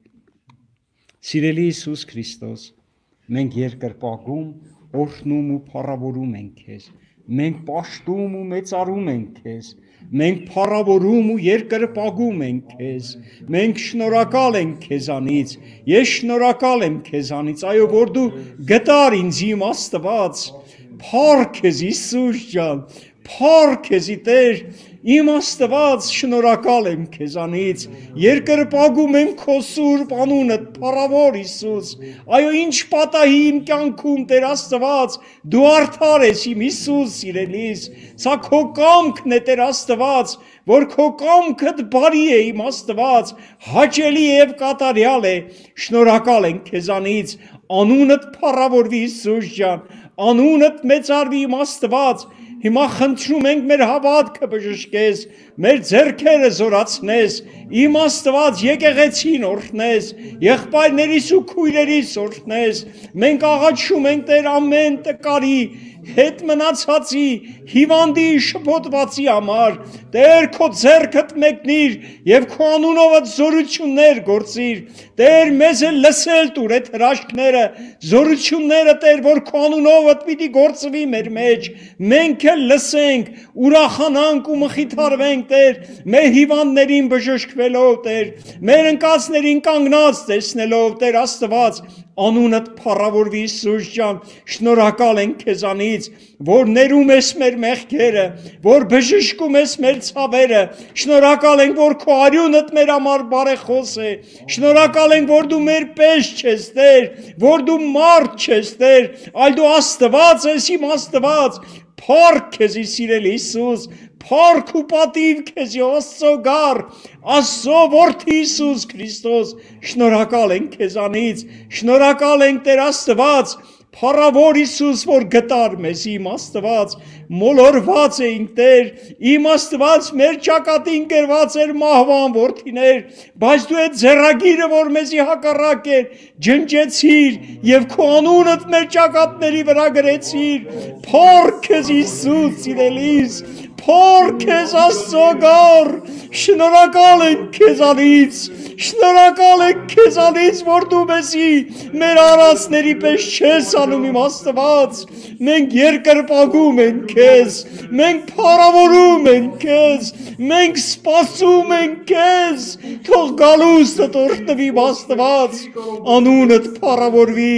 Սիրելի Հիսուս Քրիստոս, մենք երկրպագում, օրհնում ու փառավորում ենք քեզ, մենք պաշտում ու մեծարում ենք քեզ, մենք փառավորում ու երկրպագում ենք քեզ, մենք շնորհակալ ենք քեզանից, ես շնորհակալ եմ քեզանից, այո, որ դու գտար ինձ իմ Աստված, փառք քեզ Հիսուս ջան, փառք քեզի Տեր, իմ Աստված, շնորհակալ եմ քեզանից, երկրպագում եմ քո սուրբ անունդ, փառավոր Հիսուս, այո, ինչ պատահի իմ կյանքում Տեր Աստված, դու արդար ես իմ Հիսուս սիրելիս, սա քո կամքն է Տեր Աստված, որ քո կամքդ բարի է իմ Աստված, հաճելի եւ կատարյալ է, շնորհակալ ենք քեզանից, անունդ փառավորվի Հիսուս ջան, անունդ մեծարվի իմ Աստված, հիմա խնդրում ենք մեր հավատքը բժշկես, մեր ձեռքերը զորացնես, իմ Աստված եկեղեցին օրհնես, եղբայրներիս ու քույրերիս օրհնես, մենք աղաչում ենք Տեր ամեն տկարի, հետ մնացածի, հիվանդի, շփոթվածի համար, Տեր քո ձեռքդ մեկնիր եւ քո անունով զորություններ գործիր, Տեր մեզ էլ լսել տուր այդ հրաշքները, զորությունները Տեր, որ քո անունով պիտի գործվի մեր մեջ, մենք էլ լսենք, ուրախանանք ու մխիթարվենք Տեր, մեր հիվանդներին բժշկվելով Տեր, մեր ընկածներին կանգնած տեսնելով Տեր Աստված, անունդ փառավորվի Հիսուս ջան, շնորհակալ ենք քեզանից, որ ներում ես մեր մեղքերը, որ բժշկում ես մեր ցավերը, շնորհակալ ենք, որ քո արյունդ մեր համար բարեխոս է, շնորհակալ ենք, որ դու մեր պես չես Տեր, որ դու մարդ չես Տեր, այլ դու Աստված ես իմ Աստված, փառք քեզի սիրելի Հիսուս, փառք ու պատիվ քեզի Աստծո գար, Աստծո որդի Հիսուս Քրիստոս, շնորհակալ ենք քեզանից, շնորհակալ ենք Տեր Աստված, փառավոր Հիսուս, որ գտար մեզ իմ Աստված, մոլորված էինք Տեր, իմ Աստված մեր ճակատին գրված էր մահվան որդիներ, բայց դու այդ ձեռագիրը, որ մեզի հակառակ էր, ջնջեցիր եւ քո անունդ մեր ճակատների վրա գրեցիր, փառք քեզ Հիսուս սիրելիս, փառք քեզ Աստծո գար, շնորհակալ ենք քեզանից, շնորհակալ ենք քեզանից, որ դու մեզի մեր արածների պես չես անում իմ Աստված, մենք երկրպագում ենք քեզ, մենք փառավորում ենք քեզ, մենք սպասում ենք քեզ, թող գալուստդ օրհնվի իմ Աստված, անունդ փառավորվի,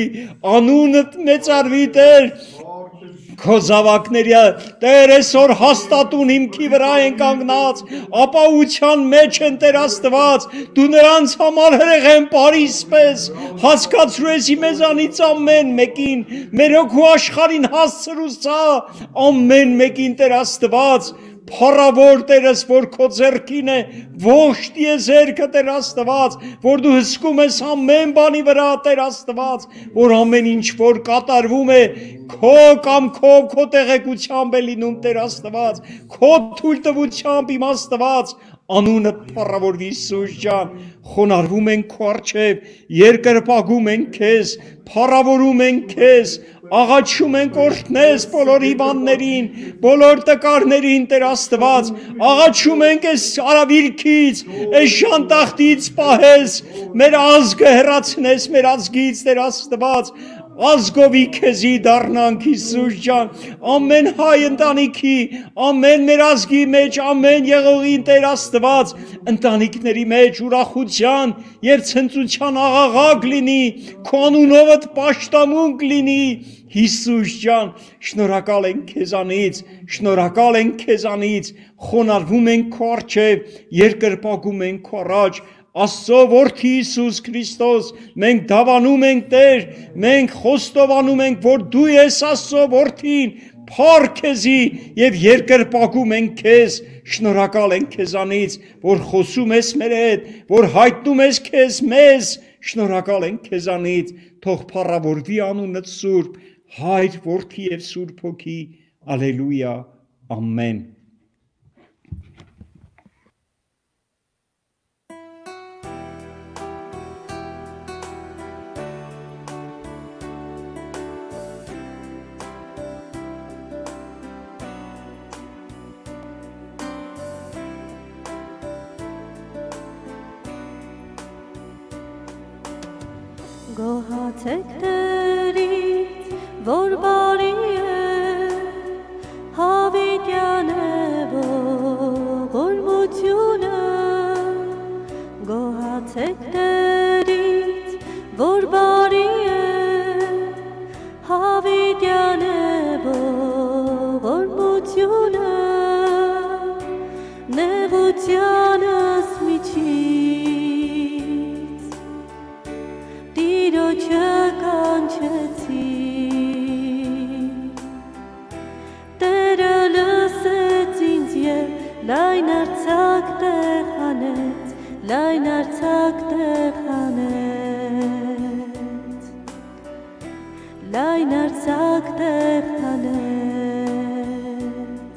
անունդ մեծարվի Տեր, քո զավակների Տեր այսօր հաստատուն հիմքի վրա են կանգնած, ապահովության մեջ են Տեր Աստված, դու նրանց համար հրեղեն Փարիսպես, հասկացրու ես մեզանից ամեն մեկին, մեր հոգու աշխարհին հասցրու սա, ամեն մեկին Տեր Աստված, փառավոր Տերս, որ քո ձեռքին է, ողջ տիեզերքը Տեր Աստված, որ դու հսկում ես ամեն բանի վրա Տեր Աստված, որ ամեն ինչ որ կատարվում է քո կամքով, քո տեղեկությամբ է լինում Տեր Աստված, քո թույլտվությամբ իմ Աստված, անունը փառավորվի Հիսուս ջան, խոնարհվում ենք քո առջև, երկրպագում ենք քեզ, փառավորում ենք քեզ, աղաչում ենք օրհնես բոլոր հիվանդներին, բոլոր տկարներին Տեր Աստված, աղաչում ենք այս արավիրքից, այս ժանտախտից պահես, մեր ազգը հեռացնես մեր ազգից Տեր Աստված, ազգովի քեզի դառնանք Հիսուս ջան, ամեն հայ ընտանիքի, ամեն մեր ազգի մեջ, ամեն եղողին Տեր Աստված, ընտանիքների մեջ ուրախության եւ ցնծության աղաղակ լինի, քո անունովդ պաշտամունք լինի, Հիսուս ջան, շնորհակալ ենք քեզանից, շնորհակալ ենք քեզանից, խոնարհվում ենք քո առջև, երկրպագում ենք քո առաջ, Աստծո որդի Հիսուս Քրիստոս, մենք դավանում ենք Տեր, մենք խոստովանում ենք, որ դու ես Աստծո որդին, փառք քեզի եւ երկրպագում ենք քեզ, շնորհակալ ենք քեզանից, որ խոսում ես մեր հետ, որ հայտնում ես քեզ մեզ, շնորհակալ ենք քեզանից, թող փառավորվի անունդ Սուրբ, Հայր, Որդի եւ Սուրբ Հոգի, Ալելույա, ամեն։ Գոհացեք Տերից, որ բարի է, հավիտյան է ողորմությունը, գոհացեք Տերից, որ բարի է, հավիտյան է ողորմությունը, նեղությանս միջից Տիրոջը կանչեցի, Տերը լսեց ինձ և լայն արձակ տեղ հանեց, լայն արձակ տեղ հանեց, լայն արձակ տեղ հանեց,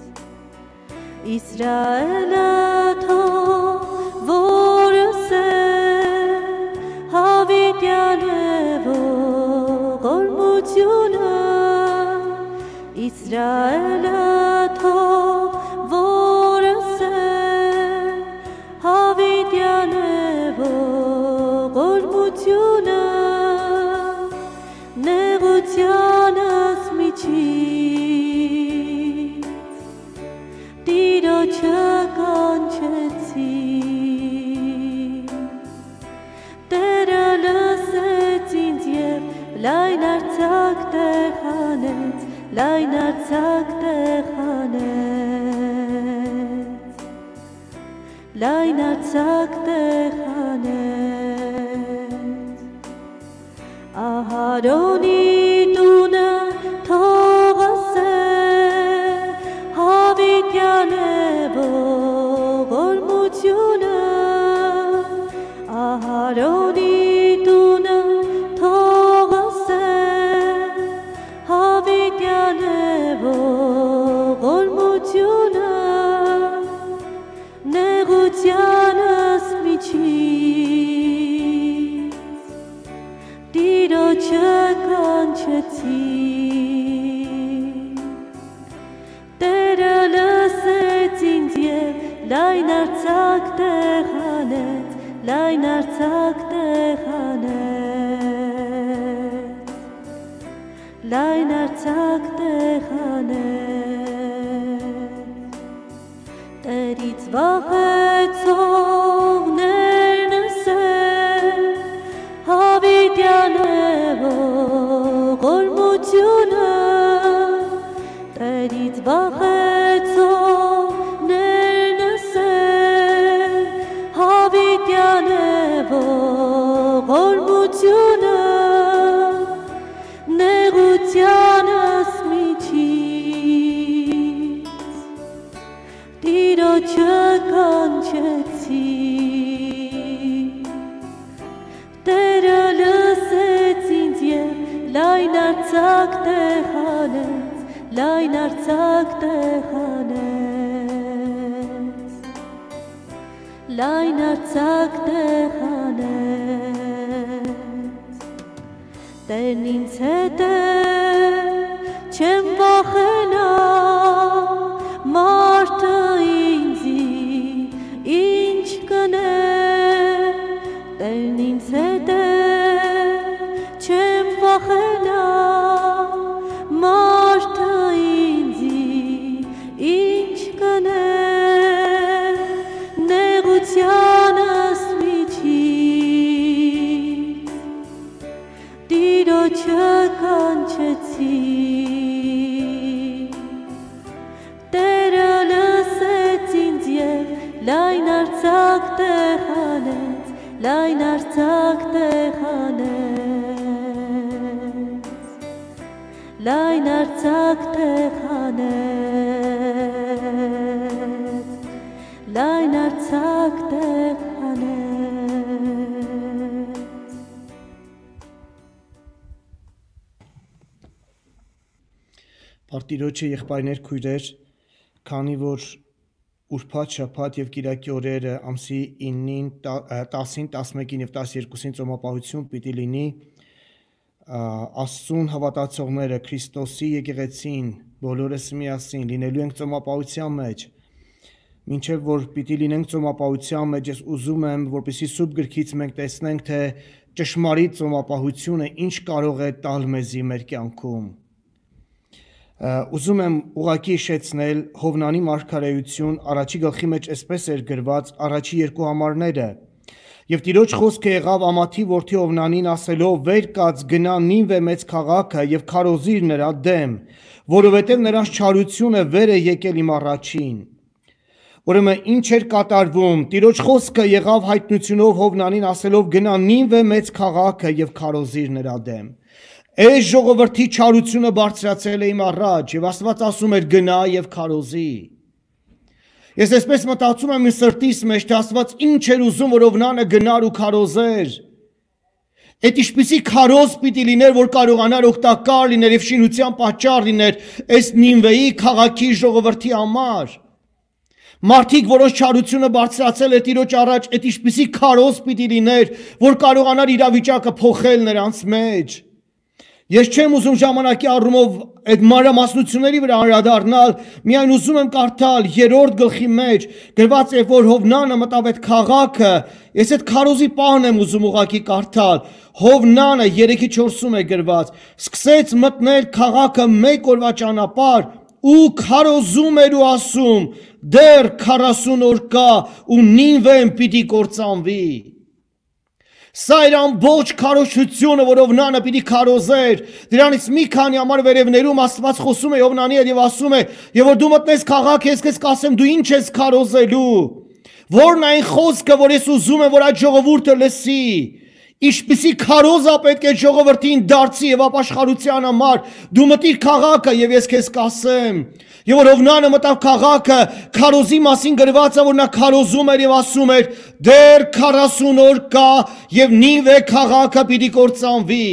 Իսրայելը թող որս է, հավիտյան է ողորմությունը, Իսրայելը թող որս է, հավիտյան է ողորմությունը, նեղությանս միջից Տիրոջը կանչեցի, Տերը լսեց ինձ և լայն արձակ տեղ հանեց, լայն արձակ տեղ հանեց, լայն արձակ տեղ հանեց, Ահարոնի տունը թող ասե, հավիտյան է ողորմությունը, Ահարոնի տունը թող ասե, հավիտյան է ողորմությունը, նեղությանս միջից Տիրոջը կանչեցի, Տերը լսեց ինձ և լայն արձակ տեղ հանեց, լայն արձակ տեղ հանեց, լայն արձակ տեղ հանեց, Տերից վախեցողներն ասեն, հավիտյան է ողորմությունը, Տերից վախեցողներն ասեն, հավիտյան է ողորմությունը, նեղությանս միջից արցակ տեղանեց, լայն արցակ տեղանեց, լայն արցակ տեղանեց, Տերն ինձ հետ է, չեմ վախենա, մարդը ինձի ինչ կնե, Տերն ինձ հետ է, չեմ վախենա, մարդը ինձի ինչ կնե, նեղությանս միջից, Տիրոջը կանչեցի, Տերը լսեց ինձ և լայն արցակ տեղանեց, լայն արցակ տեղանեց, լայն արցակ տեղանեց, լայն արցակ տեղանեց։ Պարտիրոջը եղբայրներ քույրեր, քանի որ ուրբաթ, շաբաթ եւ կիրակի օրերը ամսի իննին, տասին, տասնմեկին եւ տասներկուսին ծոմապահություն պիտի լինի, Աստծուն հավատացողները Քրիստոսի եկեղեցին բոլորս միասին լինելու ենք ծոմապահության մեջ, մինչև որ պիտի լինենք ծոմապահության մեջ, ես ուզում եմ, որպեսզի Սուրբ գրքից մենք տեսնենք, թե ճշմարիտ ծոմապահությունը ինչ կարող է տալ մեզի մեր կյանքում։ Ուզում եմ ուղղակի հիշեցնել Հովնանի մարգարեություն առաջի գլխի մեջ այսպես էր գրված առաջի երկու համարները եւ Տիրոջ խոսքը եղավ Ամաթի որդի Հովնանին ասելով վեր կաց գնա Նինվե մեծ քաղաքը եւ քարոզիր նրա դեմ որովհետեւ նրանց չարությունը վեր է եկել իմ առաջին Ուրեմն ինչ էր կատարվում Տիրոջ խոսքը եղավ հայտնությունով Հովնանին ասելով գնա Նինվե մեծ քաղաքը եւ քարոզիր նրա դեմ Այս ժողովրդի չարությունը բարձրացել է իմ առաջ եւ Աստված ասում էր գնա եւ քարոզի Ես այսպես մտածում եմ իմ սրտիս մեջ թե Աստված ինչ էր ուզում որ Հովնանը գնար ու քարոզեր Այդ ինչպիսի քարոզ պիտի լիներ որ կարողանար օգտակար լիներ եւ շինության պատճառ լիներ այս Նինվեի քաղաքի ժողովրդի համար Մարդիկ որոնց չարությունը բարձրացել է Տիրոջ առաջ այդ ինչպիսի քարոզ պիտի լիներ որ կարողանար իրավիճակը փոխել նրանց մեջ Ես չեմ ուզում ժամանակի առումով այդ մանրամասնությունների վրա անդրադառնալ, միայն ուզում եմ կարդալ երրորդ գլխի մեջ գրված է որ Հովնանը մտավ այդ քաղաքը, ես այդ քարոզի պահն եմ ուզում ուղակի կարդալ, Հովնանը երեքի չորսում է գրված, սկսեց մտնել քաղաքը մեկ օրվա ճանապարհ ու քարոզում էր ու ասում, դեռ քառասուն օր կա ու Նինվեն պիտի կործանվի Սա էր ամբողջ քարոզությունը, որ Հովնանը պիտի քարոզեր, դրանից մի քանի համար վերևներում Աստված խոսում է Հովնանի հետ եւ ասում է, եւ որ դու մտնես քաղաք, ես քեզ կասեմ դու ինչ ես քարոզելու, որն այն խոսքը, որ ես ուզում եմ, որ այդ ժողովուրդը լսի, ինչպիսի քարոզ է պետք է ժողովրդին դարձի եւ ապաշխարության համար, դու մտիր քաղաքը եւ ես քեզ կասեմ Եվ որ Հովնանը մտավ քաղաքը, քարոզի մասին գրված է, որ նա քարոզում էր եւ ասում էր, դեռ քառասուն օր կա եւ Նինվե քաղաքը պիտի կործանվի։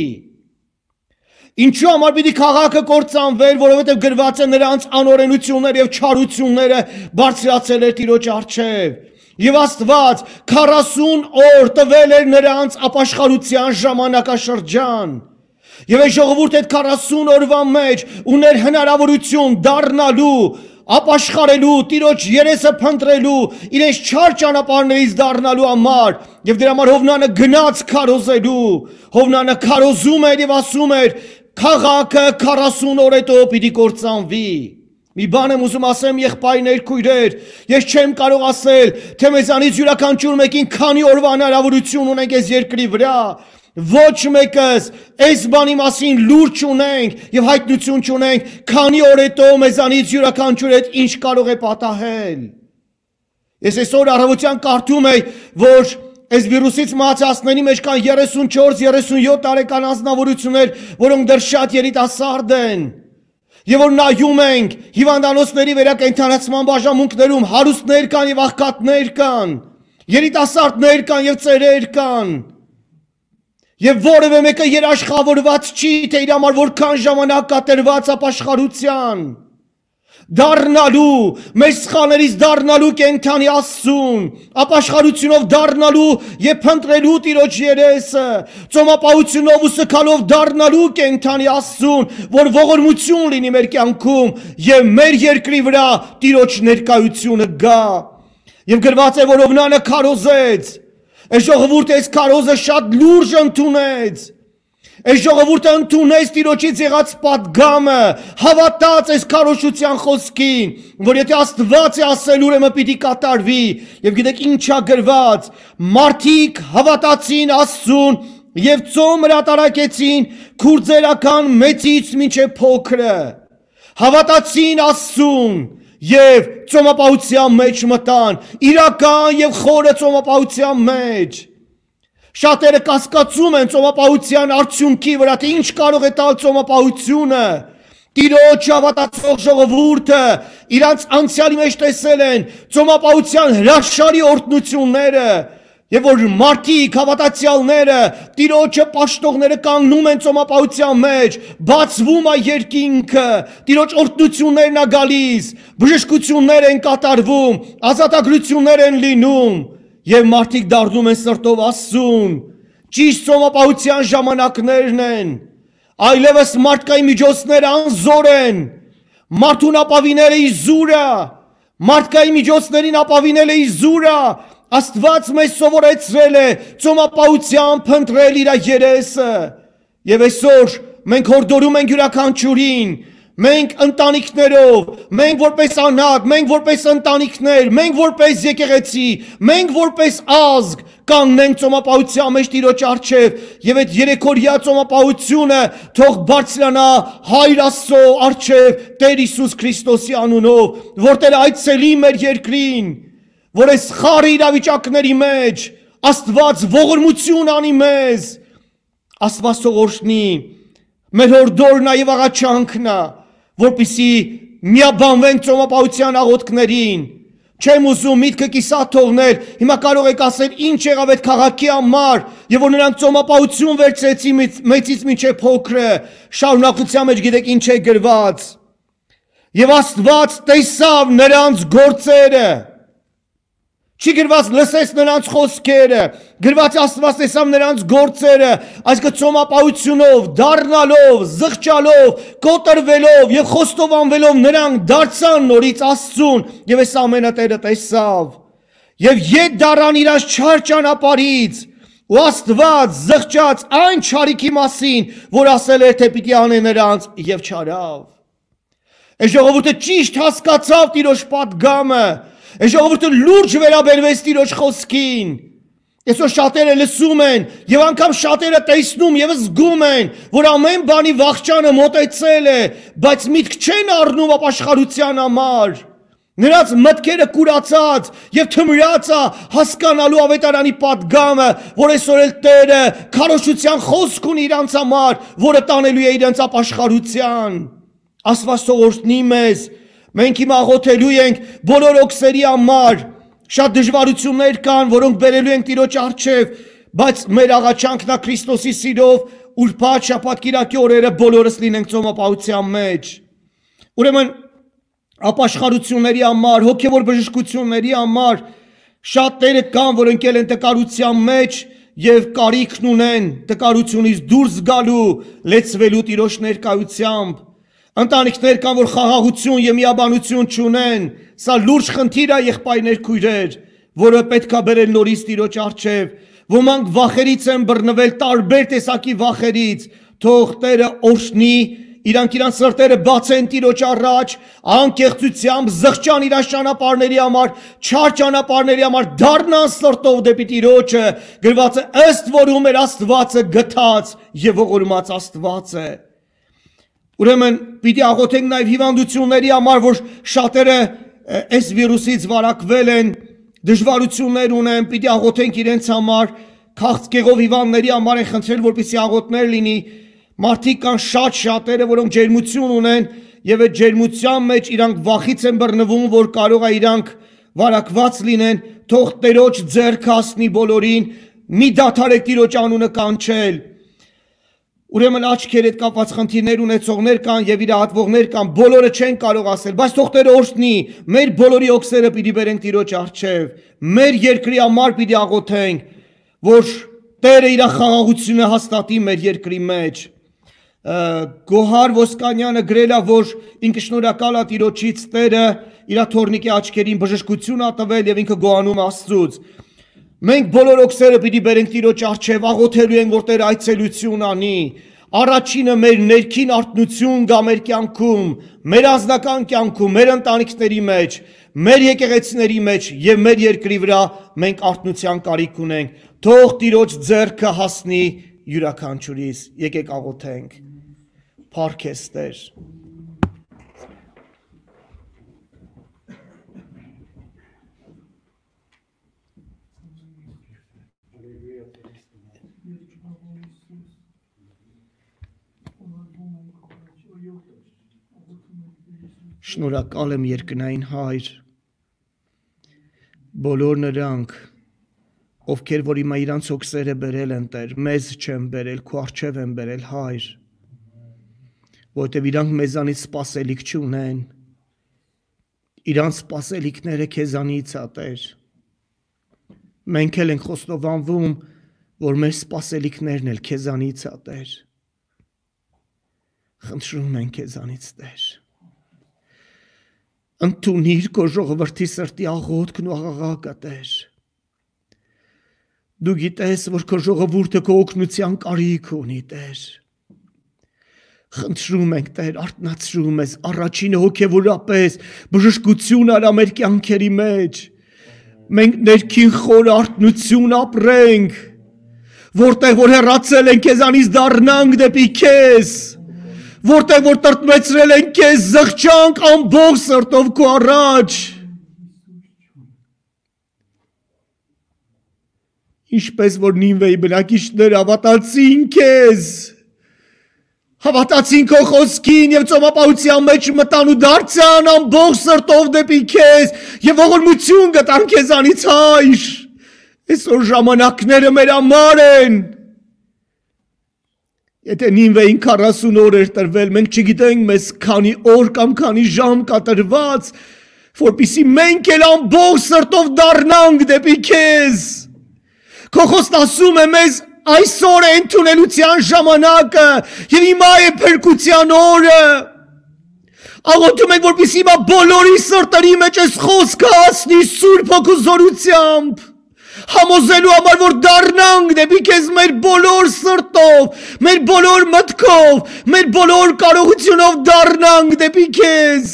Ինչու համար պիտի քաղաքը կործանվեր, որովհետեւ գրված է նրանց անօրենությունները եւ չարությունները բարձրացել էր Տիրոջ առջև։ Եվ Աստված քառասուն օր տվել էր նրանց ապաշխարության ժամանակաշրջան։ Եվ այս ժողովուրդը այդ քառասուն օրվա մեջ ուներ հնարավորություն դառնալու, ապաշխարելու, Տիրոջ երեսը փնտրելու, իրենց չար ճանապարհներից դառնալու համար, եւ դրա համար Հովնանը գնաց քարոզելու, Հովնանը քարոզում էր եւ ասում էր, քաղաքը քառասուն օր հետո պիտի կործանվի։ Մի բան եմ ուզում ասեմ եղբայրներ, քույրեր, ես չեմ կարող ասել, թե մեզանից յուրաքանչյուր մեկին քանի օրվա հնարավորություն ունենք այս երկրի վրա։ Ոչ մեկս այս բանի մասին լուր չունենք եւ հայտնություն չունենք, քանի օր հետո մեզանից յուրաքանչյուր հետ ինչ կարող է պատահել։ Ես այսօր առավոտյան կարդում եմ, որ այս վիրուսից մահացածների մեջ կան երեսունչորս երեսունյոթ տարեկան անձնավորություններ, որոնք դեռ շատ երիտասարդ են։ Եվ որ նայում ենք հիվանդանոցների վերակենդանացման բաժանմունքներում հարուստներ կան եւ աղքատներ կան, երիտասարդներ կան եւ ծերեր կան։ Եվ որևէ մեկը երաշխավորված չի, թե իր համար որքան ժամանակ կատրված ապաշխարության, դառնալու, մեր սխալներից դառնալու կենդանի Աստծուն, ապաշխարությունով դառնալու եւ փնտրելու Տիրոջ երեսը, ծոմապահությունով ու սգալով դառնալու կենդանի Աստծուն, որ ողորմություն լինի մեր կյանքում եւ մեր երկրի վրա Տիրոջ ներկայությունը գա։ Եվ գրված է, որ Օվնանը քարոզեց, այս ժողովուրդը այս քարոզը շատ լուրջ ընդունեց։ Այս ժողովուրդը ընդունեց Տիրոջից եղած պատգամը, հավատաց այս քարոզության խոսքին, որ եթե Աստված է ասել, ուրեմն պիտի կատարվի։ Եվ գիտեք ինչ է գրված, մարդիկ հավատացին Աստծուն եւ ծոմ հրատարակեցին քուրձերական մեծից մինչեւ փոքրը։ Հավատացին Աստծուն եւ ծոմապահության մեջ մտան, իրական եւ խորը ծոմապահության մեջ։ Շատերը կասկածում են ծոմապահության արդյունքի վրա, թե ինչ կարող է տալ ծոմապահությունը։ Տիրոջ հավատացող ժողովուրդը իրանց անցյալի մեջ տեսել են ծոմապահության հրաշալի օրհնությունները, եւ որ մարդիկ հավատացյալները, Տիրոջը պաշտողները կանգնում են ծոմապահության մեջ, բացվում է երկինքը, Տիրոջ օրհնություններն է գալիս, բժշկություններ են կատարվում, ազատագրություններ են լինում, եւ մարդիկ դառնում են սրտով Աստծուն։ Ճիշտ ծոմապահության ժամանակներն են, այլևս մարդկային միջոցները անզոր են, մարդուն ապավիները իզուր է, մարդկային միջոցներին ապավինել է իզուր է։ Աստված մեզ սովորեցրել է ծոմապահությամբ փնտրել իր երեսը։ Եվ այսօր մենք հորդորում ենք յուրաքանչյուրին, մենք ընտանիքներով, մենք որպես անհատ, մենք որպես ընտանիքներ, մենք որպես եկեղեցի, մենք որպես ազգ կանգնենք ծոմապահության մեջ Տիրոջ առջև եւ այդ երեքօրյա ծոմապահությունը թող բարձրանա Հայր Աստծո առջև Տեր Հիսուս Քրիստոսի անունով, որտեղ այցելի մեր երկրին, որ այս խարի իրավիճակների մեջ Աստված ողորմություն անի մեզ, Աստված թող օրհնի, մեր հորդորն է եւ աղաչանքն է, որպեսզի միաբանվենք ծոմապահության աղոթքներին։ Չեմ ուզում միտքը կիսատ թողնել, հիմա կարող եք ասել ինչ եղավ այդ քաղաքի համար, եւ որ նրանք ծոմապահություն վերցրեցին մեծից մինչեւ փոքրը, շարունակության մեջ գիտեք ինչ է գրված։ Եվ Աստված տեսավ նրանց գործերը։ Չի գրված լսեց նրանց խոսքերը, գրված Աստված տեսավ նրանց գործերը, այսինքն ծոմապահությունով, դառնալով, զղջալով, կոտրվելով եւ խոստովանվելով նրանք դարձան նորից Աստծուն եւ այս ամենը Տերը տեսավ։ Եվ ետ դառան իրաց չար ճանապարհից, ու Աստված զղջաց այն չարիքի մասին, որ ասել էր թե պիտի անե նրանց եւ չարավ։ Այս ժողովուրդը ճիշտ հասկացավ Տիրոջ պատգամը, այս ժողովուրդը լուրջ վերաբերվեց Տիրոջ խոսքին։ Այսօր շատերը լսում են եւ անգամ շատերը տեսնում եւ զգում են, որ ամեն բանի վախճանը մոտեցել է, բայց միտք չեն առնում ապաշխարության համար։ Նրանց մտքերը կուրացած եւ թմրած է հասկանալու ավետարանի պատգամը, որ այսօր էլ Տերը քարոզության խոսք ունի իրանց համար, որը տանելու է իրենց ապաշխարության։ Աստված թող օրհնի մեզ։ Մենք հիմա աղոթելու ենք բոլոր օքսերի համար, շատ դժվարություններ կան, որոնք բերելու ենք Տիրոջ առջև, բայց մեր աղաչանքն է Քրիստոսի սիրով ուրբաթ շաբաթ կիրակի օրերը բոլորս լինենք ծոմապահության մեջ։ Ուրեմն ապաշխարությունների համար, հոգևոր բժշկությունների համար շատերը կան, որ ընկել են տկարության մեջ եւ կարիքն ունեն տկարությունից դուրս գալու, լեցվելու Տիրոջ ներկայությամբ։ Ընտանիքներ կան, որ խաղաղություն եւ միաբանություն չունեն, սա լուրջ խնդիր է եղբայրներ քույրեր, որը պետք է բերել նորից Տիրոջ առջև։ Ոմանք վախերից են բռնվել, տարբեր տեսակի վախերից, թող Տերը օրհնի, իրանք իրանք սրտերը բացեն Տիրոջ առաջ, անկեղծությամբ զղջան իրանք ճանապարհների համար, չար ճանապարհների համար, դառնան սրտով դեպի Տիրոջը, գրված է ըստ որում մեր Աստվածը գթած եւ ողորմած Աստված է։ Ուրեմն պիտի աղոթենք նաև հիվանդությունների համար, որ շատերը այս վիրուսից վարակվել են, դժվարություններ ունեն, պիտի աղոթենք իրենց համար, քաղցկեղով հիվանդների համար են խնդրել, որպեսզի աղոթներ լինի։ Մարդիկ կան շատ շատերը, որոնք ջերմություն ունեն եւ այդ ջերմության մեջ իրանք վախից են բռնվում, որ կարող է իրանք վարակված լինեն, թող Տերոջ ձեռքը հասնի բոլորին, Մի դադարեք Տիրոջ անունը կանչել։ Ուրեմն աչքեր հետ կապված խնդիրներ ունեցողներ կան եւ իրահատվողներ կան, բոլորը չեն կարող ասել, բայց թող Տերը օրհնի, մեր բոլորի օգսերը պիտի բերենք Տիրոջ առջև, մեր երկրի համար պիտի աղոթենք, որ Տերը իր խաղաղությունը հաստատի մեր երկրի մեջ։ Գոհար Ոսկանյանը գրել է, որ ինքը շնորհակալ է Տիրոջից, Տերը իր թորնիկի աչքերին բժշկություն ա տվել եւ ինքը գոհանում Աստծուց։ Մենք բոլոր օգսերը պիտի բերենք Տիրոջ առջև, աղոթելու ենք, որ Տերը այցելություն անի։ Առաջինը մեր ներքին արթնություն գա մեր կյանքում, մեր ազնական կյանքում, մեր ընտանիքների մեջ, մեր եկեղեցիների մեջ եւ մեր երկրի վրա մենք արթնության կարիք ունենք։ Թող Տիրոջ ձեռքը հասնի յուրաքանչյուրիս։ Եկեք աղոթենք։ Փառք ես Տեր։ Շնորհակալ եմ երկնային Հայր, բոլոր նրանք, ովքեր որ հիմա իրանց օգսերը բերել են Տեր, մեզ չեն բերել, քո առջև են բերել Հայր, որտեվ իրանք մեզանից սպասելիք չունեն, իրանց սպասելիքները քեզանից ա Տեր, մենք էլ ենք խոստովանվում, որ մեր սպասելիքներն էլ քեզանից ա Տեր, խնդրում ենք քեզանից Տեր, ընդունիր քո ժողովրդի սրտի աղոթքն ու աղաղակը Տեր, դու գիտես, որ քո ժողովուրդը քո օգնության կարիք ունի Տեր, խնդրում ենք Տեր, արթնացրու մեզ, առաջինը հոգևորապես բժշկություն արա մեր կյանքերի մեջ, մենք ներքին խոր արթնություն ապրենք, որտեղ որ հեռացել ենք քեզանից դառնանք դեպի քեզ, որտեղ որ տրտմեցրել են քեզ զղջանք ամբողջ սրտով քո առաջ, ինչպես որ Նինվեի բնակիչները հավատացին քեզ, հավատացին քո խոսքին եւ ծոմապահության մեջ մտան ու դարձան ամբողջ սրտով դեպի քեզ եւ ողորմություն գտան քեզանից Հայր, այսօր ժամանակները մեր համար են, եթե Նինվեին քառասուն օր էր տրվել, մենք չգիտենք մեզ քանի օր կամ քանի ժամ կա տրված, որպեսզի մենք էլ ամբողջ սրտով դառնանք դեպի քեզ, քո խոսքն ասում է մեզ այսօր է ընդունելության ժամանակը եւ հիմա է փրկության օրը, աղոթում ենք, որպեսզի հիմա բոլորի սրտերի մեջ այս խոսքը հասնի Սուրբ Հոգու զորությամբ, համոզելու համար, որ դառնանք դեպի քեզ մեր բոլոր սրտով, մեր բոլոր մտքով, մեր բոլոր կարողությունով դառնանք դեպի քեզ,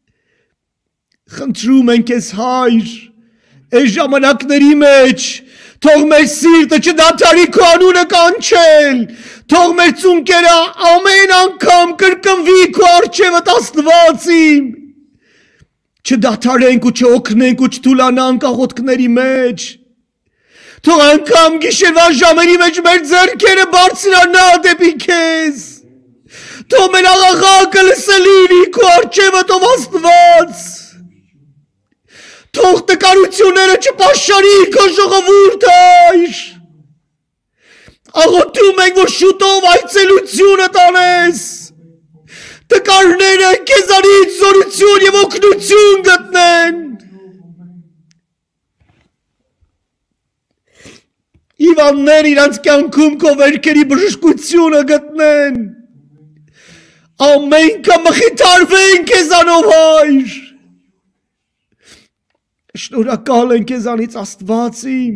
խնդրում ենք քեզ Հայր, այս ժամանակների մեջ, թող մեր սիրտը չդադարի քո անունը կանչել, թող մեր ծունկերը ամեն անգամ կրկնվի քո առջևդ Աստված իմ, չդադարենք ու չօգնենք ու չթուլանանք աղոթքների մեջ, թող անգամ գիշերվա ժամերի մեջ մեր ձեռքերը բարձրանա դեպի քեզ, թող մեր աղաղակը լսելի քո առջևդ ով Աստված, թող տկարությունները չպաշարի քո ժողովուրդը Հայր, աղոթում ենք, որ շուտով այցելությունը տանես, տկարները քեզանից զորություն եւ օգնություն գտնեն, Իվաններ իրանց կյանքում քո վերքերի բժշկությունը գտնեն, ամենքը մխիթարվեն քեզանով Հայր, շնորհակալ ենք քեզանից Աստված իմ,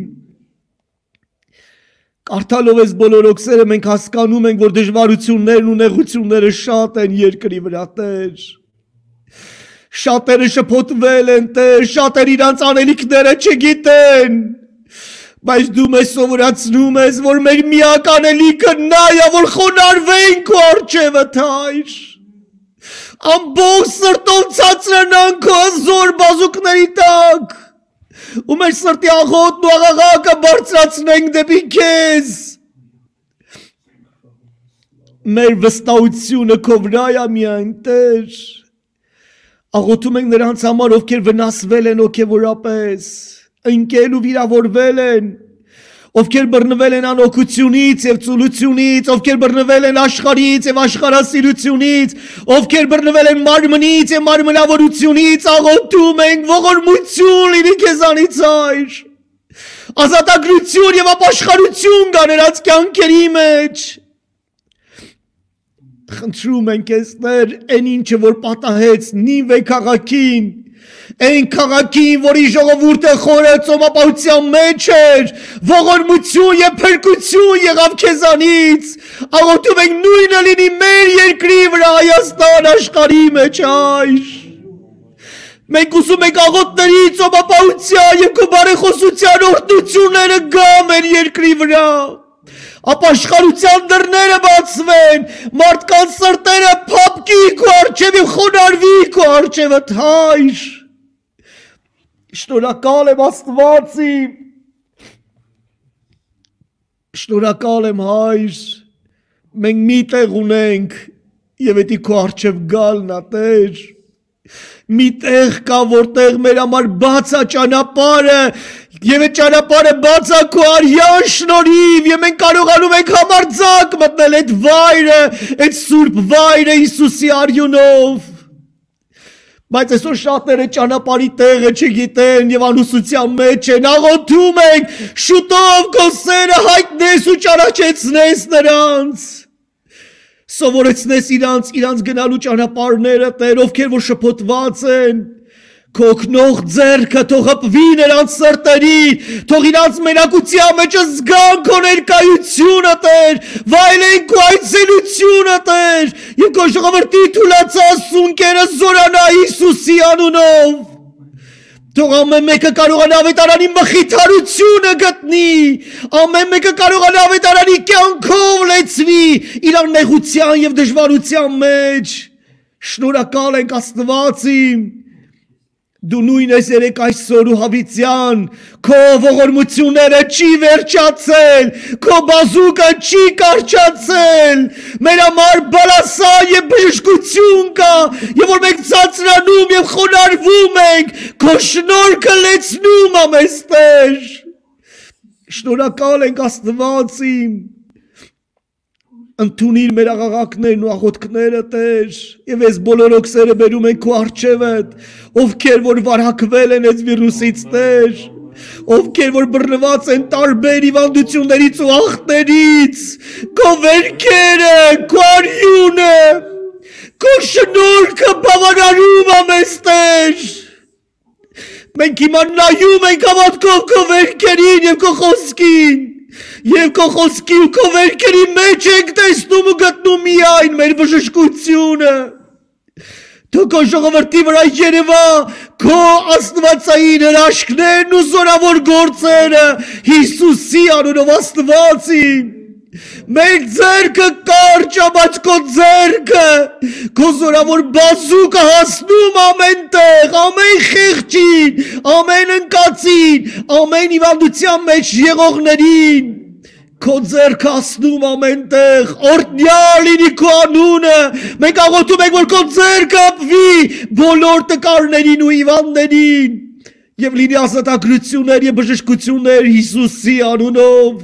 կարդալով այս բոլոր օգսերը մենք հասկանում ենք, որ դժվարություններն ու նեղությունները շատ են երկրի վրա Տեր, շատերը շփոթվել են Տեր, շատերը իրանց անելիքները չգիտեն, բայց դու մեզ սովորացնում ես, որ մեր միակ անելիքը նա է, որ խոնարհվենք քո առջևդ Հայր, ամբողջ սրտով ցածրանանք քո զոր բազուկների տակ, ու մեր սրտի աղոթն ու աղաղակը բարձրացնենք դեպի քեզ, մեր վստահությունը քո վրա է միայն Տեր, աղոթում ենք նրանց համար, ովքեր վնասվել են հոգևորապես, ընկել ու վիրավորվել են, ովքեր բռնվել են անօգությունից եւ ծուլությունից, ովքեր բռնվել են աշխարհից եւ աշխարհասիրությունից, ովքեր բռնվել են մարմնից եւ մարմնավորությունից, աղոթում ենք ողորմություն լինի քեզանից Հայր։ Ազատագրություն եւ ապաշխարություն կա նրանց կյանքերի մեջ։ Խնդրում ենք քեզ Տեր, այն ինչը որ պատահեց Նինվե քաղաքին, այն քաղաքին, որի ժողովուրդը խորը ծոմապահության մեջ էր, ողորմություն եւ փրկություն եղավ քեզանից։ Աղոթում ենք նույնը լինի մեր երկրի վրա, Հայաստան աշխարհի մեջ, Հայր։ Մենք ուզում ենք աղոթների ծոմապահության եւ քո բարեխոսության օրհնությունները գա մեր երկրի վրա։ Ապաշխարության դռները բացվեն, մարդկանց սրտերը փափկի քո առջև եւ խոնարհվի քո առջևդ, Հայր։ Շնորհակալ եմ Աստված իմ։ Շնորհակալ եմ Հայր։ Մենք մի տեղ ունենք եւ դա քո առջև գալն է, Տեր։ Մի տեղ կա, որտեղ մեր համար բաց է ճանապարհը, եւ այդ ճանապարհը բաց է քո արյան շնորհիվ, եւ մենք կարողանում ենք համարձակ մտնել այդ վայրը, այդ սուրբ վայրը Հիսուսի արյունով։ Բայց այսօր շատերը ճանապարհի տեղը չգիտեն եւ անուսության մեջ են, աղոթում ենք շուտով քո սերը հայտնես ու ճանաչեցնես նրանց։ Սովորեցնես իրանց, իրանց գնալու ճանապարհները, Տեր, ովքեր որ շփոթված են, քո օգնող ձեռքը թող հպվի նրանց սրտերի, թող իրանց մենակության մեջ զգան քո ներկայությունը, Տեր, վայելեն քո այցելությունը, Տեր, եւ քո ժողովրդի թուլացած սունկերը զորանա Հիսուսի անունով։ Թող ամեն մեկը կարողանա ավետարանի մխիթարությունը գտնի, ամեն մեկը կարողանա ավետարանի կյանքով լեցվի իրար նեղության եւ դժվարության մեջ։ Շնորհակալ ենք Աստված իմ, դու նույն ես երեք այսօր ու հավիտյան, քո ողորմությունները չի վերջացել, քո բազուկը չի կարճացել, մեր համար բալասան եւ բժշկություն կա, եւ որ մենք ցածրանում եւ խոնարհվում ենք, քո շնորհքը լեցնում է մեզ, Տեր։ Շնորհակալ ենք Աստված իմ, ընդունիր մեր աղաղակներն ու աղոթքները, Տեր, եւ այս բոլոր օքսերը բերում են քո առջևդ, ովքեր որ վարակվել են այս վիրուսից, Տեր, ովքեր որ բռնված են տարբեր հիվանդություններից ու ախտերից, քո վերքերը, քո արյունը, քո շնորհքը բավարարում է մեզ, Տեր։ Մենք հիմա նայում ենք հավատքով քո վերքերին եւ քո խոսքին, եւ քո խոսքի ու քո վերքերի մեջ ենք տեսնում ու գտնում միայն մեր բժշկությունը։ Թող քո ժողովրդի վրա երևա քո աստվածային հրաշքներն ու զորավոր գործերը Հիսուսի անունով, Աստված իմ։ Մեր ձեռքը կարճ է, բայց քո ձեռքը, քո զորավոր բազուկը հասնում ամեն տեղ, ամեն խեղճին, ամեն ընկածին, ամեն հիվանդության մեջ եղողներին։ Քո ձեռքը հասնում ամեն տեղ, օրհնյալ լինի քո անունը։ Մենք աղոթում ենք, որ քո ձեռքը ապվի բոլոր տկարներին ու հիվանդներին եւ լինի ազատագրություններ եւ բժշկություններ Հիսուսի անունով։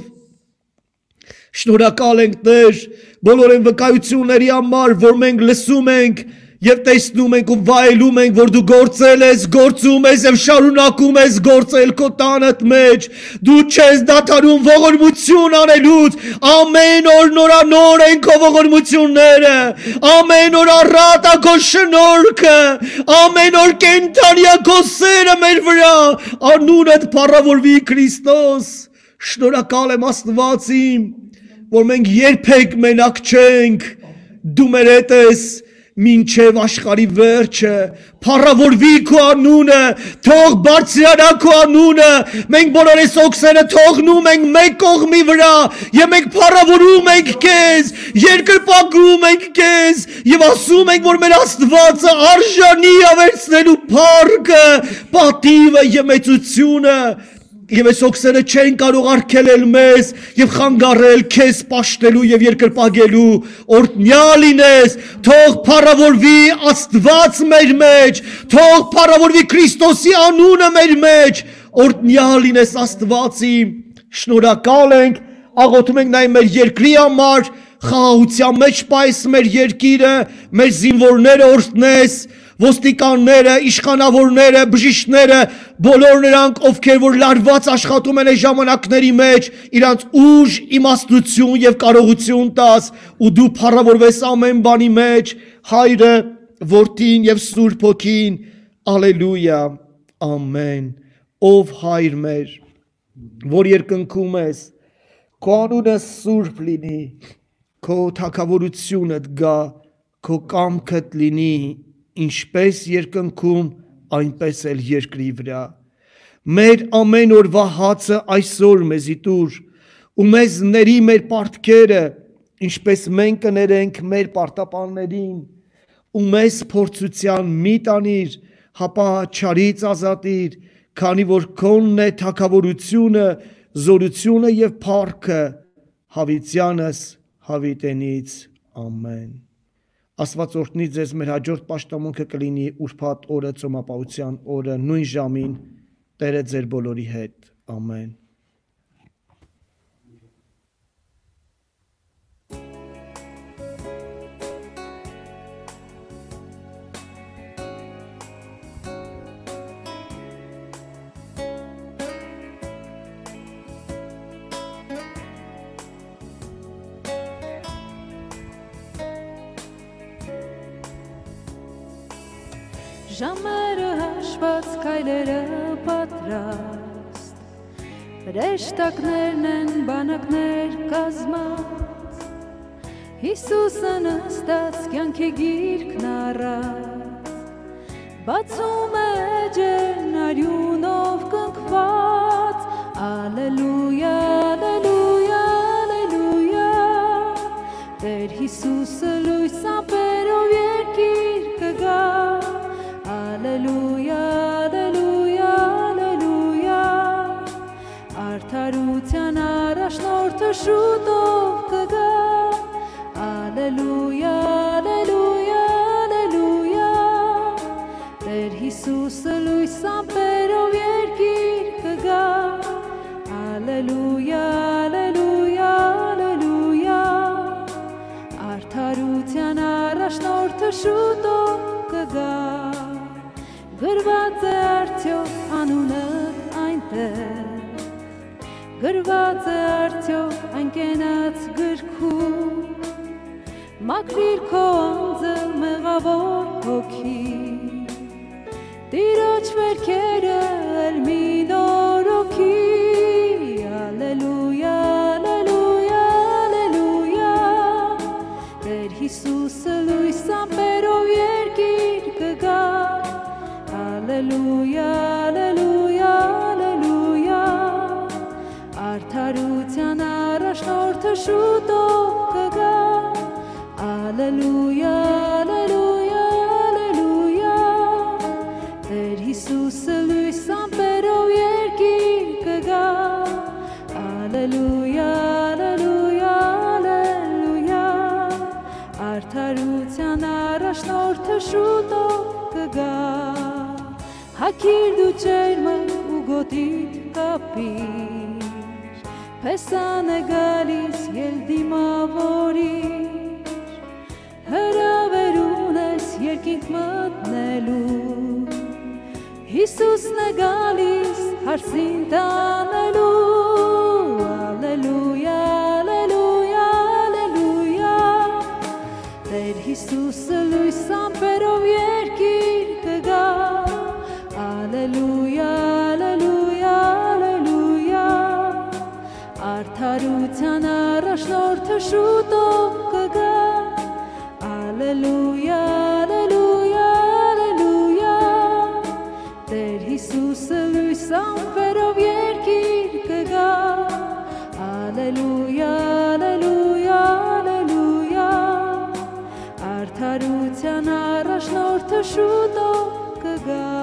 Շնորհակալ ենք, Տեր, բոլոր այն վկայությունների համար, որ մենք լսում ենք եւ տեսնում ենք ու վայելում ենք, որ դու գործել ես, գործում ես եւ շարունակում ես գործել քո տանդ մեջ։ Դու չես դադարում ողորմություն անելուց, ամեն օր նորանոր են քո ողորմությունները, ամեն օր առատ է քո շնորհքը, ամեն օր կենթանի է քո սերը մեր վրա, անունդ փառավորվի Քրիստոս։ Շնորհակալ եմ Աստված իմ, որ մենք երբեք մենակ չենք, դու մեր հետ ես մինչև աշխարհի վերջը, փառավորվի քո անունը, թող բարձրանա քո անունը, մենք բոլոր այս օքսերը թողնում ենք մեկ կողմի վրա եւ մենք փառավորում ենք քեզ, երկրպագում ենք քեզ եւ ասում ենք, որ մեր Աստվածը արժանի է վերցնելու փառքը, պատիվը եւ մեծությունը։ Եվ այս օքսերը չեն կարող արգելել մեզ եւ խանգարել քեզ պաշտելու եւ երկրպագելու, օրհնյալ լինես, թող փառավորվի Աստված մեր մեջ, թող փառավորվի Քրիստոսի անունը մեր մեջ, օրհնյալ լինես Աստված իմ, շնորհակալ ենք, աղոթում ենք նաև մեր երկրի համար, խաղաղության մեջ պայս մեր երկիրը, մեր զինվորները օրհնես, ոստիկանները, իշխանավորները, բժիշկները, բոլոր նրանք, ովքեր որ լարված աշխատում են այս ժամանակների մեջ, իրանց ուժ, իմաստություն եւ կարողություն տաս, ու դու փառավորվես ամեն բանի մեջ, Հայրը, Որդին եւ Սուրբ Հոգին, ալելույա, ամեն, ով Հայր մեր, որ երկնքում ես, քո անունը սուրբ լինի, քո թագավորությունդ գա, քո կամքդ լինի, ինչպես երկնքում, այնպես էլ երկրի վրա։ Մեր ամեն օրվա հացը այսօր մեզի տուր, ու մեզ ների մեր պարտքերը, ինչպես մենք կներենք մեր պարտապաններին, ու մեզ փորձության մի տանիր, հապա չարից ազատիր, քանի որ քոնն է թագավորությունը, զորությունը եւ փառքը հավիտյանս հավիտենից ամեն։ Աստված օրհնի ձեզ, մեր հաջորդ պաշտամունքը կլինի ուրբաթ օրը, ծոմապահության օրը, նույն ժամին, Տերը ձեր բոլորի հետ, ամեն։ Ժամերը հաշված քայլերը պատրաստ, հրեշտակներն են բանակներ կազմած, Հիսուսը նստած կյանքի գիրկն առած, բացում է էջերն արյունով կնքված, ալելույա, ալելույա, ալելույա, Տեր Հիսուսը լույս ամպերով երկիր կգա, Ալելույա, ալելույա, ալելույա, արդարության առաջնորդը շուտով կգա, ալելույա, ալելույա, ալելույա, Տեր Հիսուսը լույս ամպերով երկիր կգա, ալելույա, ալելույա, ալելույա, արդարության առաջնորդը շուտով կգա, գրված է արդյոք անունդ այնտեղ, գրված է արդյոք այն կենաց գրքում, մաքրիր քո անձը մեղավոր հոգի, Տիրոջ վերքերը էլ մի նորոգի, ալելույա, ալելույա, ալելույա, Տեր Հիսուսը լույս ամպերով երկիր կգա, Ալելույա, ալելույա, ալելույա, արդարության առաջնորդը շուտով կգա, ալելույա, ալելույա, ալելույա, Տեր Հիսուսը լույս ամպերով երկիր կգա, ալելույա, ալելույա, ալելույա, արդարության առաջնորդը շուտով կգա, Հակիր դու ջերմը ու գոտիդ կապիր, Փեսան է գալիս ել դիմավորիր, Հրավեր ունես երկինք մտնելու, Հիսուսն է գալիս հարսին տանելու, Ալելույա, ալելույա, ալելույա, Տեր Հիսուսը լույս ամպերով երկիր կգա, Ալելույա, ալելույա, ալելույա, արդարության առաջնորդը շուտով կգա, ալելույա, ալելույա, ալելույա, Տեր Հիսուսը լույս ամպերով երկիր կգա, ալելույա, ալելույա, ալելույա, արդարության առաջնորդը շուտով կգա,